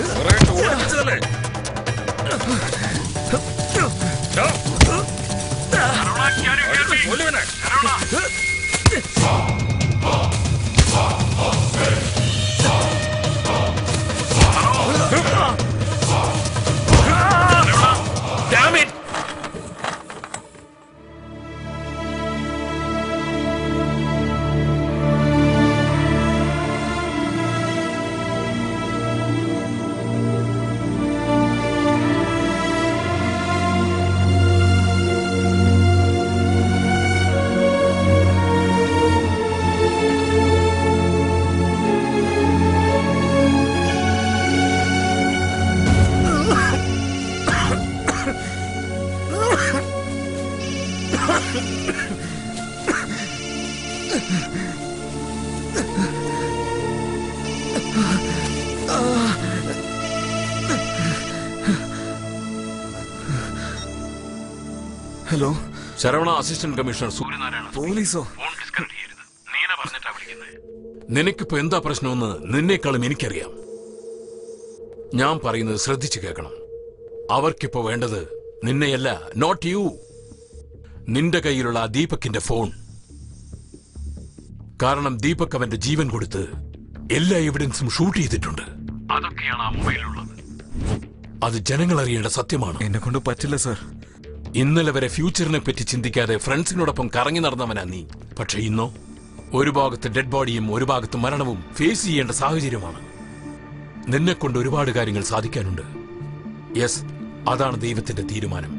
Hello, Saravana assistant commissioner Suryanarayana. പോലീസോ? ഫോൺ ഡിസ്കണക്ട് ചെയ്യരുത്. നീന പറഞ്ഞിട്ടാ വിളിക്കുന്നത്. നിനക്കിപ്പോ എന്താ പ്രശ്നമെന്ന് നിന്നേക്കാളും എനിക്കറിയാം. ഞാൻ പറയുന്നത് ശ്രദ്ധിച്ചു കേൾക്കണം. അവർക്കിപ്പോ വേണ്ടത് നിന്നെയല്ല, നോട്ട് യു. നിന്റെ കയ്യിലുള്ള ആ ദീപകിന്റെ ഫോൺ. കാരണം ദീപക് അവന്റെ ജീവൻ കൊടുത്ത് എല്ലാ എവിഡൻസും ഷൂട്ട് ചെയ്തിട്ടുണ്ട്. അതൊക്കെയാണ് ആ മൊബൈലിലുള്ളത്. അത് ജനങ്ങൾ അറിയേണ്ട സത്യമാണ്. എന്നെ കൊണ്ട് പറ്റില്ല സർ. ഇന്നലെ വരെ ഫ്യൂച്ചറിനെ പറ്റി ചിന്തിക്കാതെ ഫ്രണ്ട്സിനോടൊപ്പം കറങ്ങി നടന്നവനാ നീ. പക്ഷെ ഇന്നോ ഒരു ഭാഗത്ത് ഡെഡ് ബോഡിയും ഒരു ഭാഗത്ത് മരണവും ഫേസ് ചെയ്യേണ്ട സാഹചര്യമാണ്. നിന്നെ കൊണ്ട് ഒരുപാട് കാര്യങ്ങൾ സാധിക്കാനുണ്ട്. യെസ്, അതാണ് ദൈവത്തിന്റെ തീരുമാനം.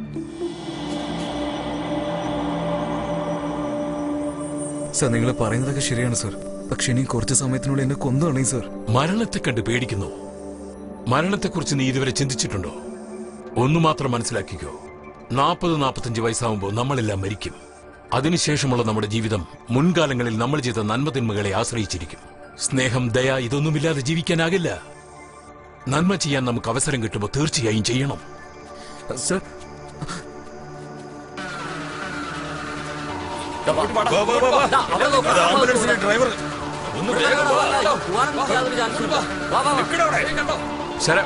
സർ, നിങ്ങൾ പറയുന്നതൊക്കെ ശരിയാണ് സർ. പക്ഷെ ഇനി കുറച്ച് സമയത്തിനുള്ളിൽ എന്നെ കൊന്നു സർ. മരണത്തെ കണ്ട് പേടിക്കുന്നു. മരണത്തെക്കുറിച്ച് നീ ഇതുവരെ ചിന്തിച്ചിട്ടുണ്ടോ? ഒന്നു മാത്രം മനസ്സിലാക്കിക്കോ, 40-45 വയസ്സാവുമ്പോൾ നമ്മളെല്ലാം മരിക്കും. അതിനുശേഷമുള്ള നമ്മുടെ ജീവിതം മുൻകാലങ്ങളിൽ നമ്മൾ ചെയ്ത നന്മതിന്മകളെ ആശ്രയിച്ചിരിക്കും. സ്നേഹം, ദയ ഇതൊന്നുമില്ലാതെ ജീവിക്കാനാകില്ല. നന്മ ചെയ്യാൻ നമുക്ക് അവസരം കിട്ടുമ്പോൾ തീർച്ചയായും ചെയ്യണം. സർ, ഡ്രൈവർ ശരം,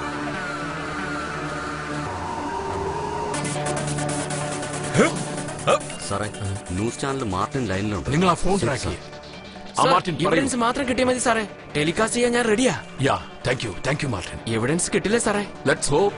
സാറേ, ന്യൂസ് ചാനൽ മാർട്ടിൻ ലൈനിലുണ്ട്. നിങ്ങൾ ആ ഫോൺ ട്രാക്ക് ചെയ്യും. എവിഡൻസ് മാത്രം കിട്ടിയാൽ മതി സാറേ. ടെലികാസ്റ്റ് ചെയ്യാൻ ഞാൻ റെഡിയാ. Yeah, thank you Martin. Evidence കിട്ടില്ലേ സാറേ? Let's hope.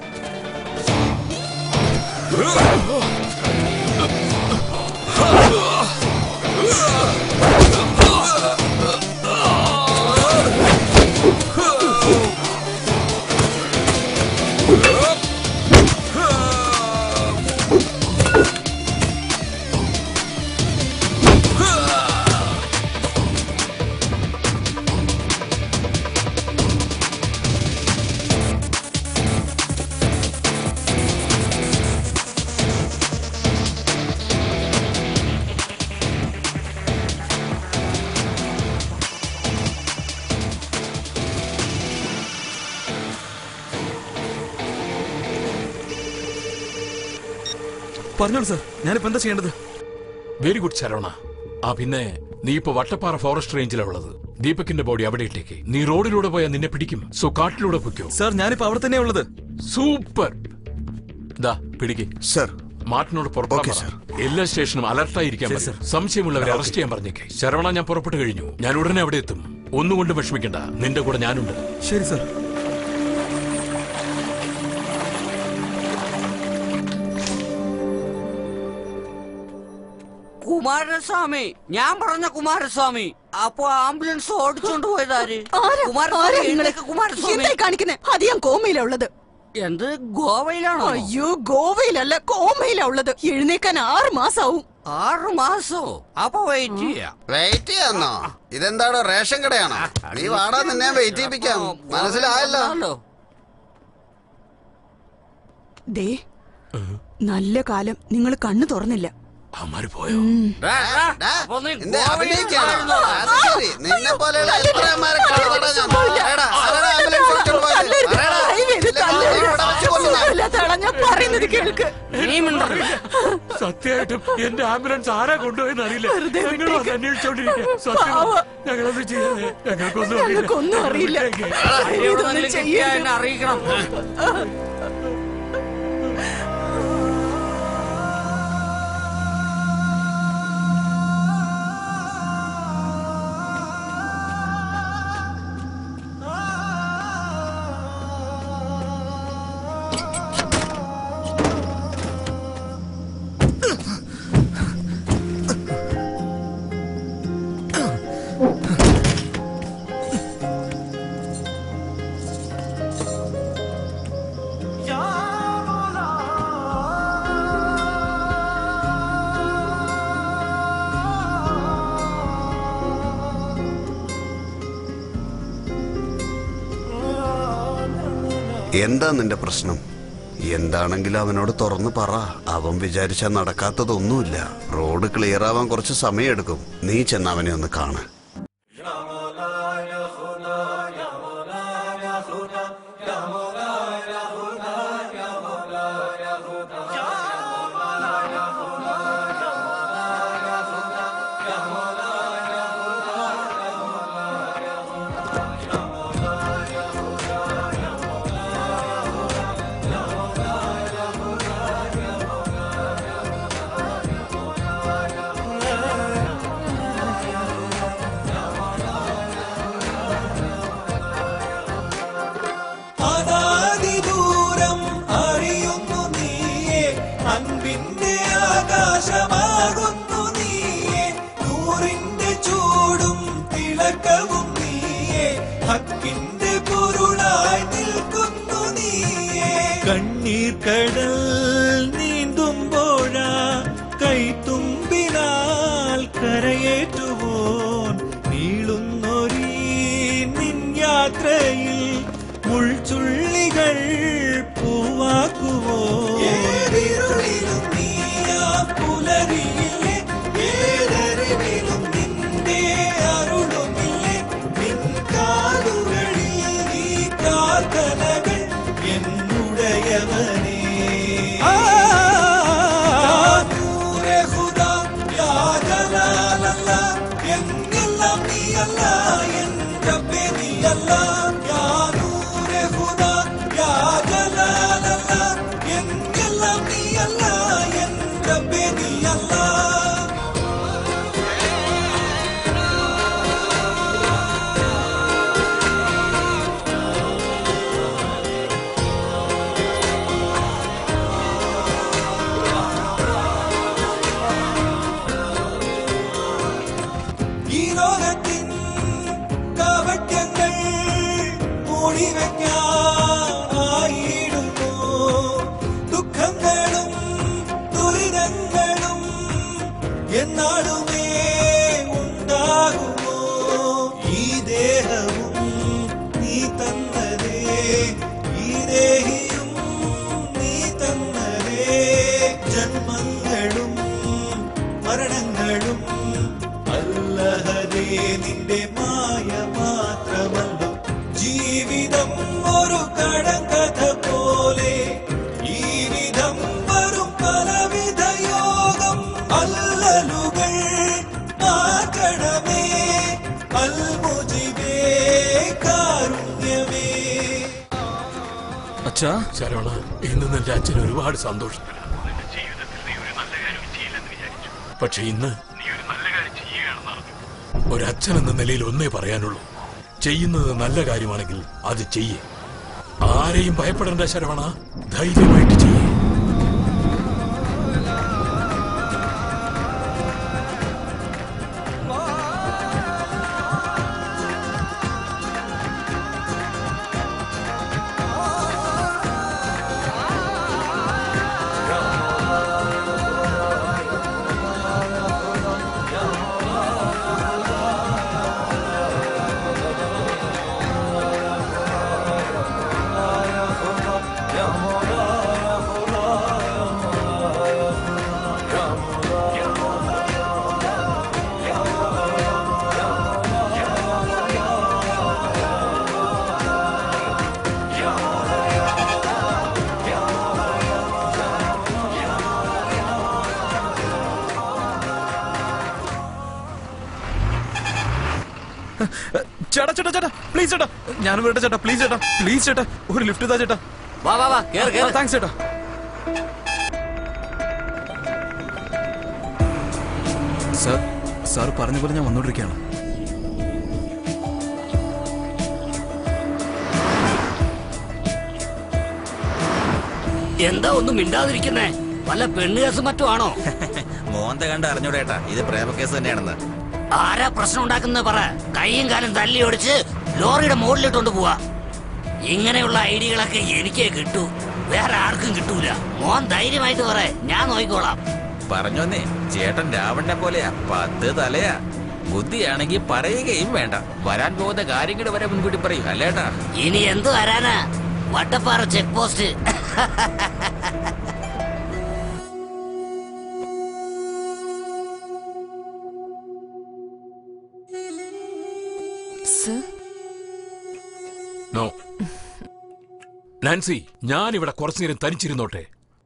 പറഞ്ഞോളൂ സർ, ഞാനിപ്പോ എന്താ ചെയ്യേണ്ടത്? Very good Saravana. പിന്നെ നീ ഇപ്പൊ വട്ടപ്പാറ ഫോറസ്റ്റ് റേഞ്ചിലാ ഉള്ളത്. ദീപകിന്റെ ബോഡി അവിടെ ഇട്ടേക്ക്. നീ റോഡിലൂടെ പോയാൽ നിന്നെ പിടിക്കും. സോ കാട്ടിലൂടെ പൊയ്ക്കോ. സർ, ഞാനിപ്പോ അവിടെ തന്നെയാ ഉള്ളത്. സൂപ്പർ. ദാ പിടിക്ക് സർ. മാർട്ടിനോട് പുറപ്പെട്ടു. എല്ലാ സ്റ്റേഷനും അലർട്ടായിരിക്കാൻ സംശയമുള്ളവരെ അറസ്റ്റ് ചെയ്യാൻ പറഞ്ഞേക്കെ. ശരവണ, ഞാൻ പുറപ്പെട്ടു കഴിഞ്ഞു. ഞാൻ ഉടനെ അവിടെ എത്തും. ഒന്നുകൊണ്ട് വിഷമിക്കണ്ട, നിന്റെ കൂടെ ഞാനുണ്ട്. ശരി സർ. കുമാരസ്വാമി, ഞാൻ പറഞ്ഞ കുമാരസ്വാമി. അപ്പൊ ആംബുലൻസ് ഓടിച്ചോണ്ട് പോയതാര്? എന്തായി കാണിക്കുന്നേ? അത് ഞാൻ കോമയിലാ ഉള്ളത്. എന്ത്, ഗോവയിലാണോ? അയ്യോ, ഗോവയിലല്ല, കോമയിലാ ഉള്ളത്. എഴുന്നേക്കാൻ 6 മാസാവും. 6 മാസോ? അപ്പൊ വെയിറ്റ് ചെയ്യാം. വെയിറ്റ് ചെയ്യാന്നോ? ഇതെന്താണോ റേഷൻ കടയാണോ? നീ വാടാ, നിന്നെ വെയിറ്റ് ചെയ്യിപ്പിക്കാം. മനസ്സിലായല്ലോ. ദേ, നല്ല കാലം നിങ്ങൾ കണ്ണു തുറന്നില്ല. നിന്നെ പോലെയുള്ള പറയുന്നത് കേൾക്ക്. സത്യം തീർച്ചയായിട്ടും എന്റെ ആംബുലൻസ് ആരാ കൊണ്ടുപോയെന്ന് അറിയില്ല. ഞങ്ങളും അത് അന്വേഷിച്ചോണ്ടിരിക്കുക. സത്യമാണ്, ഞങ്ങളത് ചെയ്യാതെ ഞങ്ങൾക്കൊന്നും അറിയില്ല. അറിയിക്കണം. എന്താ നിന്റെ പ്രശ്നം? എന്താണെങ്കിലും അവനോട് തുറന്നു പറ. അവൻ വിചാരിച്ചാൽ നടക്കാത്തതൊന്നുമില്ല. റോഡ് ക്ലിയർ ആവാൻ കുറച്ച് സമയമെടുക്കും. നീ ചെന്ന് അവനെ ഒന്ന് കാണാൻ. അനാദിദൂരം അറിയുന്നു നീയേ, അൻപിന്റെ ആകാശമാകുന്നു നീയേ, നൂറിന്റെ ചൂടും തിളക്കവും നീയേ, ഹക്കിന്റെ പൊരുളായി നിൽക്കുന്നു നീയേ. കണ്ണീർ കടൽ നീന്തുമ്പോഴാ കൈത്തുമ്പിനാൽ കരയേറ്റുവോൻ, നീളുന്നൊരീ നിൻ യാത്രയിൽ മുൾച്ചുള്ളികൾ പൂവാക്കുവോ. ഏതിരുളിലും നീയാ പുലരിയില്ലേ, ഏതറിവിലും നിന്റെ അരുളുമില്ലേ, നിൻ കാതുകളിൽ ഈ പ്രാർത്ഥനകൾ എന്നുടയവനേ. നൂറെ ഖുദാ യാ ജലാലല്ല, എന്നെല്ലാം നീയല്ല, എൻ റബ്ബേ നീയല്ല. യാ നൂറെ ഖുദാ യാ ജലാലല്ല, എന്നെല്ലാം നീയല്ല, എൻ റബ്ബേ നീയല്ല. ഈ ലോകത്തിൻ കാപട്യങ്ങൾ മൂടിവെക്കാനായിടുന്നു, ദുഃഖങ്ങളും ദുരിതങ്ങളും എന്നാളുമേ ഉണ്ടാകുമോ. ഈ ദേഹവും നീ തന്നതേ, ഈ ദേഹിയും നീ തന്നതേ, ജന്മങ്ങളും മരണങ്ങളും അല്ലഹദേ നിന്റെ മായ മാത്രമല്ലോ. ജീവിതം ഒരു കടങ്കഥ പോലെ, ഈ വിധം വരും പലവിധ യോഗം. അല്ലലുകൾ മാർക്കണമേ, അൽമുജിബേ കാരുണ്യമേ. അച്ഛാ ശരവണ, ഇന്ന് നിന്റെ അച്ഛൻ ഒരുപാട് സന്തോഷം. പക്ഷെ ഇന്ന് നീ ഒരു നല്ല കാര്യം ചെയ്യുകയാണെന്ന് അറിഞ്ഞു. ഒരച്ഛൻ എന്ന നിലയിൽ ഒന്നേ പറയാനുള്ളൂ, ചെയ്യുന്നത് നല്ല കാര്യമാണെങ്കിൽ അത് ചെയ്യേ. ആരെയും ഭയപ്പെടേണ്ട ശരവണ, ധൈര്യമായിട്ട് ചെയ്യേ. ചേട്ടാ ചേട്ടാ പ്ലീസ് ചേട്ടാ ഞാനും വരട്ടെ ചേട്ടാ പ്ലീസ് ചേട്ടാ ഒരു ലിഫ്റ്റ് താ ചേട്ടാ. വാ വാ വാ കേറ് കേറ്. താങ്ക്സ് ചേട്ടാ. സാർ പറഞ്ഞ പോലെ ഞാൻ വന്നോണ്ടിരിക്കുകയാണ്. എന്താ ഒന്നും മിണ്ടാതിരിക്കുന്നേ? വല്ല പെണ്ണുകേസ് മറ്റോ ആണോ? മോന്ത കണ്ട് അറിഞ്ഞൂടേട്ടാ ഇത് പ്രേമക്കേസ് തന്നെയാണെന്ന്. ആരാ പ്രശ്നം ഉണ്ടാക്കുന്നത് പറ. കൈയും കാലും തല്ലി ഓടിച്ച് ലോറിയുടെ മുകളിലിട്ടോണ്ട് പോവാ. ഇങ്ങനെയുള്ള ഐഡിയകളൊക്കെ എനിക്കേ കിട്ടൂ, വേറെ ആർക്കും കിട്ടൂല. മോൻ ധൈര്യമായിട്ട് പറ, ഞാൻ നോക്കിക്കോളാം. പറഞ്ഞോന്നേ, ചേട്ടൻ രാവണനെ പോലെയാ, 10 തലയാ. ബുദ്ധിയാണെങ്കിൽ പറയുകയും വേണ്ട, വരാൻ പോകുന്ന കാര്യങ്ങൾ വരെ മുൻകൂട്ടി പറയും അല്ലേട്ടാ. ഇനി എന്ത് വരാനാ? Vattappara check post. No Nancy, ഞാൻ ഇവിടെ കുറച്ചു നേരം തനിച്ചിരുന്നോട്ടെ.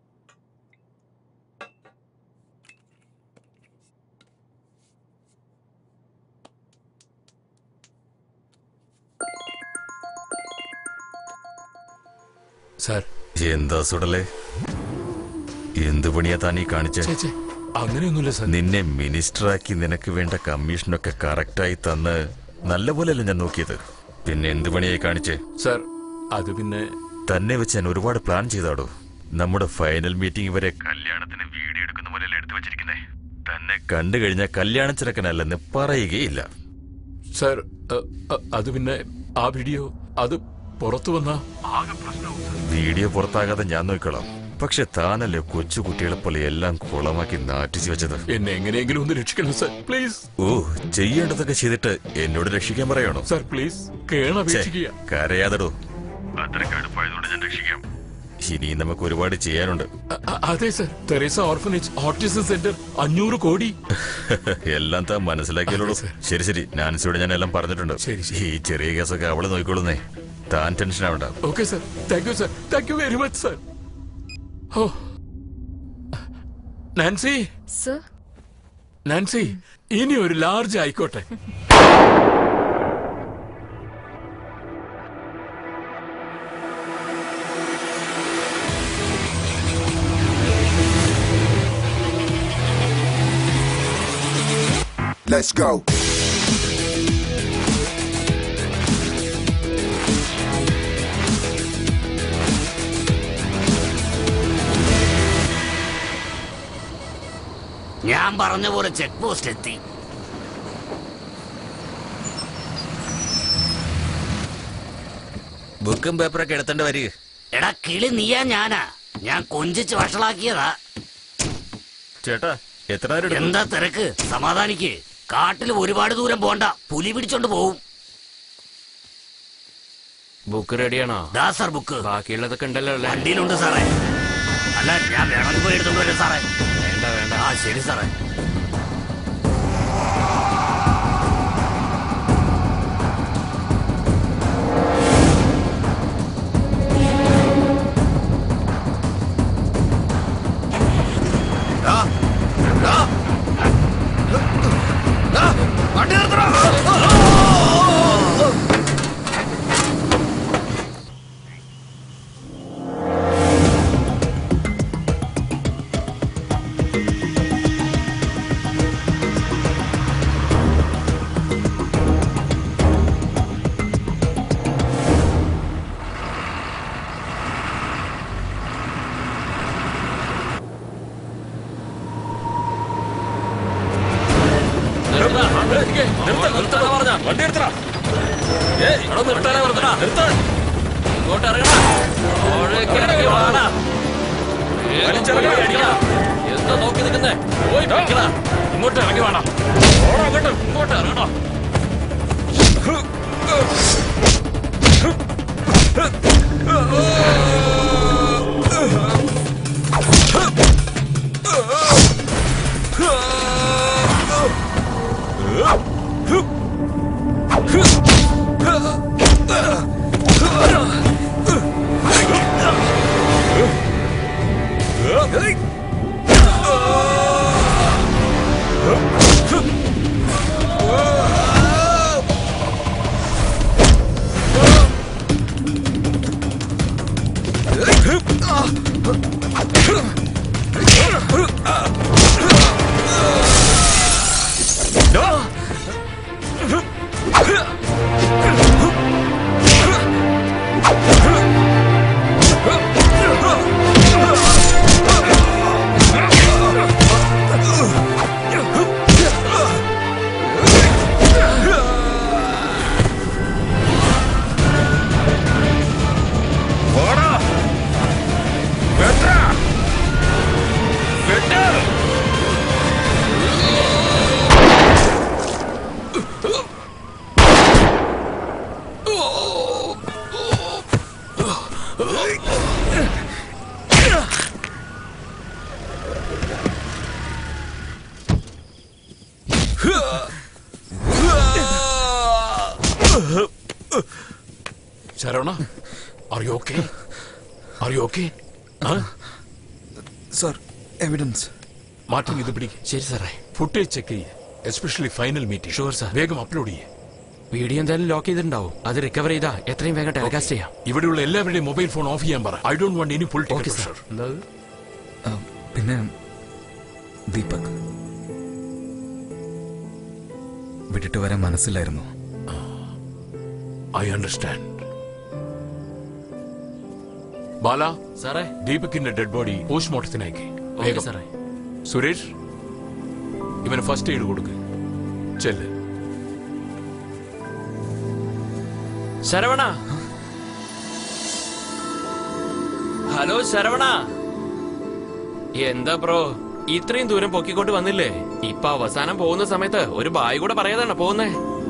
സാർ. എന്താ സുടലേ, എന്ത് പണിയാ താനീ കാണിച്ചേ? അങ്ങനെയൊന്നുമില്ല സാർ. നിന്നെ മിനിസ്റ്ററാക്കി നിനക്ക് വേണ്ട കമ്മീഷനൊക്കെ കറക്റ്റായി തന്ന് നല്ലപോലെയല്ല ഞാൻ നോക്കിയത്. പിന്നെ എന്ത് പണിയായി കാണിച്ചേ? സാർ അത് പിന്നെ തന്നെ വെച്ച് ഞാൻ ഒരുപാട് പ്ലാൻ ചെയ്താടോ. നമ്മുടെ ഫൈനൽ മീറ്റിംഗ് വരെ കല്യാണത്തിന് വീഡിയോ എടുക്കുന്ന പോലെയല്ല എടുത്തു വെച്ചിരിക്കുന്നേ. തന്നെ കണ്ടു കഴിഞ്ഞാൽ കല്യാണ ചെറുക്കനല്ലെന്ന് പറയുകയില്ല. സാർ അത് പിന്നെ ആ വീഡിയോ അത് പുറത്തു വന്ന വീഡിയോ പുറത്താകാതെ ഞാൻ നോക്കിക്കോളാം. പക്ഷെ താനല്ലേ കൊച്ചു കുട്ടികളെ പോലെ എല്ലാം കുളമാക്കി നാറ്റിച്ചു വെച്ചത്. എന്നെ എങ്ങനെയെങ്കിലും ഒന്ന് രക്ഷിക്കണം സാർ, പ്ലീസ്. ഓ, ചെയ്യേണ്ടതൊക്കെ ചെയ്തിട്ട് എന്നോട് രക്ഷിക്കാൻ പറയണോ? Sir please, കേണപേക്ഷിക്കുക. കരയാതടോ, അത്ര കടുപ്പായതുകൊണ്ട് ഞാൻ രക്ഷിക്കാം. ഇനിയും നമുക്ക് ഒരുപാട് ചെയ്യാനുണ്ട്. അതെ sir, Teresa orphanage autism centre 500 കോടി. എല്ലാം താൻ മനസ്സിലാക്കിയല്ലോ. ശരി ശരി, നാൻസിയോട് ഞാൻ എല്ലാം പറഞ്ഞിട്ടുണ്ട്. ഈ ചെറിയ കേസൊക്കെ അവളെ നോക്കിക്കൊള്ളുന്നേ, താൻ ടെൻഷൻ ആവണ്ട. Okay sir, thank you sir, thank you very much sir. Oh Nancy, Nancy ഇനി ഒരു ലാർജ് ആയിക്കോട്ടെ. Let's go. ഞാൻ പറഞ്ഞ പോലെ ചെക്ക് പോസ്റ്റ് എത്തി. ബുക്കും പേപ്പറൊക്കെ എടുത്തോണ്ട് വരിക. എടാ കിളി, നീയാ ഞാനാ? ഞാൻ കൊഞ്ചിച്ച് വഷളാക്കിയതാ. ചേട്ടാ എത്ര എന്താ തിരക്ക്? സമാധാനിക്ക്. കാട്ടിൽ ഒരുപാട് ദൂരം പോണ്ട, പുലി പിടിച്ചോണ്ട് പോവും. ബുക്ക് റെഡിയാണോ? ദാ സാർ ബുക്ക്. ബാക്കിയുള്ളതൊക്കെ ഉണ്ടല്ലോ അല്ലേ? വണ്ടിയിലുണ്ട് സാറേ. അല്ല, ഞാൻ വേണമെങ്കിൽ പോയി എടുത്തോണ്ട് വരും സാറേ. വേണ്ട വേണ്ട. ആ ശരി സാറേ. വണ്ടി നിർത്തണം. എന്താ നോക്കി നിൽക്കുന്നേ? ഇങ്ങോട്ട് ഇറങ്ങി വേണം. ഇങ്ങോട്ട് ഇറങ്ങണം. Sharana, are you okay? Are you okay? Sir, evidence. Martin ഇത് പിടിക്ക്. ശരി സാറേ. ഫുട്ടേജ് ചെക്ക് ചെയ്യ്, especially final meeting. Sure sir. വേഗം അപ്ലോഡ് ചെയ്യ്. വീഡിയോ എന്തായാലും ലോക്ക് ചെയ്തിട്ടുണ്ടാവും. അത് റിക്കവർ ചെയ്താ എത്രയും വേഗം ടെലികാസ്റ്റ് ചെയ്യാം. ഇവിടെയുള്ള എല്ലാവരുടെയും മൊബൈൽ ഫോൺ ഓഫ് ചെയ്യാൻ പറ. I don't want any political pressure. പിന്നെ ദീപക് വിട്ടിട്ട് വരാൻ മനസ്സിലായിരുന്നു. I understand. ബാല സാറേ, ദീപകിന്റെ ഡെഡ് ബോഡി പോസ്റ്റ്മോർട്ടത്തിനയക്ക്. വേഗം സാറേ. സുരേഷ്, ഇവന് ഫസ്റ്റ് എയ്ഡ് കൊടുക്ക്. ചെല്ല്. ശരവണ, ഹലോ ശരവണ. എന്താ ബ്രോ ഇത്രയും ദൂരം പൊക്കിക്കൊണ്ട് വന്നില്ലേ? ഇപ്പൊ അവസാനം പോകുന്ന സമയത്ത് ഒരു ബായ് കൂടെ പറയാതാണ് പോകുന്നേ.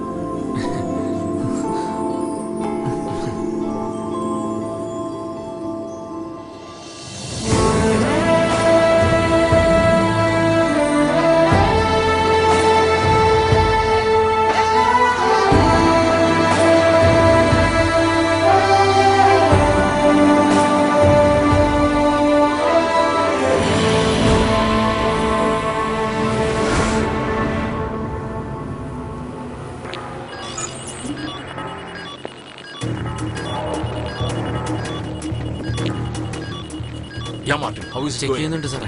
Yeah, Martin, how is it going? ചെയ്യുന്നുണ്ട് സാറേ.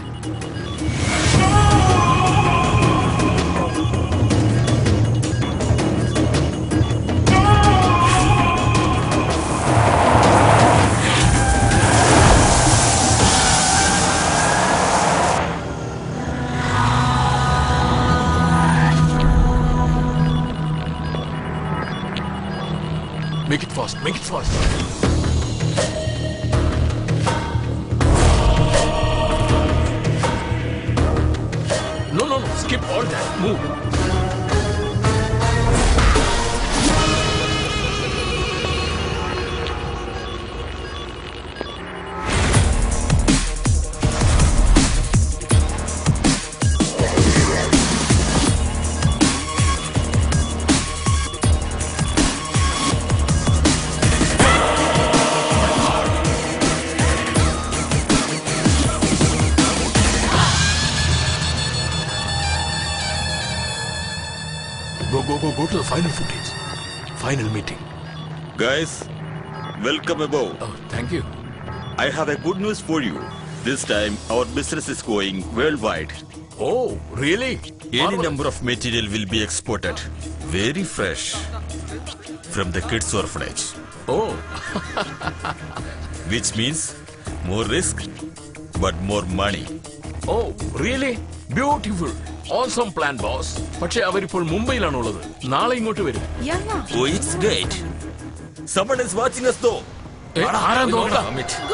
Make it fast, make it fast. No, skip all that. Move. Go to the final footage. Final meeting. Guys, welcome above. Oh, thank you. I have a good news for you. This time, our business is going worldwide. Oh, really? Any number of material will be exported. Very fresh. From the kids' orphanage. Oh. Which means more risk, but more money. Oh, really? Beautiful. Awesome plan, boss. പക്ഷേ അവരിപ്പോൾ മുംബൈയിലാണുള്ളത്. നാളെ ഇങ്ങോട്ട് വരും. Oh, it's great. Someone is watching us though. ആരാ നോക്കാം?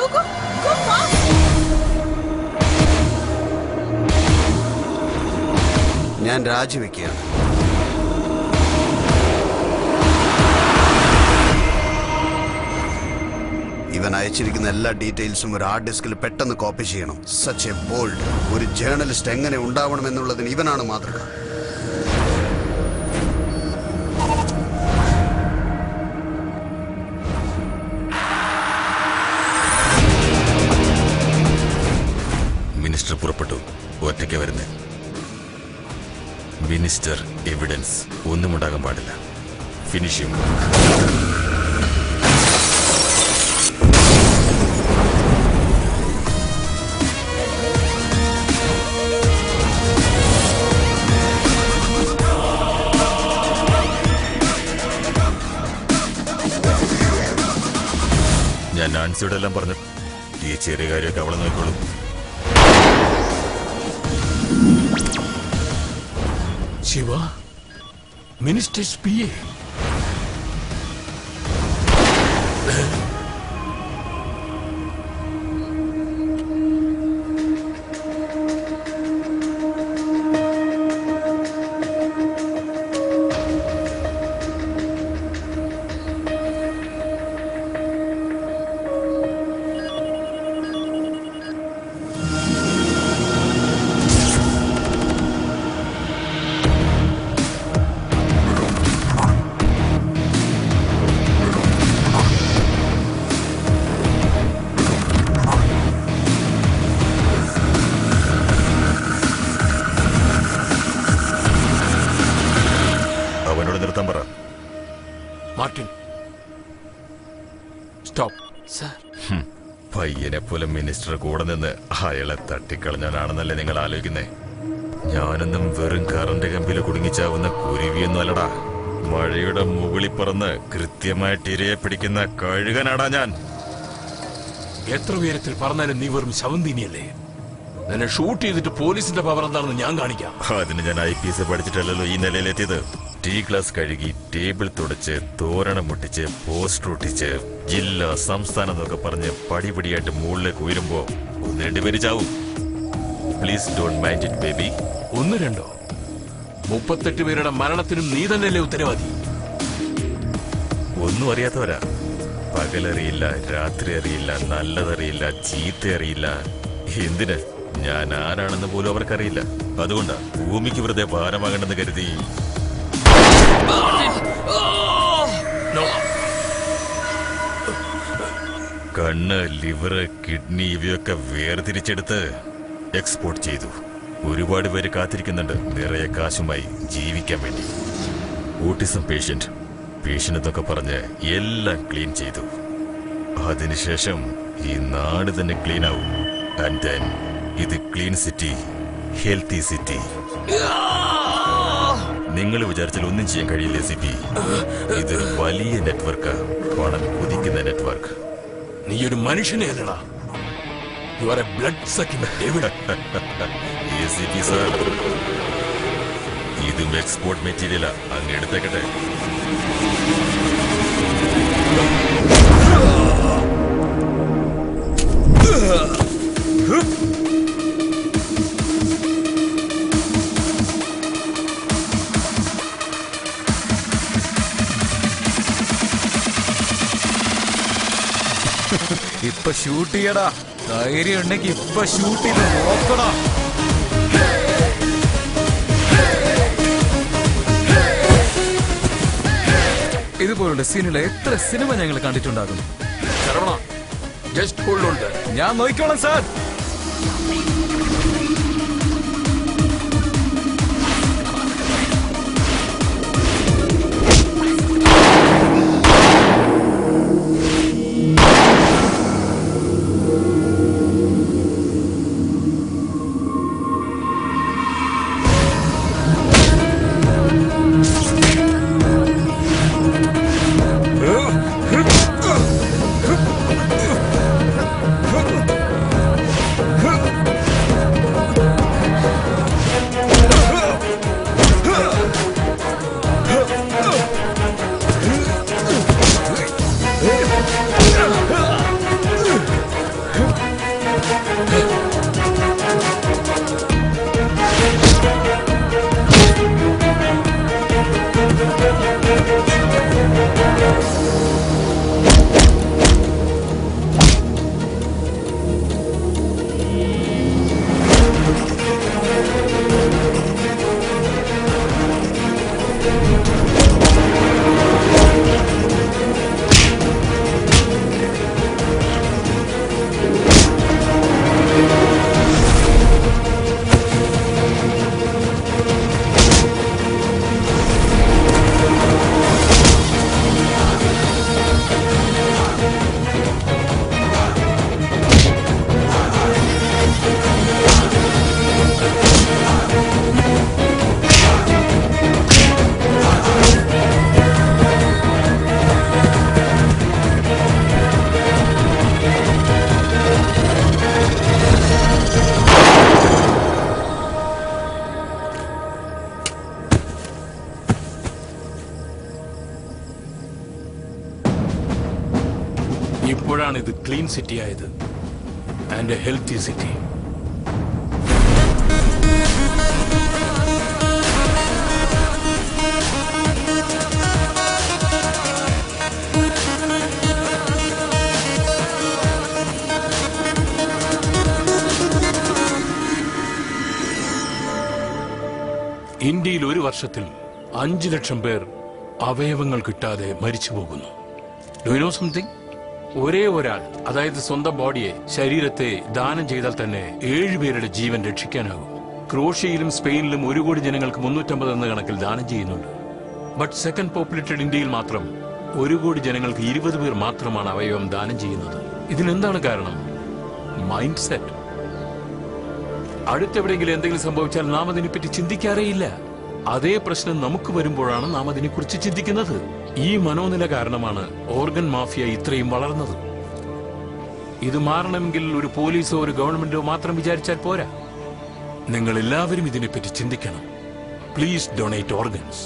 ഞാൻ രാജിവെക്കുകയാണ്. ഇവൻ അയച്ചിരിക്കുന്ന എല്ലാ ഡീറ്റെയിൽസും ഒരു ഹാർഡ് ഡിസ്കിൽ പെട്ടെന്ന് കോപ്പി ചെയ്യണം. Such a bold. ഒരു ജേർണലിസ്റ്റ് എങ്ങനെ ഉണ്ടാവണമെന്നുള്ളതിന് ഇവനാണ് മാതൃക. മിനിസ്റ്റർ പുറപ്പെട്ടു. ഒറ്റയ്ക്ക് വരുന്നേ. മിനിസ്റ്റർ എവിഡൻസ് ഒന്നും ഉണ്ടാകാൻ പാടില്ല. ഫിനിഷ് ചെയ്യും. ജോസിയോടെല്ലാം പറഞ്ഞു. ഈ ചെറിയ കാര്യമൊക്കെ അവളെ നോക്കിക്കോളും. Shiva, ministers PA. Martin, stop. പയ്യനെ പോലെ മിനിസ്റ്റർ കൂടെ നിന്ന് അയാളെ തട്ടിക്കളഞ്ഞാനാണെന്നല്ലേ നിങ്ങൾ ആലോചിക്കുന്നേ? ഞാനൊന്നും വെറും കറണ്ട് കമ്പിൽ കുടുങ്ങിച്ചാവുന്ന കുരുവിയൊന്നും അല്ലടാ. മഴയുടെ മുകളിൽ പറന്ന് കൃത്യമായിട്ട് ഇരയെ പിടിക്കുന്ന കഴുകനാടാ ഞാൻ. എത്ര ഉയരത്തിൽ പറഞ്ഞാലും നീ വെറും ശവന്തീനിയല്ലേ? നിന്നെ ഷൂട്ട് ചെയ്തിട്ട് പോലീസിന്റെ പവർ എന്താണെന്ന് ഞാൻ കാണിക്കാം. അതിന് ഞാൻ IPS പഠിച്ചിട്ടല്ലോ ഈ നിലയിലെത്തിയത്. ടീ ഗ്ലാസ് കഴുകി, ടേബിൾ തുടച്ച്, തോരണം മുട്ടിച്ച്, പോസ്റ്റർ ഒട്ടിച്ച്, ജില്ല സംസ്ഥാനം എന്നൊക്കെ പറഞ്ഞ് പടിപടിയായിട്ട് മുകളിലേക്ക് ഉയരുമ്പോ 1-2 പേര് ചാവും. Please don't mind it baby. 1-2 38 പേരുടെ മരണത്തിനും നീ തന്നെയല്ലേ ഉത്തരവാദി? ഒന്നും അറിയാത്തവരാ. പകലറിയില്ല, രാത്രി അറിയില്ല, നല്ലതറിയില്ല, ചീത്ത അറിയില്ല. എന്തിന്? ഞാൻ ആരാണെന്ന് പോലും അവർക്കറിയില്ല. അതുകൊണ്ടാ ഭൂമിക്ക് വെറുതെ ഭാരമാകണമെന്ന് കരുതി. കണ്ണ്, ലിവറ്, കിഡ്നി ഇവയൊക്കെ വേർതിരിച്ചെടുത്ത് എക്സ്പോർട്ട് ചെയ്തു. ഒരുപാട് പേര് കാത്തിരിക്കുന്നുണ്ട് നിറയെ കാശുമായി ജീവിക്കാൻ വേണ്ടി. ഓട്ടിസം പേഷ്യന്റ് എന്നൊക്കെ പറഞ്ഞ് എല്ലാം ക്ലീൻ ചെയ്തു. അതിനുശേഷം ഈ നാട് തന്നെ ക്ലീൻ ആവും. ആൻഡ് ദെൻ ഇത് ക്ലീൻ സിറ്റി, ഹെൽത്തി സിറ്റി. നിങ്ങൾ വിചാരിച്ചാൽ ഒന്നും ചെയ്യാൻ കഴിയില്ല CP. ഇതൊരു വലിയ നെറ്റ്വർക്ക്, പണം കുതിക്കുന്ന നെറ്റ്വർക്ക്. നീ ഒരു മനുഷ്യനെ അല്ലടാ. You are a blood-sucking devil. CP sir, ഇതും എക്സ്പോർട്ട് മെറ്റീരിയലാ. അങ്ങ് എടുത്തേക്കട്ടെ. ഇപ്പൊ ഷൂട്ട് ചെയ്യടാ. ധൈര്യം ഉണ്ടെങ്കിൽ ഇപ്പൊ ഷൂട്ട് ചെയ്ത് നോക്കടാ. ഇതുപോലുള്ള സീനുള്ള എത്ര സിനിമ ഞങ്ങൾ കണ്ടിട്ടുണ്ടാകും. ഞാൻ നോക്കിക്കോളാം സാർ. അതുകൊണ്ടാണ് ഇത് ക്ലീൻ സിറ്റി ആയത് ആൻഡ് എ ഹെൽത്തി സിറ്റി. ഇന്ത്യയിൽ ഒരു വർഷത്തിൽ 5 ലക്ഷം പേർ അവയവങ്ങൾ കിട്ടാതെ മരിച്ചു പോകുന്നു. Do you know something? ഒരേ ഒരാൾ, അതായത് സ്വന്തം ബോഡിയെ, ശരീരത്തെ ദാനം ചെയ്താൽ തന്നെ 7 പേരുടെ ജീവൻ രക്ഷിക്കാനാകും. ക്രൊയേഷ്യയിലും സ്പെയിനിലും 1 കോടി ജനങ്ങൾക്ക് 350 എന്ന കണക്കിൽ ദാനം ചെയ്യുന്നുണ്ട്. ബട്ട് സെക്കൻഡ് പോപ്പുലേറ്റഡ് ഇന്ത്യയിൽ മാത്രം 1 കോടി ജനങ്ങൾക്ക് 20 പേർ മാത്രമാണ് അവയവം ദാനം ചെയ്യുന്നത്. ഇതിനെന്താണ് കാരണം? Mind set. അടുത്തെവിടെയെങ്കിലും എന്തെങ്കിലും സംഭവിച്ചാൽ നാം അതിനെപ്പറ്റി ചിന്തിക്കാറേയില്ല. അതേ പ്രശ്നം നമുക്ക് വരുമ്പോഴാണ് നാം അതിനെക്കുറിച്ച് ചിന്തിക്കുന്നത്. ഈ മനോനില കാരണമാണ് ഓർഗൻ മാഫിയ ഇത്രയും വളർന്നത്. ഇത് മാറണമെങ്കിൽ ഒരു പോലീസോ ഒരു ഗവൺമെന്റോ മാത്രം വിചാരിച്ചാൽ പോരാ. നിങ്ങൾ എല്ലാവരും ഇതിനെപ്പറ്റി ചിന്തിക്കണം. Please donate organs.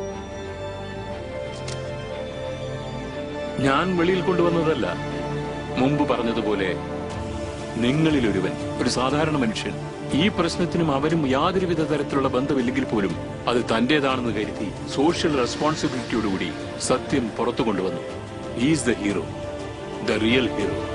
ഞാൻ വെളിയിൽ കൊണ്ടുവന്നതല്ല. മുമ്പ് പറഞ്ഞതുപോലെ നിങ്ങളിലൊരുവൻ, ഒരു സാധാരണ മനുഷ്യൻ, ഈ പ്രശ്നത്തിനും അവരും യാതൊരുവിധ തരത്തിലുള്ള ബന്ധമില്ലെങ്കിൽ പോലും അത് തന്റേതാണെന്ന് കരുതി സോഷ്യൽ റെസ്പോൺസിബിലിറ്റിയോടുകൂടി സത്യം പുറത്തു കൊണ്ടുവന്നു. Is the hero, the real hero.